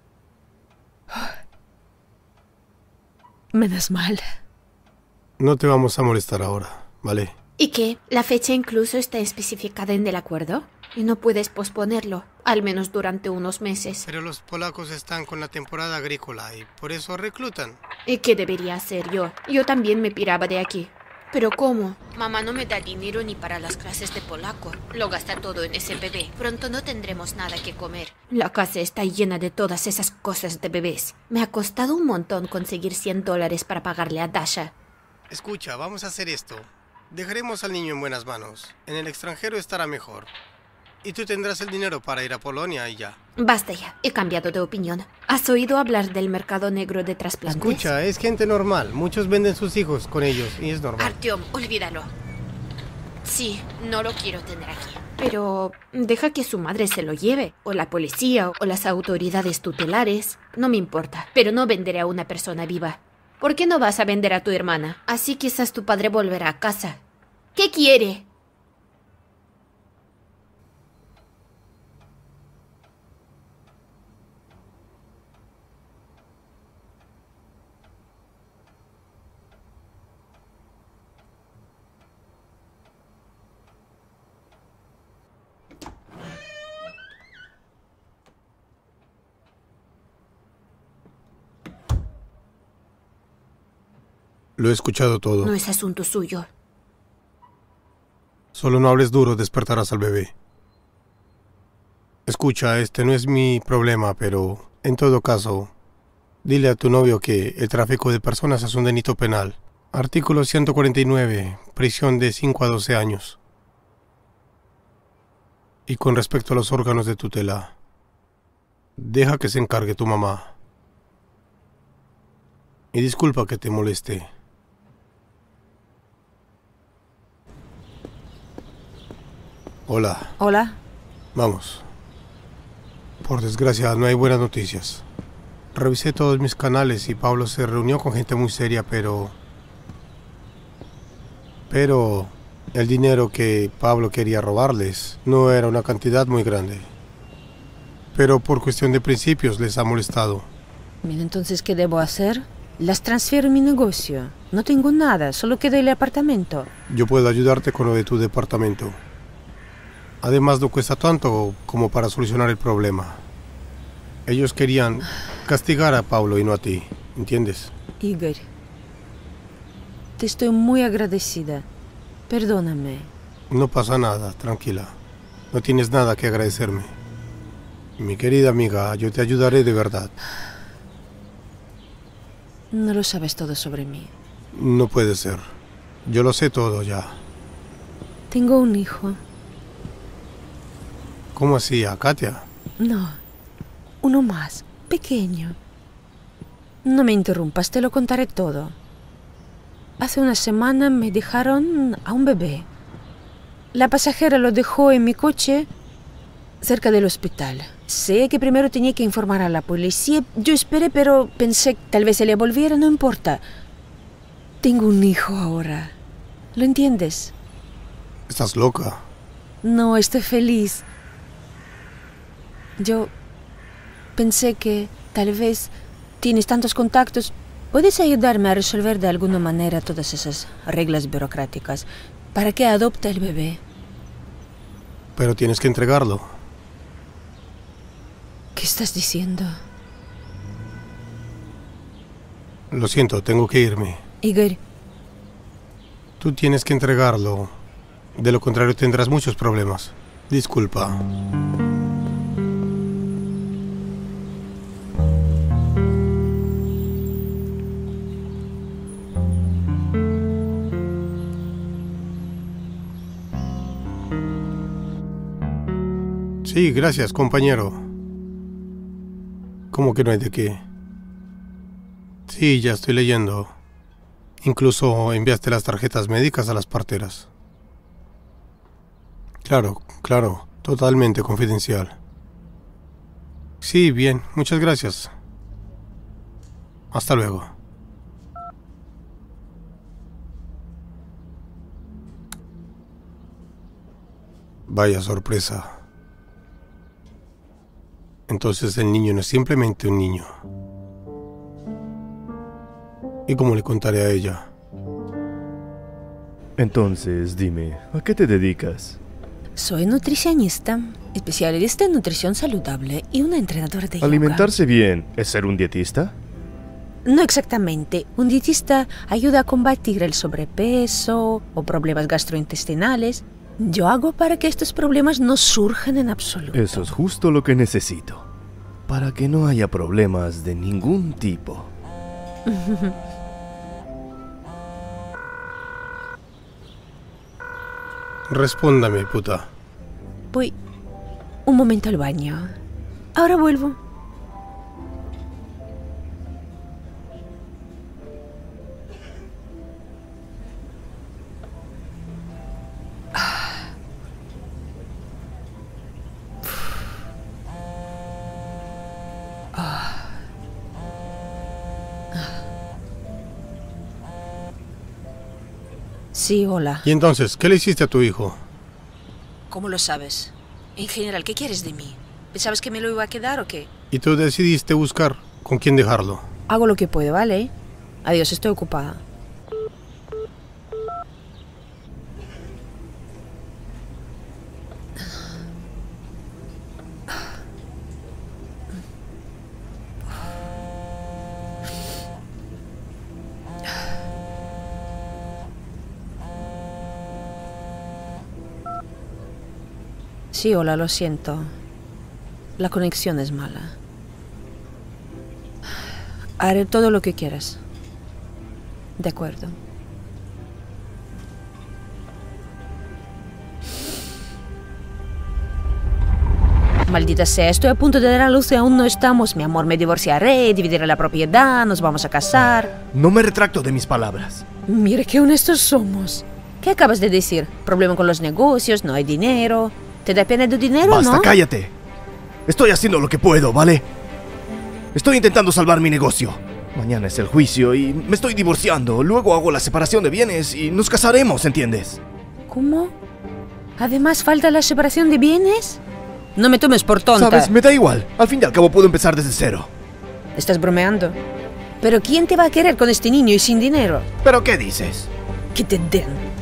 Menos mal. No te vamos a molestar ahora, ¿vale? ¿Y qué? ¿La fecha incluso está especificada en el acuerdo? Y no puedes posponerlo, al menos durante unos meses. Pero los polacos están con la temporada agrícola y por eso reclutan. ¿Y qué debería hacer yo? Yo también me piraba de aquí. ¿Pero cómo? Mamá no me da dinero ni para las clases de polaco. Lo gasta todo en ese bebé. Pronto no tendremos nada que comer. La casa está llena de todas esas cosas de bebés. Me ha costado un montón conseguir $100 para pagarle a Dasha. Escucha, vamos a hacer esto. Dejaremos al niño en buenas manos. En el extranjero estará mejor. Y tú tendrás el dinero para ir a Polonia y ya. Basta ya, he cambiado de opinión. ¿Has oído hablar del mercado negro de trasplantes? Escucha, es gente normal. Muchos venden sus hijos con ellos y es normal. Artyom, olvídalo. Sí, no lo quiero tener aquí. Pero deja que su madre se lo lleve, o la policía, o las autoridades tutelares. No me importa, pero no venderé a una persona viva. ¿Por qué no vas a vender a tu hermana? Así quizás tu padre volverá a casa. ¿Qué quiere? Lo he escuchado todo. No es asunto suyo. Solo no hables duro, despertarás al bebé. Escucha, este no es mi problema, pero en todo caso, dile a tu novio que el tráfico de personas es un delito penal. Artículo 149, prisión de 5 a 12 años. Y con respecto a los órganos de tutela, deja que se encargue tu mamá. Y disculpa que te moleste. Hola. Hola. Vamos. Por desgracia, no hay buenas noticias. Revisé todos mis canales y Pablo se reunió con gente muy seria, pero el dinero que Pablo quería robarles no era una cantidad muy grande. Pero por cuestión de principios les ha molestado. Bien, entonces, ¿qué debo hacer? Las transfiero en mi negocio. No tengo nada, solo queda el apartamento. Yo puedo ayudarte con lo de tu departamento. Además, no cuesta tanto como para solucionar el problema. Ellos querían castigar a Pablo y no a ti, ¿entiendes? Igor, te estoy muy agradecida. Perdóname. No pasa nada, tranquila. No tienes nada que agradecerme. Mi querida amiga, yo te ayudaré de verdad. No lo sabes todo sobre mí. No puede ser. Yo lo sé todo ya. Tengo un hijo. ¿Cómo así? ¿A Katia? No, uno más, pequeño. No me interrumpas, te lo contaré todo. Hace una semana me dejaron a un bebé. La pasajera lo dejó en mi coche cerca del hospital. Sé que primero tenía que informar a la policía. Yo esperé, pero pensé que tal vez se le volviera, no importa. Tengo un hijo ahora. ¿Lo entiendes? ¿Estás loca? No, estoy feliz. Yo pensé que tal vez tienes tantos contactos. ¿Puedes ayudarme a resolver de alguna manera todas esas reglas burocráticas para que adopte el bebé? Pero tienes que entregarlo. ¿Qué estás diciendo? Lo siento, tengo que irme. Igor. Tú tienes que entregarlo. De lo contrario tendrás muchos problemas. Disculpa. Sí, gracias, compañero. ¿Cómo que no hay de qué? Sí, ya estoy leyendo. Incluso enviaste las tarjetas médicas a las parteras. Claro, claro, totalmente confidencial. Sí, bien, muchas gracias. Hasta luego. Vaya sorpresa. Entonces el niño no es simplemente un niño. ¿Y cómo le contaré a ella? Entonces, dime, ¿a qué te dedicas? Soy nutricionista, especialista en nutrición saludable y una entrenadora de yoga. ¿Alimentarse bien es ser un dietista? No exactamente. Un dietista ayuda a combatir el sobrepeso o problemas gastrointestinales. Yo hago para que estos problemas no surjan en absoluto. Eso es justo lo que necesito, para que no haya problemas de ningún tipo. Respóndame, puta. Voy un momento al baño. Ahora vuelvo. Sí, hola. ¿Y entonces, qué le hiciste a tu hijo? ¿Cómo lo sabes? En general, ¿qué quieres de mí? ¿Pensabas que me lo iba a quedar o qué? Y tú decidiste buscar con quién dejarlo. Hago lo que puedo, ¿vale? Adiós, estoy ocupada. Sí, hola, lo siento. La conexión es mala. Haré todo lo que quieras. De acuerdo. Maldita sea, estoy a punto de dar a luz y aún no estamos. Mi amor, me divorciaré, dividiré la propiedad, nos vamos a casar. No me retracto de mis palabras. Mire qué honestos somos. ¿Qué acabas de decir? Problema con los negocios, no hay dinero. ¿Te da pena de dinero, Basta, no? cállate. Estoy haciendo lo que puedo, ¿vale? Estoy intentando salvar mi negocio. Mañana es el juicio y me estoy divorciando. Luego hago la separación de bienes y nos casaremos, ¿entiendes? ¿Cómo? ¿Además falta la separación de bienes? No me tomes por tonta. ¿Sabes? Me da igual. Al fin y al cabo puedo empezar desde cero. Estás bromeando. ¿Pero quién te va a querer con este niño y sin dinero? ¿Pero qué dices? Que te den.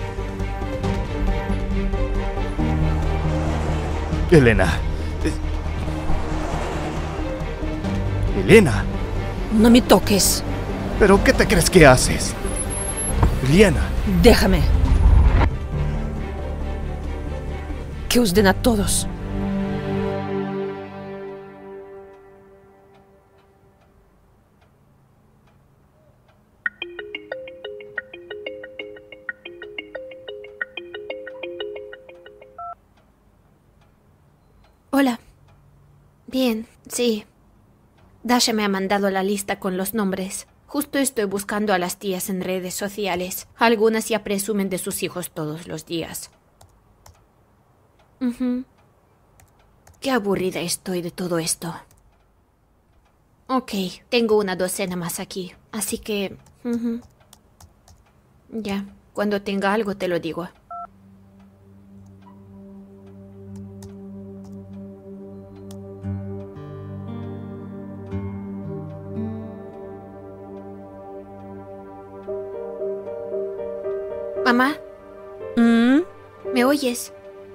Elena. Elena. No me toques. ¿Pero qué te crees que haces? Elena. Déjame. Que os den a todos. Hola. Bien, sí. Dasha me ha mandado la lista con los nombres. Justo estoy buscando a las tías en redes sociales. Algunas ya presumen de sus hijos todos los días. Qué aburrida estoy de todo esto. Ok, tengo una docena más aquí, así que... Ya, cuando tenga algo te lo digo. Mamá, ¿me oyes?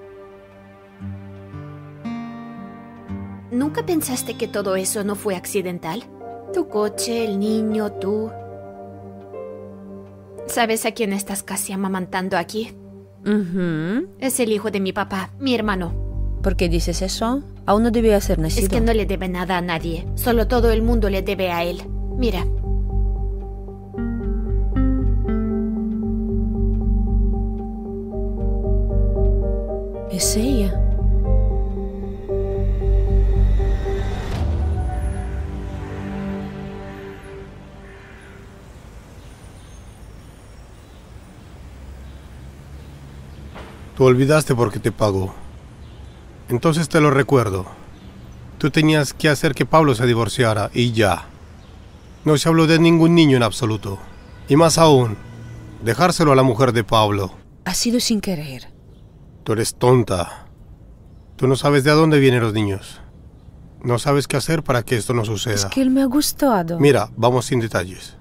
¿Nunca pensaste que todo eso no fue accidental? Tu coche, el niño, tú... ¿Sabes a quién estás casi amamantando aquí? Es el hijo de mi papá, mi hermano. ¿Por qué dices eso? Aún no debía ser nacido. Es que no le debe nada a nadie. Solo todo el mundo le debe a él. Mira. Es ella. Tú olvidaste porque te pagó. Entonces te lo recuerdo. Tú tenías que hacer que Pablo se divorciara y ya. No se habló de ningún niño en absoluto. Y más aún, dejárselo a la mujer de Pablo. Ha sido sin querer. Tú eres tonta. Tú no sabes de dónde vienen los niños. No sabes qué hacer para que esto no suceda. Es que él me ha gustado. Mira, vamos sin detalles.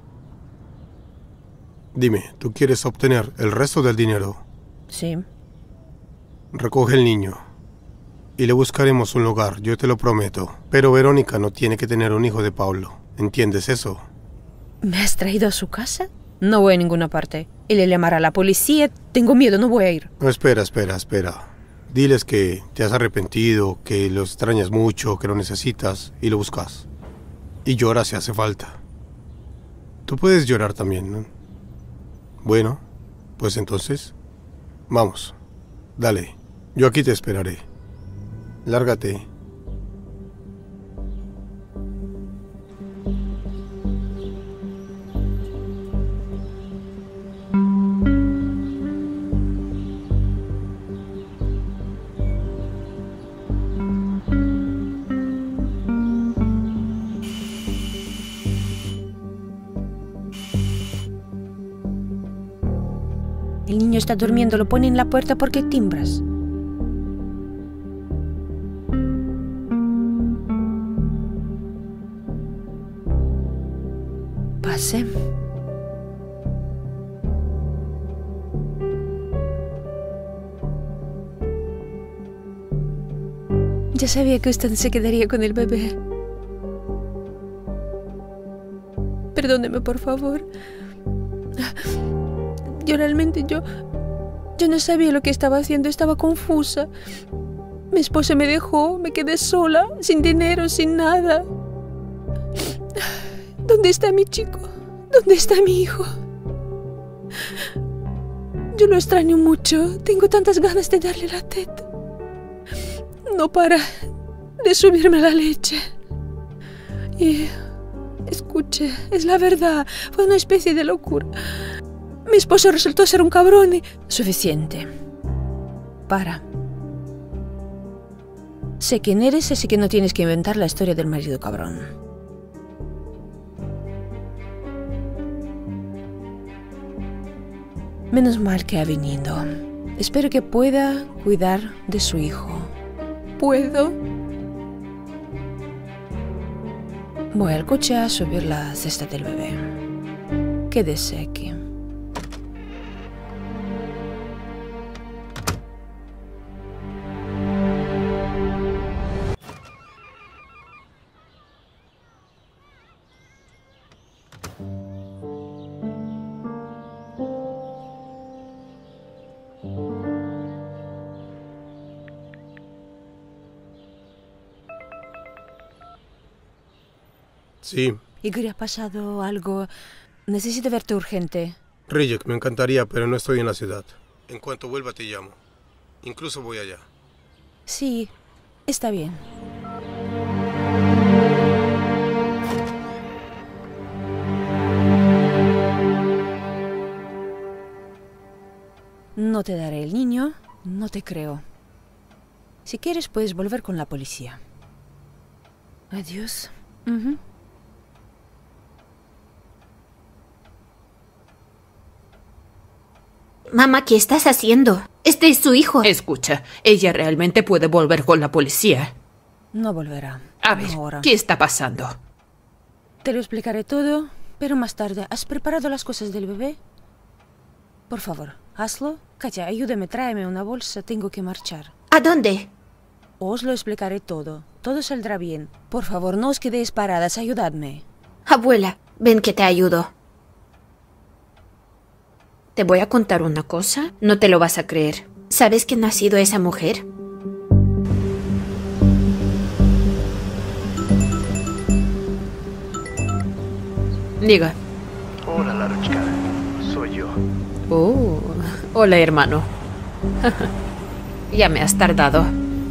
Dime, ¿tú quieres obtener el resto del dinero? Sí. Recoge el niño. Y le buscaremos un lugar, yo te lo prometo. Pero Verónica no tiene que tener un hijo de Pablo. ¿Entiendes eso? ¿Me has traído a su casa? No voy a ninguna parte. Él le llamará a la policía. Tengo miedo, no voy a ir. No, espera. Diles que te has arrepentido, que lo extrañas mucho, que lo necesitas y lo buscas. Y llora si hace falta. Tú puedes llorar también, ¿no? Bueno, pues entonces, vamos. Dale, yo aquí te esperaré. Lárgate. El niño está durmiendo, lo pone en la puerta porque timbras. Pase. Ya sabía que usted se quedaría con el bebé. Perdóneme, por favor. Yo no sabía lo que estaba haciendo, estaba confusa. Mi esposo me dejó, me quedé sola, sin dinero, sin nada. ¿Dónde está mi chico? ¿Dónde está mi hijo? Yo lo extraño mucho, tengo tantas ganas de darle la teta. No para de subirme la leche. Y escuche, es la verdad, fue una especie de locura. Mi esposo resultó ser un cabrón y... Suficiente. Para. Sé quién eres, así que no tienes que inventar la historia del marido cabrón. Menos mal que ha venido. Espero que pueda cuidar de su hijo. ¿Puedo? Voy al coche a subir la cesta del bebé. Quédese aquí. Sí. Igor, ¿ha pasado algo? Necesito verte urgente. Rijek, me encantaría, pero no estoy en la ciudad. En cuanto vuelva te llamo. Incluso voy allá. Sí, está bien. No te daré el niño, no te creo. Si quieres, puedes volver con la policía. Adiós. Mamá, ¿qué estás haciendo? Este es su hijo. Escucha, ella realmente puede volver con la policía. No volverá. A ver, ahora. ¿qué está pasando? Te lo explicaré todo, pero más tarde. ¿Has preparado las cosas del bebé? Por favor, hazlo. Katya, ayúdame, tráeme una bolsa. Tengo que marchar. ¿A dónde? Os lo explicaré todo. Todo saldrá bien. Por favor, no os quedéis paradas. Ayudadme. Abuela, ven que te ayudo. Te voy a contar una cosa. No te lo vas a creer. ¿Sabes quién ha sido esa mujer? Diga. Hola, Laruchka. Soy yo. Hola, hermano. Ya me has tardado.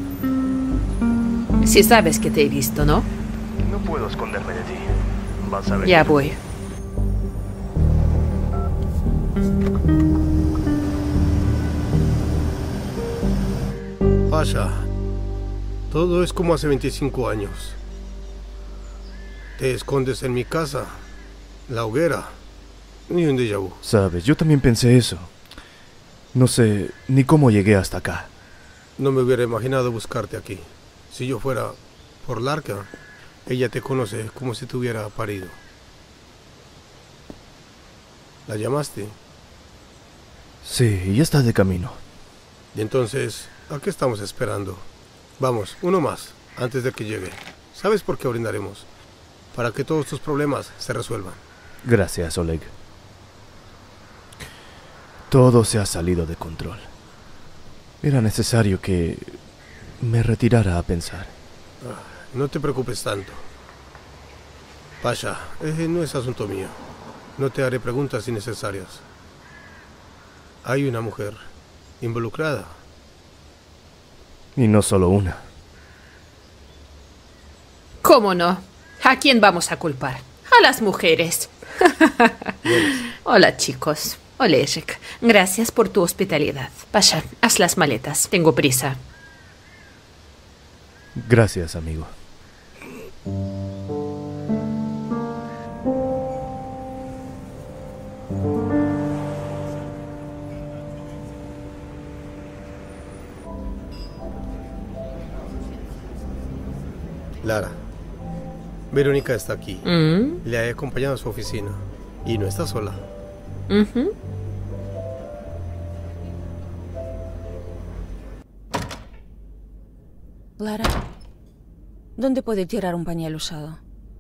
Si sabes que te he visto, ¿no? No puedo esconderme de ti. Vas a ver. Ya voy. Pasha, todo es como hace 25 años. Te escondes en mi casa, la hoguera, ni un déjà vu. Sabes, yo también pensé eso. No sé ni cómo llegué hasta acá. No me hubiera imaginado buscarte aquí. Si yo fuera por Larka, ella te conoce como si te hubiera parido. ¿La llamaste? Sí, ya está de camino. Y entonces, ¿a qué estamos esperando? Vamos, uno más, antes de que llegue. ¿Sabes por qué brindaremos? Para que todos tus problemas se resuelvan. Gracias, Oleg. Todo se ha salido de control. Era necesario que me retirara a pensar. No te preocupes tanto. Pasha, no es asunto mío. No te haré preguntas innecesarias. Hay una mujer involucrada. Y no solo una. ¿Cómo no? ¿A quién vamos a culpar? A las mujeres. Hola, chicos. Oleg, gracias por tu hospitalidad. Pasha, haz las maletas. Tengo prisa. Gracias, amigo. Lara, Verónica está aquí. Le he acompañado a su oficina. Y no está sola. Lara, ¿dónde puede tirar un pañal usado?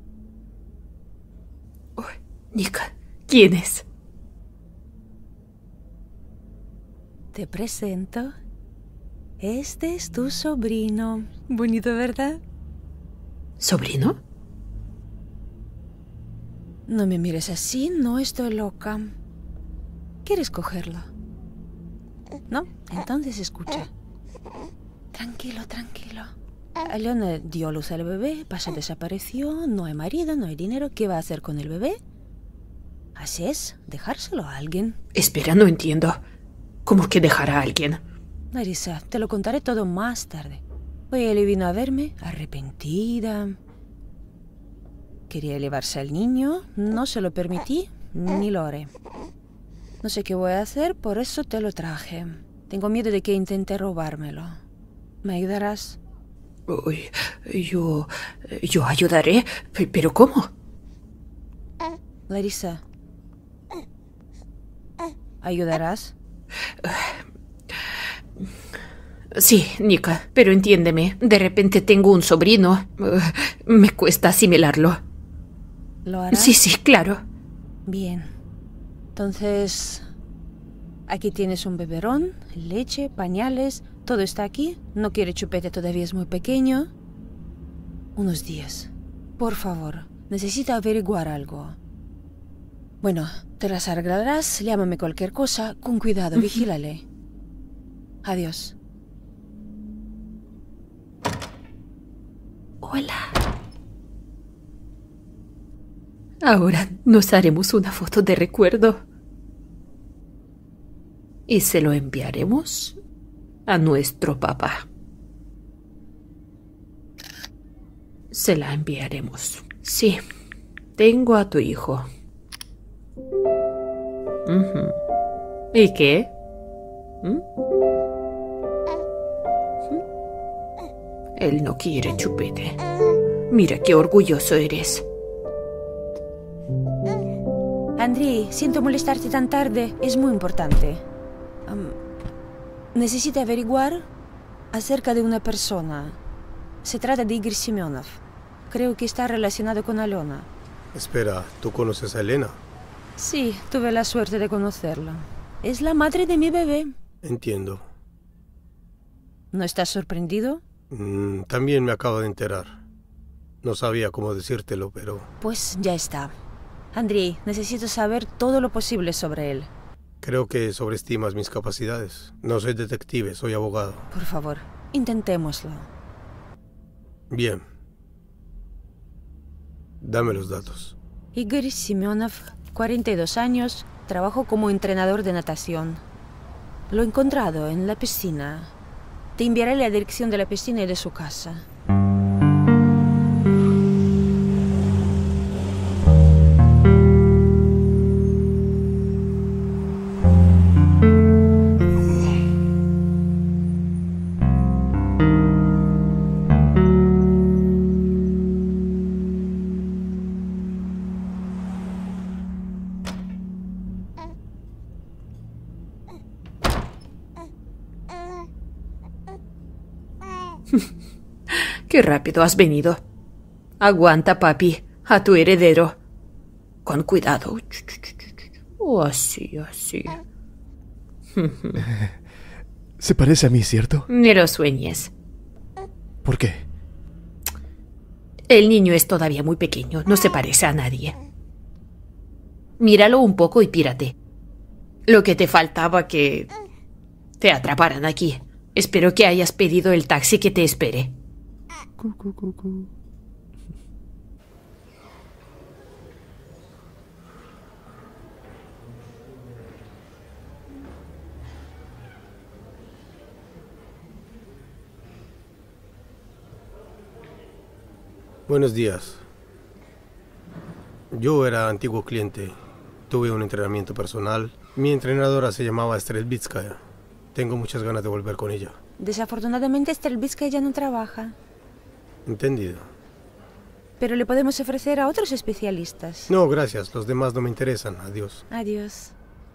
Oh, Nika, ¿quién es? Te presento. Este es tu sobrino. Bonito, ¿verdad? ¿Sobrino? No me mires así, no estoy loca. ¿Quieres cogerlo? ¿No? Entonces escucha. Tranquilo, tranquilo. Aliona dio a luz al bebé, Pasha desapareció, no hay marido, no hay dinero. ¿Qué va a hacer con el bebé? Así es, dejárselo a alguien. Espera, no entiendo. ¿Cómo que dejar a alguien? Larisa, te lo contaré todo más tarde. Hoy él vino a verme, arrepentida. Quería llevarse al niño, no se lo permití, ni lo haré. No sé qué voy a hacer, por eso te lo traje. Tengo miedo de que intente robármelo. ¿Me ayudarás? Uy, yo ayudaré, pero ¿cómo? Larisa, ¿ayudarás? Sí, Nika, pero entiéndeme. De repente tengo un sobrino. Me cuesta asimilarlo. ¿Lo harás? Sí, claro. Bien. Entonces, aquí tienes un biberón, leche, pañales, todo está aquí. No quiere chupete, todavía es muy pequeño. Unos días. Por favor, necesito averiguar algo. Bueno, te las arreglarás, llámame cualquier cosa, con cuidado, vigílale. Adiós. Hola. Ahora nos haremos una foto de recuerdo. Y se lo enviaremos a nuestro papá. Se la enviaremos. Sí, tengo a tu hijo. ¿Y qué? Él no quiere chupete. Mira qué orgulloso eres. Andrei, siento molestarte tan tarde. Es muy importante. Necesito averiguar acerca de una persona. Se trata de Igor Semyonov. Creo que está relacionado con Alena. Espera, ¿tú conoces a Elena? Sí, tuve la suerte de conocerla. Es la madre de mi bebé. Entiendo. ¿No estás sorprendido? También me acabo de enterar. No sabía cómo decírtelo, pero... Pues ya está. Andrei, necesito saber todo lo posible sobre él. Creo que sobreestimas mis capacidades. No soy detective, soy abogado. Por favor, intentémoslo. Bien. Dame los datos. Igor Semyonov, 42 años, trabajó como entrenador de natación. Lo he encontrado en la piscina. Te enviaré la dirección de la piscina y de su casa. Qué rápido has venido. Aguanta, papi, a tu heredero. Con cuidado. Así, así. Se parece a mí, ¿cierto? Ni lo sueñes. ¿Por qué? El niño es todavía muy pequeño, no se parece a nadie. Míralo un poco y pírate. Lo que te faltaba que te atraparan aquí. Espero que hayas pedido el taxi que te espere. Buenos días. Yo era antiguo cliente. Tuve un entrenamiento personal. Mi entrenadora se llamaba Strelbitskaya. Tengo muchas ganas de volver con ella. Desafortunadamente, Strelbitskaya ya no trabaja. Entendido. Pero le podemos ofrecer a otros especialistas. No, gracias. Los demás no me interesan. Adiós. Adiós.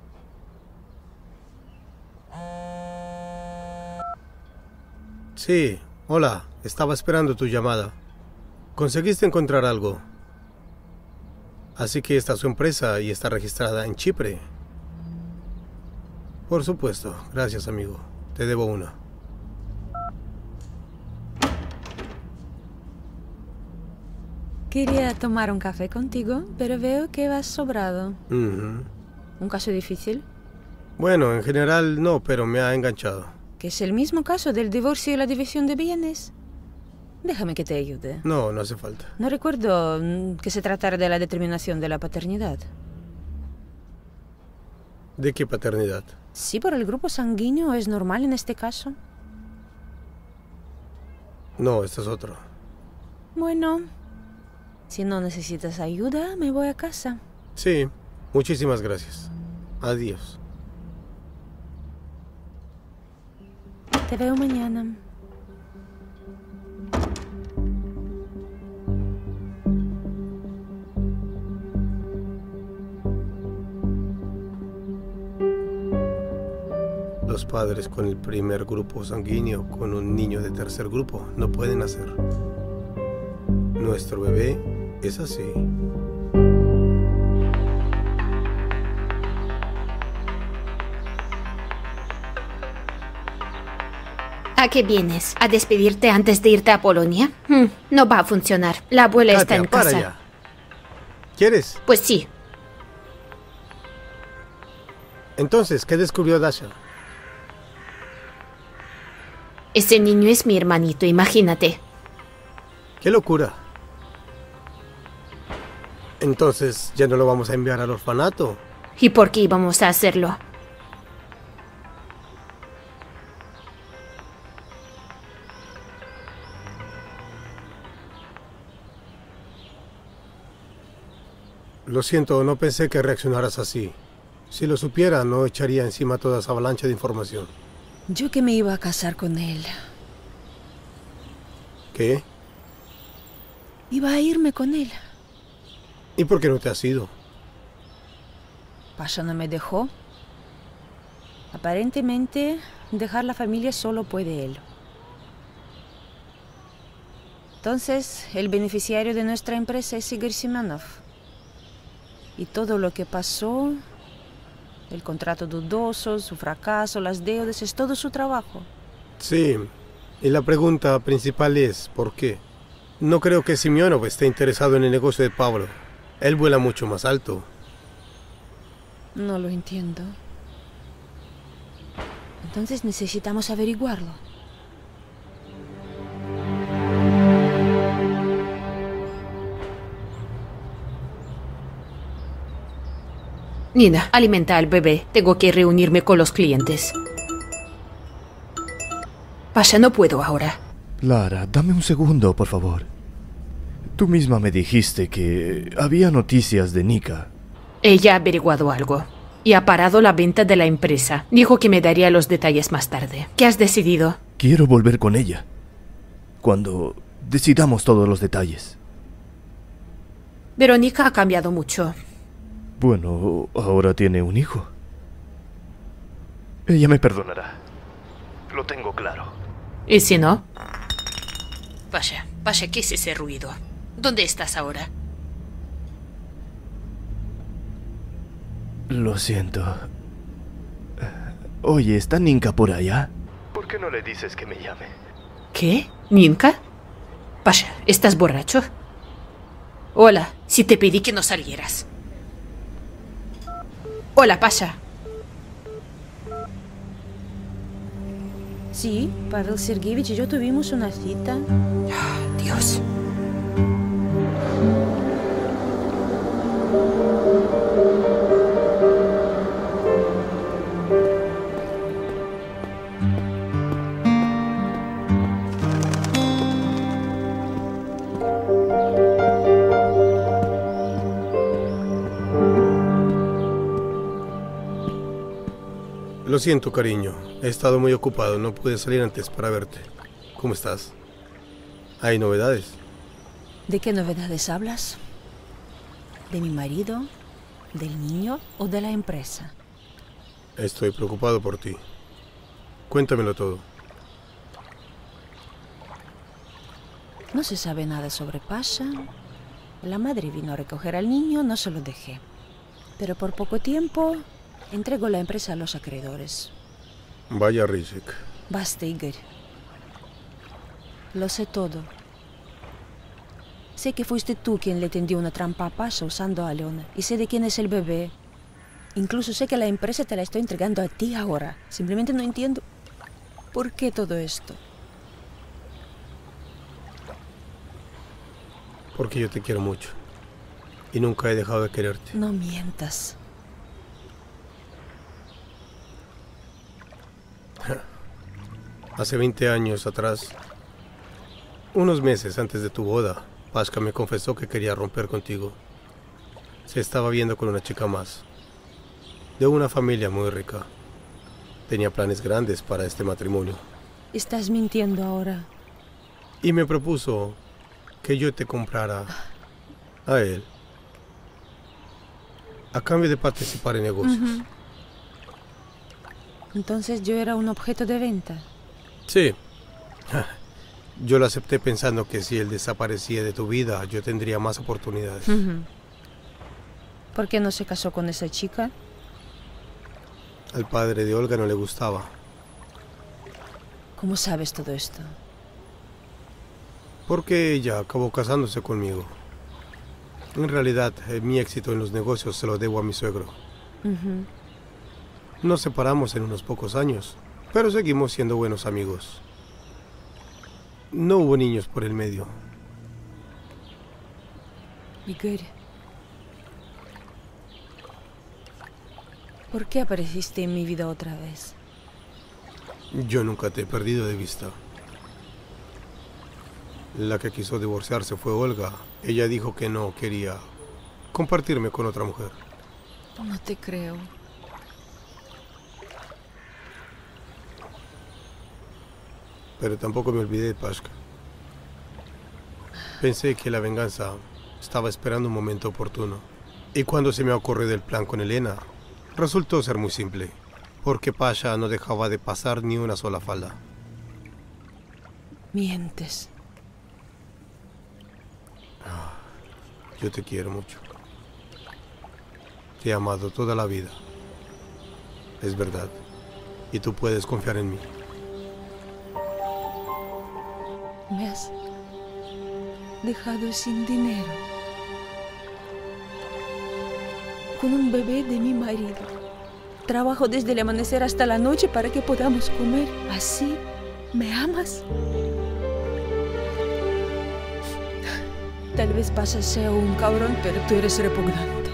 Sí, hola. Estaba esperando tu llamada. ¿Conseguiste encontrar algo? Así que esta es su empresa y está registrada en Chipre. Por supuesto. Gracias, amigo. Te debo una. Quería tomar un café contigo, pero veo que vas sobrado. ¿Un caso difícil? Bueno, en general no, pero me ha enganchado. ¿Que es el mismo caso del divorcio y la división de bienes? Déjame que te ayude. No, no hace falta. No recuerdo que se tratara de la determinación de la paternidad. ¿De qué paternidad? Sí, por el grupo sanguíneo es normal en este caso. No, esto es otro. Bueno, si no necesitas ayuda, me voy a casa. Sí, muchísimas gracias. Adiós. Te veo mañana. Los padres con el primer grupo sanguíneo con un niño de tercer grupo no pueden hacer. Nuestro bebé es así. ¿A qué vienes? ¿A despedirte antes de irte a Polonia? No va a funcionar. La abuela está en casa. Para ya. ¿Quieres? Pues sí. Entonces, ¿qué descubrió Dasha? Ese niño es mi hermanito, imagínate. ¡Qué locura! Entonces, ¿ya no lo vamos a enviar al orfanato? ¿Y por qué íbamos a hacerlo? Lo siento, no pensé que reaccionaras así. Si lo supiera, no echaría encima toda esa avalancha de información. Yo que me iba a casar con él. ¿Qué? Iba a irme con él. ¿Y por qué no te has ido? Pasha no me dejó. Aparentemente, dejar la familia solo puede él. Entonces, el beneficiario de nuestra empresa es Igor Semenov. Y todo lo que pasó, el contrato dudoso, su fracaso, las deudas, es todo su trabajo. Sí, y la pregunta principal es, ¿por qué? No creo que Semyonov esté interesado en el negocio de Pablo. Él vuela mucho más alto. No lo entiendo. Entonces necesitamos averiguarlo. Nina, alimenta al bebé. Tengo que reunirme con los clientes. Pasha, no puedo ahora. Lara, dame un segundo, por favor. Tú misma me dijiste que había noticias de Nika. Ella ha averiguado algo y ha parado la venta de la empresa. Dijo que me daría los detalles más tarde. ¿Qué has decidido? Quiero volver con ella. Cuando decidamos todos los detalles. Verónica ha cambiado mucho. Bueno, ahora tiene un hijo. Ella me perdonará. Lo tengo claro. ¿Y si no? Pasha, ¿qué es ese ruido? ¿Dónde estás ahora? Lo siento. Oye, ¿está Ninka por allá? ¿Por qué no le dices que me llame? ¿Qué? ¿Ninka? Pasha, ¿estás borracho? Hola, si te pedí que no salieras. Hola, Pasha. Sí, Pavel Sergeyevich y yo tuvimos una cita. Dios. Lo siento, cariño. He estado muy ocupado. No pude salir antes para verte. ¿Cómo estás? ¿Hay novedades? ¿De qué novedades hablas? ¿De mi marido? ¿Del niño o de la empresa? Estoy preocupado por ti. Cuéntamelo todo. No se sabe nada sobre Pasha. La madre vino a recoger al niño, no se lo dejé. Pero por poco tiempo entregó la empresa a los acreedores. Vaya, Rizek. Basta, Igor. Lo sé todo. Sé que fuiste tú quien le tendió una trampa a Pasha usando a Leona. Y sé de quién es el bebé. Incluso sé que la empresa te la estoy entregando a ti ahora. Simplemente no entiendo por qué todo esto. Porque yo te quiero mucho. Y nunca he dejado de quererte. No mientas. Hace 20 años atrás, unos meses antes de tu boda, Pasha me confesó que quería romper contigo. Se estaba viendo con una chica más, de una familia muy rica. Tenía planes grandes para este matrimonio. Estás mintiendo ahora. Y me propuso que yo te comprara a él, a cambio de participar en negocios. Entonces yo era un objeto de venta. Sí. Yo lo acepté pensando que si él desaparecía de tu vida, yo tendría más oportunidades. ¿Por qué no se casó con esa chica? Al padre de Olga no le gustaba. ¿Cómo sabes todo esto? Porque ella acabó casándose conmigo. En realidad, mi éxito en los negocios se lo debo a mi suegro. Nos separamos en unos pocos años, pero seguimos siendo buenos amigos. No hubo niños por el medio. Igor, ¿por qué apareciste en mi vida otra vez? Yo nunca te he perdido de vista. La que quiso divorciarse fue Olga. Ella dijo que no quería compartirme con otra mujer. No te creo. Pero tampoco me olvidé de Pasha. Pensé que la venganza estaba esperando un momento oportuno. Y cuando se me ocurrió el plan con Elena, resultó ser muy simple. Porque Pasha no dejaba de pasar ni una sola falda. Mientes. Yo te quiero mucho. Te he amado toda la vida. Es verdad. Y tú puedes confiar en mí. Me has dejado sin dinero. Con un bebé de mi marido. Trabajo desde el amanecer hasta la noche para que podamos comer. ¿Así me amas? Tal vez Pasha sea un cabrón, pero tú eres repugnante.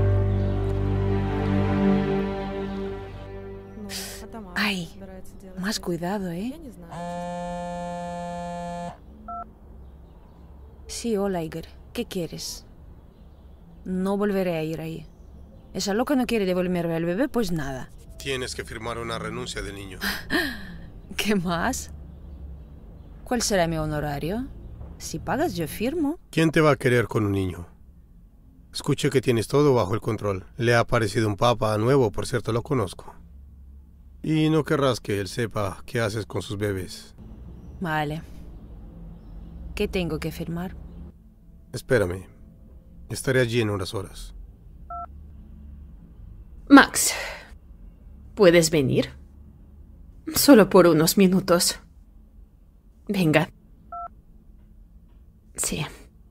Ay, Más cuidado, ¿eh? Sí, hola, Igor. ¿Qué quieres? No volveré a ir ahí. Esa loca no quiere devolverme al bebé, pues nada. Tienes que firmar una renuncia del niño. ¿Qué más? ¿Cuál será mi honorario? Si pagas, yo firmo. ¿Quién te va a querer con un niño? Escuché que tienes todo bajo el control. Le ha aparecido un papa nuevo, por cierto, lo conozco. Y no querrás que él sepa qué haces con sus bebés. Vale. ¿Qué tengo que firmar? Espérame. Estaré allí en unas horas. Max, ¿puedes venir? Solo por unos minutos. Venga. Sí.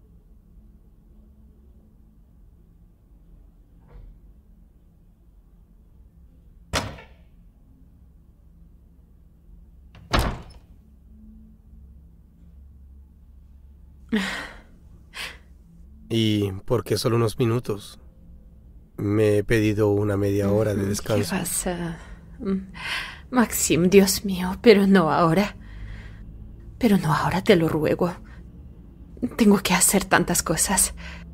¿Y por qué solo unos minutos? Me he pedido una media hora de descanso. ¿Qué pasa? Maxim, Dios mío, pero no ahora. Pero no ahora, te lo ruego. Tengo que hacer tantas cosas.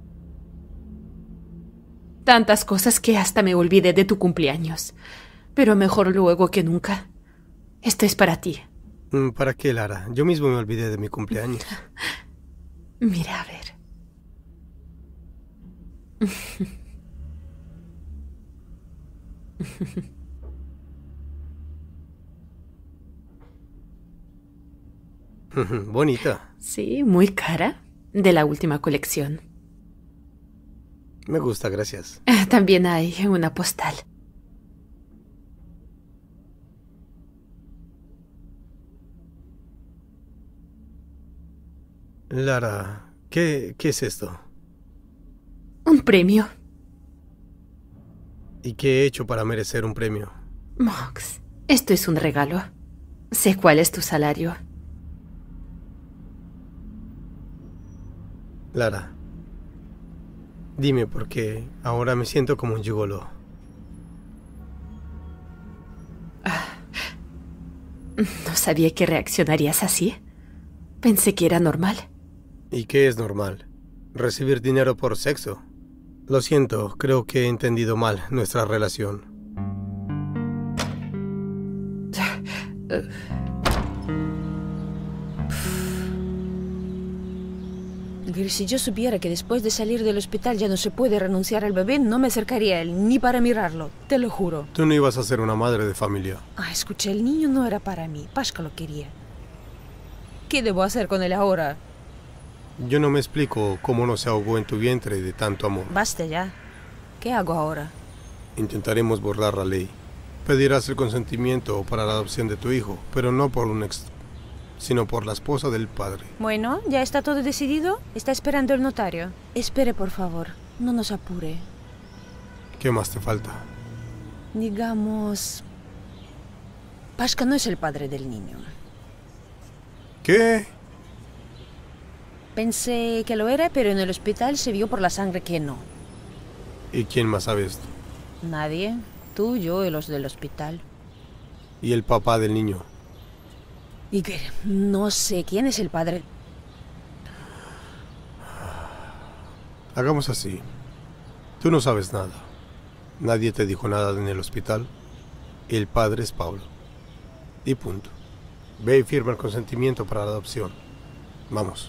Tantas cosas que hasta me olvidé de tu cumpleaños. Pero mejor luego que nunca. Esto es para ti. ¿Para qué, Lara? Yo mismo me olvidé de mi cumpleaños. Mira, a ver. Bonita. Sí, muy cara. De la última colección. Me gusta, gracias. También hay una postal. Lara, ¿qué es esto? Un premio. ¿Y qué he hecho para merecer un premio? Max, esto es un regalo. Sé cuál es tu salario. Lara, dime por qué ahora me siento como un gigoló. No sabía que reaccionarías así. Pensé que era normal. ¿Y qué es normal? ¿Recibir dinero por sexo? Lo siento, creo que he entendido mal nuestra relación. Si yo supiera que después de salir del hospital ya no se puede renunciar al bebé, no me acercaría a él, ni para mirarlo, te lo juro. Tú no ibas a ser una madre de familia. Escucha, el niño no era para mí, Pashka lo quería. ¿Qué debo hacer con él ahora? Yo no me explico cómo no se ahogó en tu vientre de tanto amor. Basta ya. ¿Qué hago ahora? Intentaremos burlar la ley. Pedirás el consentimiento para la adopción de tu hijo, pero no por un ex, sino por la esposa del padre. Bueno, ¿ya está todo decidido? Está esperando el notario. Espere, por favor. No nos apure. ¿Qué más te falta? Digamos... Pashka no es el padre del niño. ¿Qué? Pensé que lo era, pero en el hospital se vio por la sangre que no. ¿Y quién más sabe esto? Nadie. Tú, yo y los del hospital. ¿Y el papá del niño? Igor, no sé quién es el padre. Hagamos así. Tú no sabes nada. Nadie te dijo nada en el hospital. El padre es Pablo. Y punto. Ve y firma el consentimiento para la adopción. Vamos.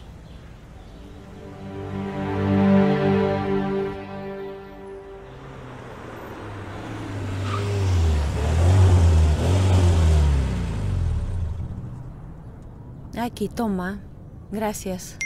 Aquí, toma. Gracias.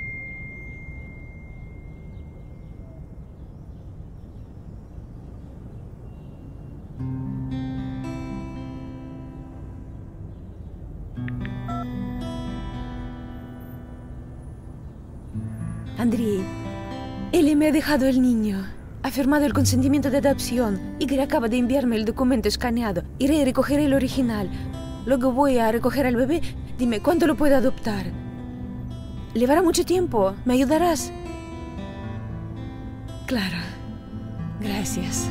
Andrei, él me ha dejado el niño. Ha firmado el consentimiento de adopción. Igor acaba de enviarme el documento escaneado. Iré a recoger el original. Luego voy a recoger al bebé. Dime, ¿cuándo lo puedo adoptar? ¿Llevará mucho tiempo? ¿Me ayudarás? Claro. Gracias.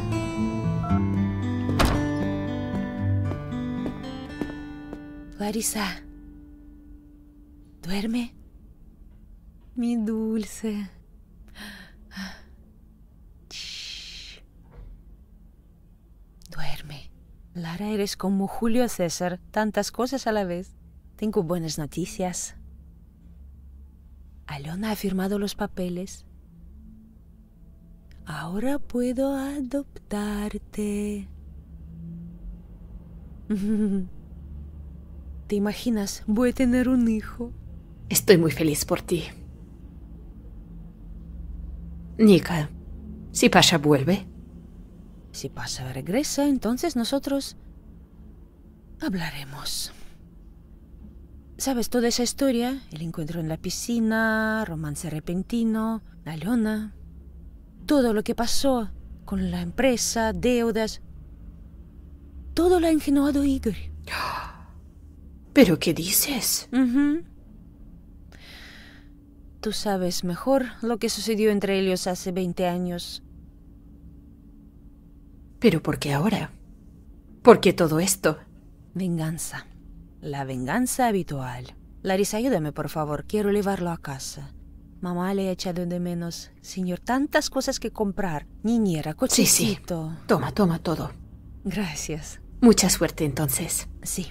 Larisa, duerme. Mi dulce. Shh. Duerme. Lara, eres como Julio César, tantas cosas a la vez. Tengo buenas noticias. Alona ha firmado los papeles. Ahora puedo adoptarte. ¿Te imaginas? Voy a tener un hijo. Estoy muy feliz por ti. Nika, si Pasha vuelve. Si Pasha regresa, entonces nosotros hablaremos. ¿Sabes toda esa historia? El encuentro en la piscina, romance repentino, Alona. Todo lo que pasó con la empresa, deudas. Todo lo ha ingenuado Igor. ¿Pero qué dices? Tú sabes mejor lo que sucedió entre ellos hace 20 años. ¿Pero por qué ahora? ¿Por qué todo esto? Venganza. La venganza habitual. Larisa, ayúdame, por favor. Quiero llevarlo a casa. Mamá le ha echado de menos. Señor, tantas cosas que comprar. Niñera, cochecito. Sí. Toma todo. Gracias. Mucha suerte, entonces. Sí.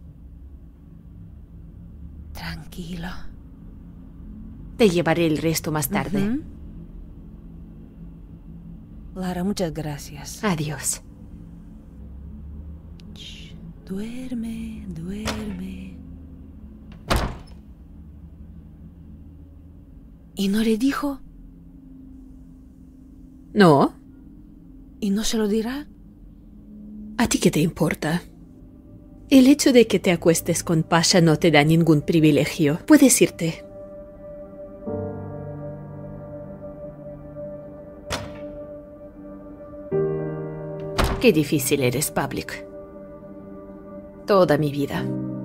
Tranquilo. Te llevaré el resto más tarde. Lara, muchas gracias. Adiós. Shh. Duerme, duerme. ¿Y no le dijo? ¿No? ¿Y no se lo dirá? ¿A ti qué te importa? El hecho de que te acuestes con Pasha no te da ningún privilegio. Puedes irte. Qué difícil eres, Pavlik. Toda mi vida.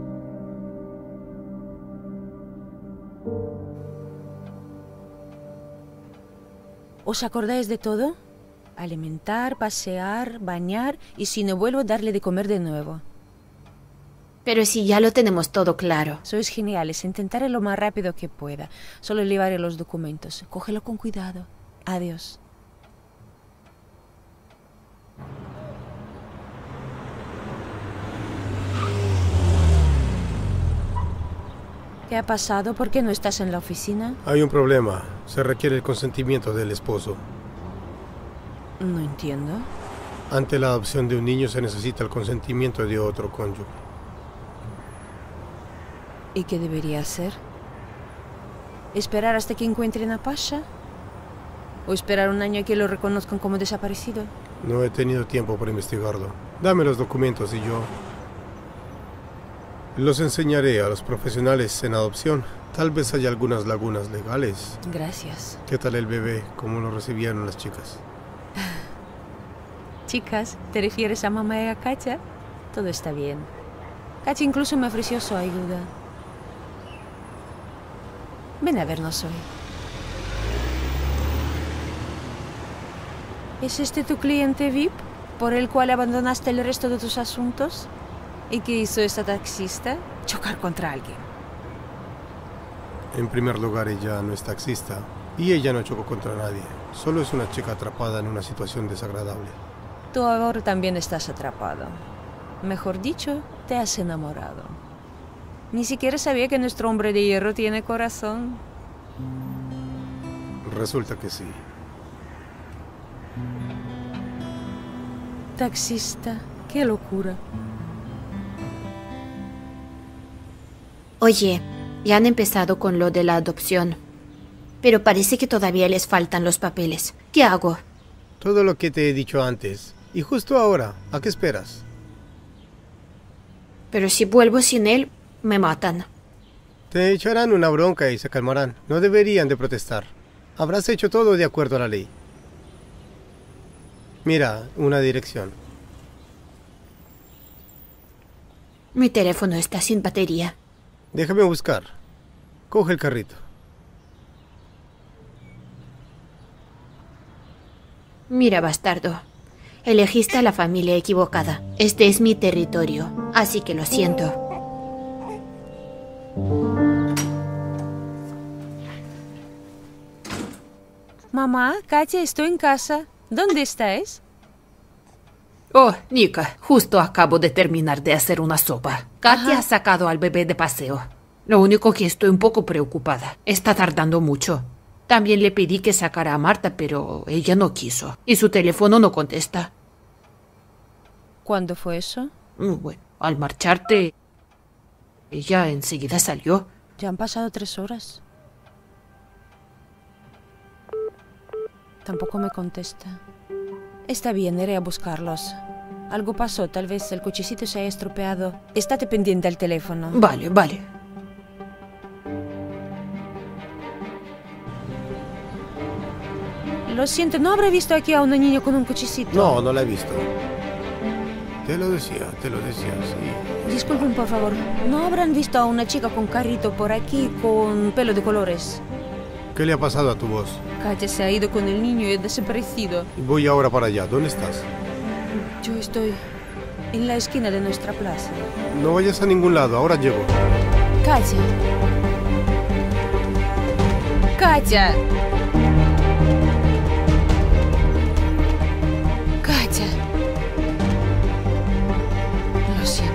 ¿Os acordáis de todo? Alimentar, pasear, bañar y si no vuelvo, darle de comer de nuevo. Pero si ya lo tenemos todo claro. Sois geniales. Intentaré lo más rápido que pueda. Solo llevaré los documentos. Cógelo con cuidado. Adiós. ¿Qué ha pasado? ¿Por qué no estás en la oficina? Hay un problema. Se requiere el consentimiento del esposo. No entiendo. Ante la adopción de un niño se necesita el consentimiento de otro cónyuge. ¿Y qué debería hacer? ¿Esperar hasta que encuentren a Pasha? ¿O esperar un año a que lo reconozcan como desaparecido? No he tenido tiempo para investigarlo. Dame los documentos y yo los enseñaré a los profesionales en adopción. Tal vez haya algunas lagunas legales. Gracias. ¿Qué tal el bebé? ¿Cómo lo recibieron las chicas? Chicas, ¿te refieres a mamá y a Katya? Todo está bien. Katya incluso me ofreció su ayuda. Ven a vernos hoy. ¿Es este tu cliente VIP por el cual abandonaste el resto de tus asuntos? ¿Y qué hizo esta taxista? Chocar contra alguien. En primer lugar, ella no es taxista y ella no chocó contra nadie. Solo es una chica atrapada en una situación desagradable. Tú ahora también estás atrapado. Mejor dicho, te has enamorado. Ni siquiera sabía que nuestro hombre de hierro tiene corazón. Resulta que sí. Taxista, qué locura. Oye, ya han empezado con lo de la adopción. Pero parece que todavía les faltan los papeles. ¿Qué hago? Todo lo que te he dicho antes. Y justo ahora, ¿a qué esperas? Pero si vuelvo sin él, me matan. Te echarán una bronca y se calmarán. No deberían de protestar. Habrás hecho todo de acuerdo a la ley. Mira, una dirección. Mi teléfono está sin batería. Déjame buscar. Coge el carrito. Mira, bastardo. Elegiste a la familia equivocada. Este es mi territorio, así que lo siento. Mamá, Katya, estoy en casa. ¿Dónde estáis? Oh, Nika, justo acabo de terminar de hacer una sopa. Katya Ajá. ha sacado al bebé de paseo. Lo único que estoy un poco preocupada. Está tardando mucho. También le pedí que sacara a Marta, pero ella no quiso. Y su teléfono no contesta. ¿Cuándo fue eso? Bueno, al marcharte, ella enseguida salió. Ya han pasado 3 horas. Tampoco me contesta. Está bien, iré a buscarlos. Algo pasó, tal vez el cochecito se haya estropeado. Estate pendiente al teléfono. Vale, vale. Lo siento, ¿no habré visto aquí a una niña con un cochecito? No, no la he visto. Te lo decía, sí. Disculpen, por favor. ¿No habrán visto a una chica con carrito por aquí con pelo de colores? ¿Qué le ha pasado a tu voz? Katya se ha ido con el niño y ha desaparecido. Voy ahora para allá. ¿Dónde estás? Yo estoy en la esquina de nuestra plaza. No vayas a ningún lado, ahora llego. Katya. Katya. Katya. Lo siento.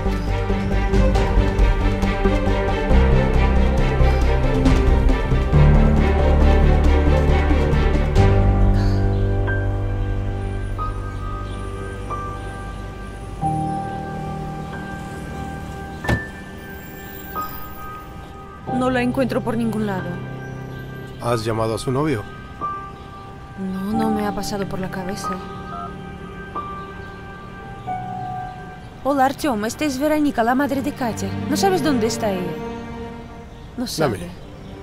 No la encuentro por ningún lado. ¿Has llamado a su novio? No me ha pasado por la cabeza. Hola, Artyom, esta es Verónica, la madre de Katya. ¿No sabes dónde está ella? No sabe. Dame.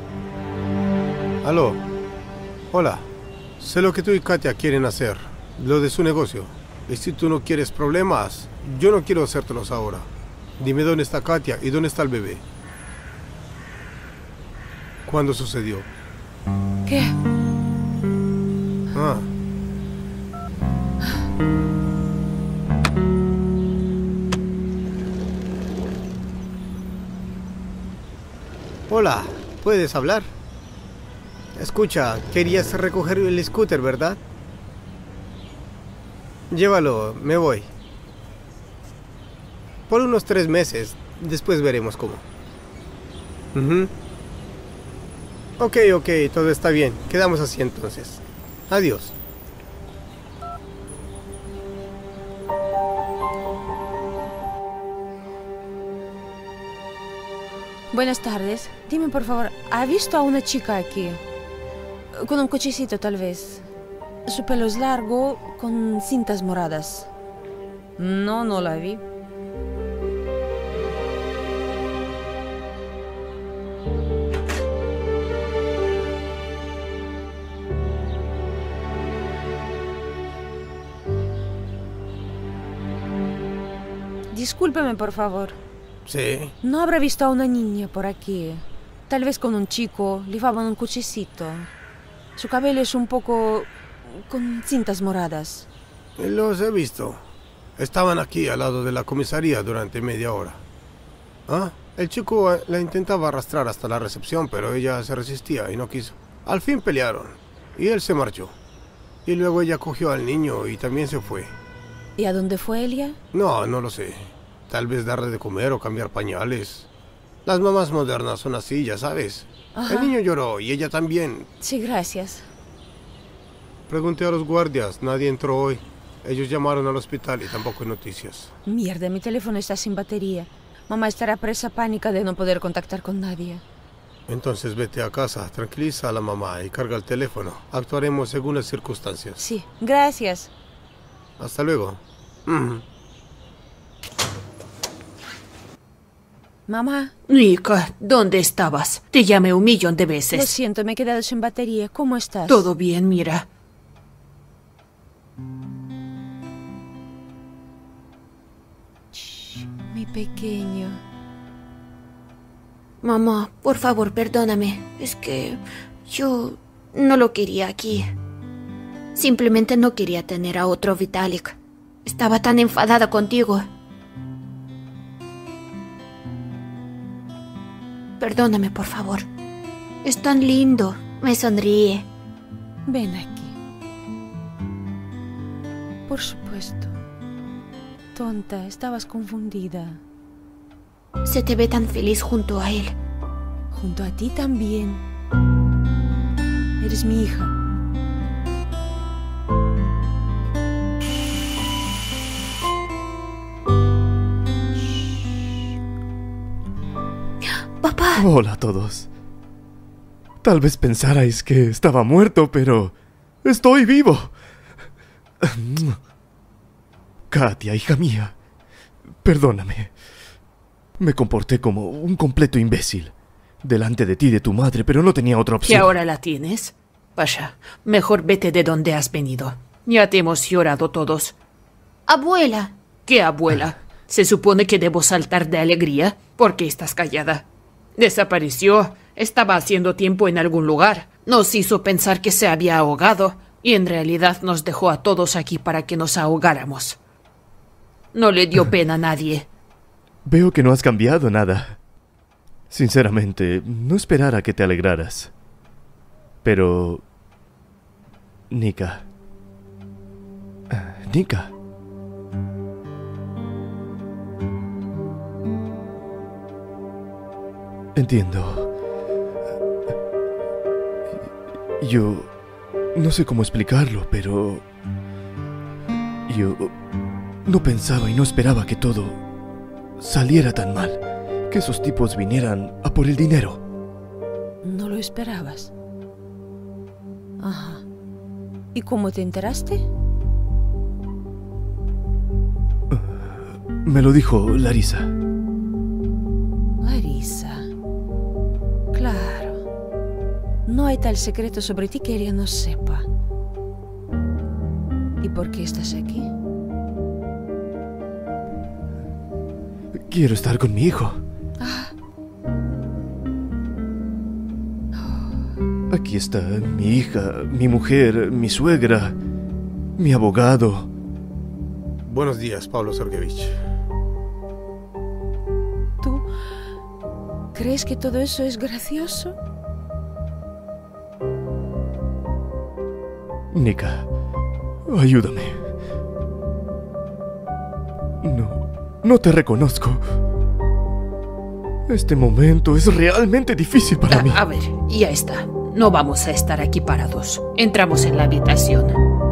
Aló. Hola. Sé lo que tú y Katya quieren hacer. Lo de su negocio. Y si tú no quieres problemas, yo no quiero hacértelos ahora. Dime dónde está Katya y dónde está el bebé. ¿Cuándo sucedió? ¿Qué? Ah. Hola, ¿puedes hablar? Escucha, querías recoger el scooter, ¿verdad? Llévalo, me voy. Por unos 3 meses, después veremos cómo. Ujú. Ok, todo está bien. Quedamos así entonces. Adiós. Buenas tardes. Dime, por favor, ¿ha visto a una chica aquí? Con un cochecito, tal vez. Su pelo es largo, con cintas moradas. No la vi. Discúlpeme, por favor. Sí. ¿No habrá visto a una niña por aquí? Tal vez con un chico, llevaban un cochecito. Su cabello es un poco con cintas moradas. Los he visto. Estaban aquí al lado de la comisaría durante media hora. Ah, el chico la intentaba arrastrar hasta la recepción, pero ella se resistía y no quiso. Al fin pelearon y él se marchó. Y luego ella cogió al niño y también se fue. ¿Y a dónde fue ella? No lo sé. Tal vez darle de comer o cambiar pañales. Las mamás modernas son así, ya sabes. Ajá. El niño lloró y ella también. Sí, gracias. Pregunté a los guardias, nadie entró hoy. Ellos llamaron al hospital y tampoco hay noticias. Mierda, mi teléfono está sin batería. Mamá estará presa pánica de no poder contactar con nadie. Entonces vete a casa, tranquiliza a la mamá y carga el teléfono. Actuaremos según las circunstancias. Sí, gracias. Hasta luego. Mamá, Nika, ¿dónde estabas? Te llamé 1.000.000 de veces. lo siento, me he quedado sin batería. ¿Cómo estás? Todo bien, mira. Mi pequeño. Mamá, por favor, perdóname. Es que yo no lo quería aquí. Simplemente no quería tener a otro Vitalik. Estaba tan enfadada contigo. Perdóname, por favor. Es tan lindo. Me sonríe. Ven aquí. Por supuesto. Tonta, estabas confundida. Se te ve tan feliz junto a él. Junto a ti también. Eres mi hija. ¡Papá! Hola a todos. Tal vez pensarais que estaba muerto, pero estoy vivo. Katia, hija mía, perdóname. Me comporté como un completo imbécil delante de ti y de tu madre, pero no tenía otra ¿Y opción. ahora la tienes? Vaya, mejor vete de donde has venido. Ya te hemos llorado todos. Abuela. ¿Qué abuela? ¿Se supone que debo saltar de alegría? ¿Por qué estás callada? Desapareció. Estaba haciendo tiempo en algún lugar. Nos hizo pensar que se había ahogado y en realidad nos dejó a todos aquí para que nos ahogáramos. No le dio pena a nadie. Veo que no has cambiado nada. Sinceramente, no esperara que te alegraras. Pero... Nika. Nika. Entiendo. Yo no sé cómo explicarlo, pero... Yo no pensaba y no esperaba que todo saliera tan mal. Que esos tipos vinieran a por el dinero. ¿No lo esperabas? Ajá. ¿Y cómo te enteraste? Me lo dijo Larisa. Larisa. Claro. No hay tal secreto sobre ti que ella no sepa. ¿Y por qué estás aquí? Quiero estar con mi hijo. Aquí está mi hija, mi mujer, mi suegra, mi abogado. Buenos días, Pablo Sergeyevich. ¿Tú crees que todo eso es gracioso? Nika, ayúdame. No te reconozco. Este momento es realmente difícil para mí. A ver, ya está. No vamos a estar aquí parados. Entramos en la habitación.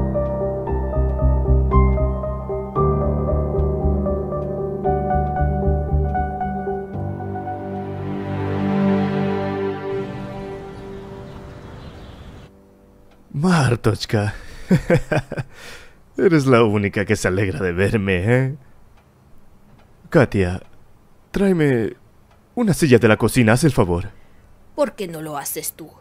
Martochka. Eres la única que se alegra de verme, ¿eh? Katia, tráeme una silla de la cocina, haz el favor. ¿Por qué no lo haces tú?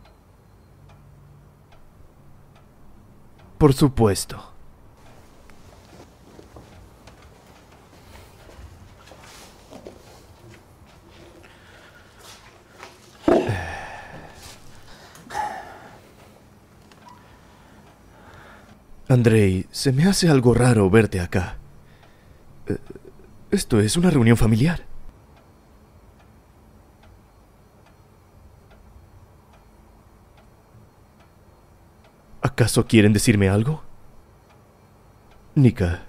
Por supuesto. Andrei, se me hace algo raro verte acá. Esto es una reunión familiar. ¿Acaso quieren decirme algo? Nika.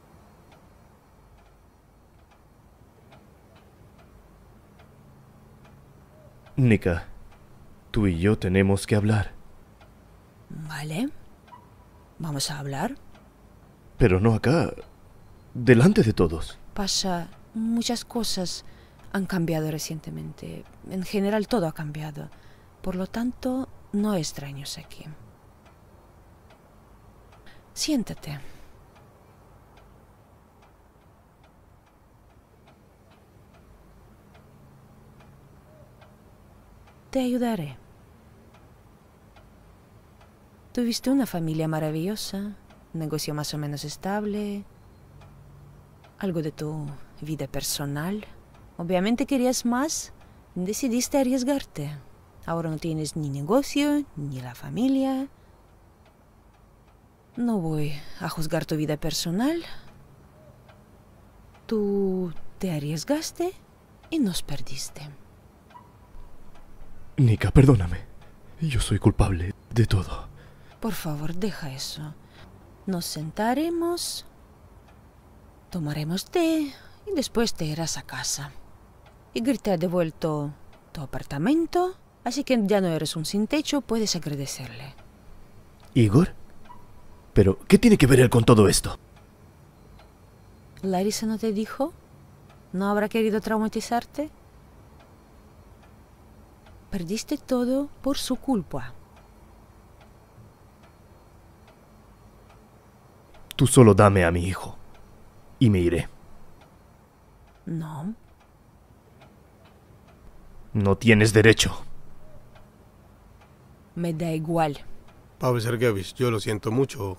Nika, tú y yo tenemos que hablar. Vale. Vamos a hablar. Pero no acá, delante de todos. Pasa, muchas cosas han cambiado recientemente. En general todo ha cambiado. Por lo tanto, no extraños aquí. Siéntate. Te ayudaré. Tuviste una familia maravillosa, un negocio más o menos estable, algo de tu vida personal. Obviamente querías más, decidiste arriesgarte. Ahora no tienes ni negocio, ni la familia. No voy a juzgar tu vida personal. Tú te arriesgaste y nos perdiste. Nika, perdóname. Yo soy culpable de todo. Por favor, deja eso. Nos sentaremos, tomaremos té y después te irás a casa. Igor te ha devuelto tu apartamento, así que ya no eres un sin techo, puedes agradecerle. ¿Igor? ¿Pero qué tiene que ver él con todo esto? ¿Larisa no te dijo? ¿No habrá querido traumatizarte? Perdiste todo por su culpa. Tú solo dame a mi hijo y me iré. No. No tienes derecho. Me da igual. Pavel Sergeyevich, yo lo siento mucho.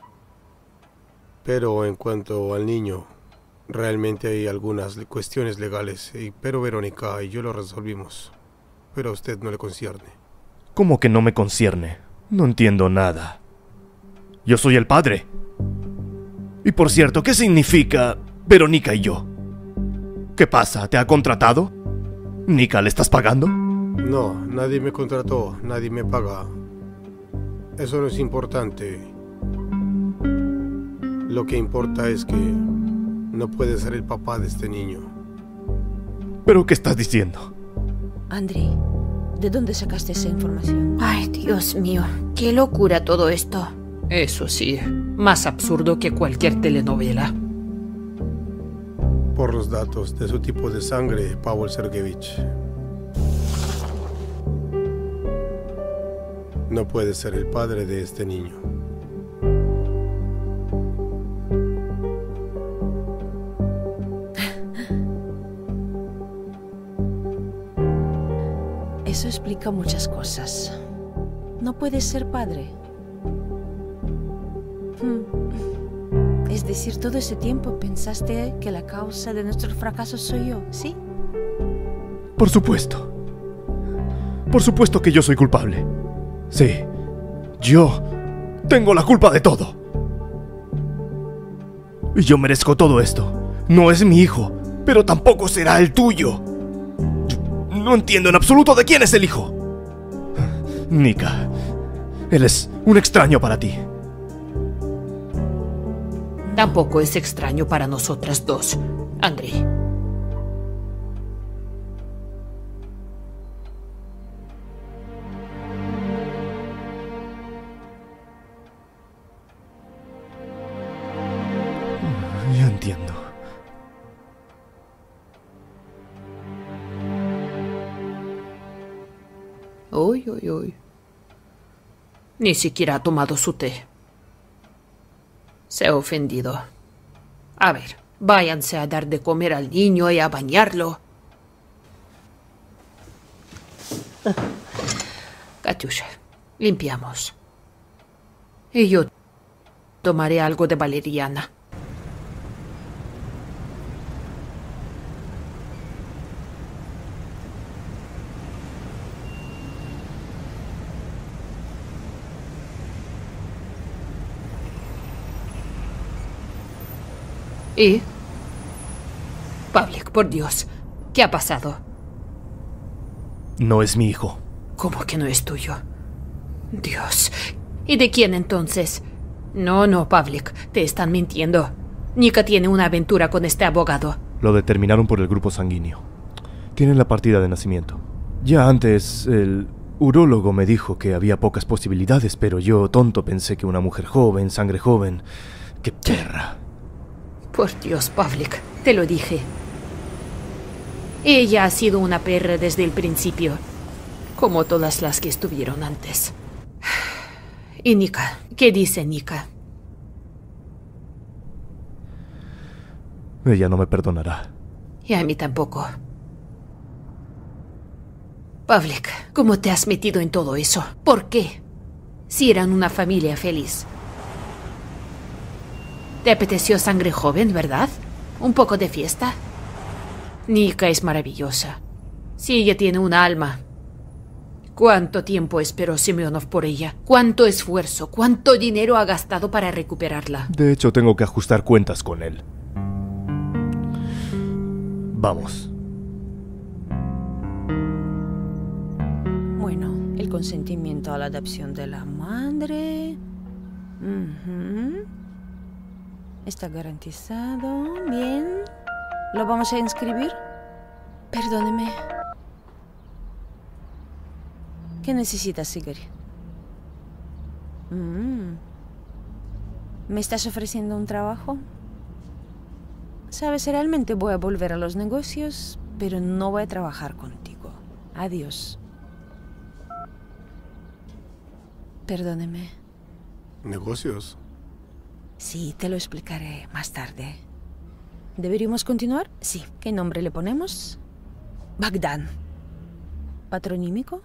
Pero en cuanto al niño, realmente hay algunas cuestiones legales. Pero Verónica y yo lo resolvimos. Pero a usted no le concierne. ¿Cómo que no me concierne? No entiendo nada. Yo soy el padre. Y por cierto, ¿qué significa Verónica y yo? ¿Qué pasa? ¿Te ha contratado? ¿Nika, le estás pagando? No, nadie me contrató, nadie me paga. Eso no es importante. Lo que importa es que no puede ser el papá de este niño. ¿Pero qué estás diciendo? Andrei, ¿de dónde sacaste esa información? Ay, Dios mío, qué locura todo esto. Eso sí, más absurdo que cualquier telenovela. Por los datos de su tipo de sangre, Pavel Sergeyevich. No puede ser el padre de este niño. Eso explica muchas cosas. No puedes ser padre. Es decir, todo ese tiempo pensaste que la causa de nuestro fracaso soy yo, ¿sí? Por supuesto. Por supuesto que yo soy culpable. Sí, yo tengo la culpa de todo. Y yo merezco todo esto. No es mi hijo, pero tampoco será el tuyo. Yo no entiendo en absoluto de quién es el hijo. Nika, él es un extraño para ti. Tampoco es extraño para nosotras dos, Andrei. Yo entiendo. Uy, uy, uy. Ni siquiera ha tomado su té. Se ha ofendido. A ver, váyanse a dar de comer al niño y a bañarlo. Katyusha, limpiamos. Y yo tomaré algo de valeriana. ¿Y? Pavlik, por Dios, ¿qué ha pasado? No es mi hijo. ¿Cómo que no es tuyo? Dios, ¿y de quién entonces? No, Pavlik, te están mintiendo. Nika tiene una aventura con este abogado. Lo determinaron por el grupo sanguíneo. Tienen la partida de nacimiento. Ya antes, el urólogo me dijo que había pocas posibilidades, pero yo, tonto, pensé que una mujer joven, sangre joven... ¡Qué perra! Por Dios, Pavlik, te lo dije. Ella ha sido una perra desde el principio, como todas las que estuvieron antes. ¿Y Nika? ¿Qué dice Nika? Ella no me perdonará. Y a mí tampoco. Pavlik, ¿cómo te has metido en todo eso? ¿Por qué? Si eran una familia feliz. Te apeteció sangre joven, ¿verdad? ¿Un poco de fiesta? Nika es maravillosa. Sí, ella tiene un alma. ¿Cuánto tiempo esperó Semyonov por ella? ¿Cuánto esfuerzo, cuánto dinero ha gastado para recuperarla? De hecho, tengo que ajustar cuentas con él. Vamos. Bueno, El consentimiento a la adopción de la madre. Está garantizado. Bien. ¿Lo vamos a inscribir? Perdóneme. ¿Qué necesitas, Sigrid? ¿Me estás ofreciendo un trabajo? Sabes, realmente voy a volver a los negocios, pero no voy a trabajar contigo. Adiós. Perdóneme. ¿Negocios? Sí, te lo explicaré más tarde. ¿Deberíamos continuar? Sí. ¿Qué nombre le ponemos? Bagdán. ¿Patronímico?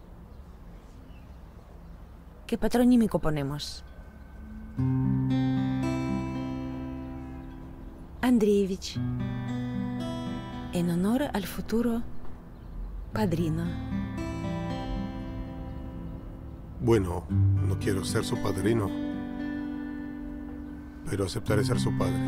¿Qué patronímico ponemos? Andreevich. En honor al futuro padrino. Bueno, no quiero ser su padrino, pero aceptaré ser su padre.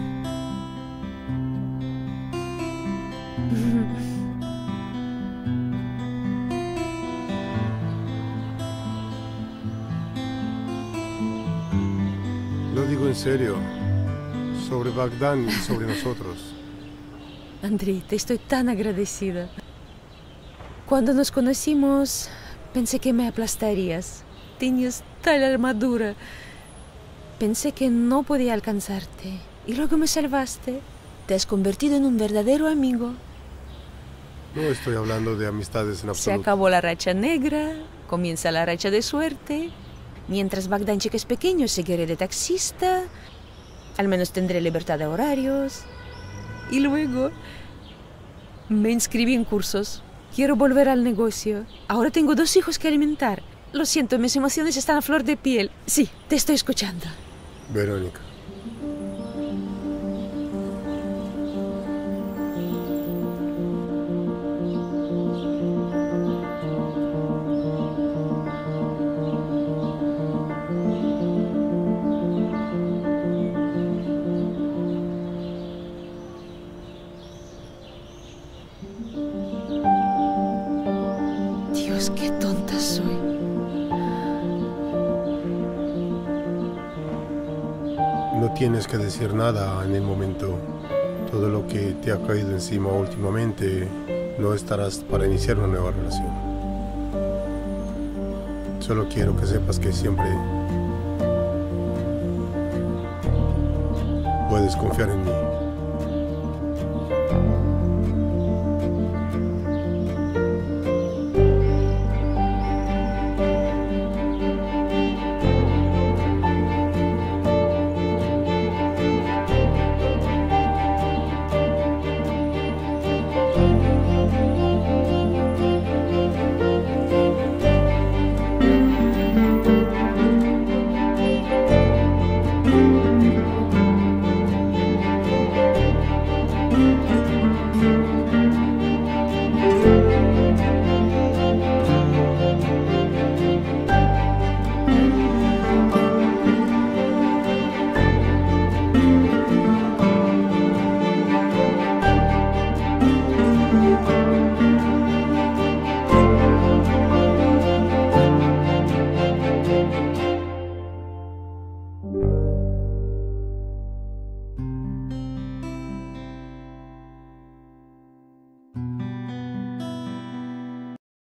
Lo digo en serio, sobre Bagdán y sobre nosotros. Andrei, te estoy tan agradecida. Cuando nos conocimos, pensé que me aplastarías. Tenías tal armadura. Pensé que no podía alcanzarte. Y luego me salvaste. Te has convertido en un verdadero amigo. No estoy hablando de amistades en Se absoluto. acabó la racha negra, comienza la racha de suerte. Mientras Bagdánchik es pequeño, seguiré de taxista. Al menos tendré libertad de horarios. Y luego me inscribí en cursos. Quiero volver al negocio. Ahora tengo 2 hijos que alimentar. Lo siento, mis emociones están a flor de piel. Sí, te estoy escuchando. Verónica. Dios, qué tonta soy. No tienes que decir nada en el momento. Todo lo que te ha caído encima últimamente no estarás para iniciar una nueva relación. Solo quiero que sepas que siempre puedes confiar en mí.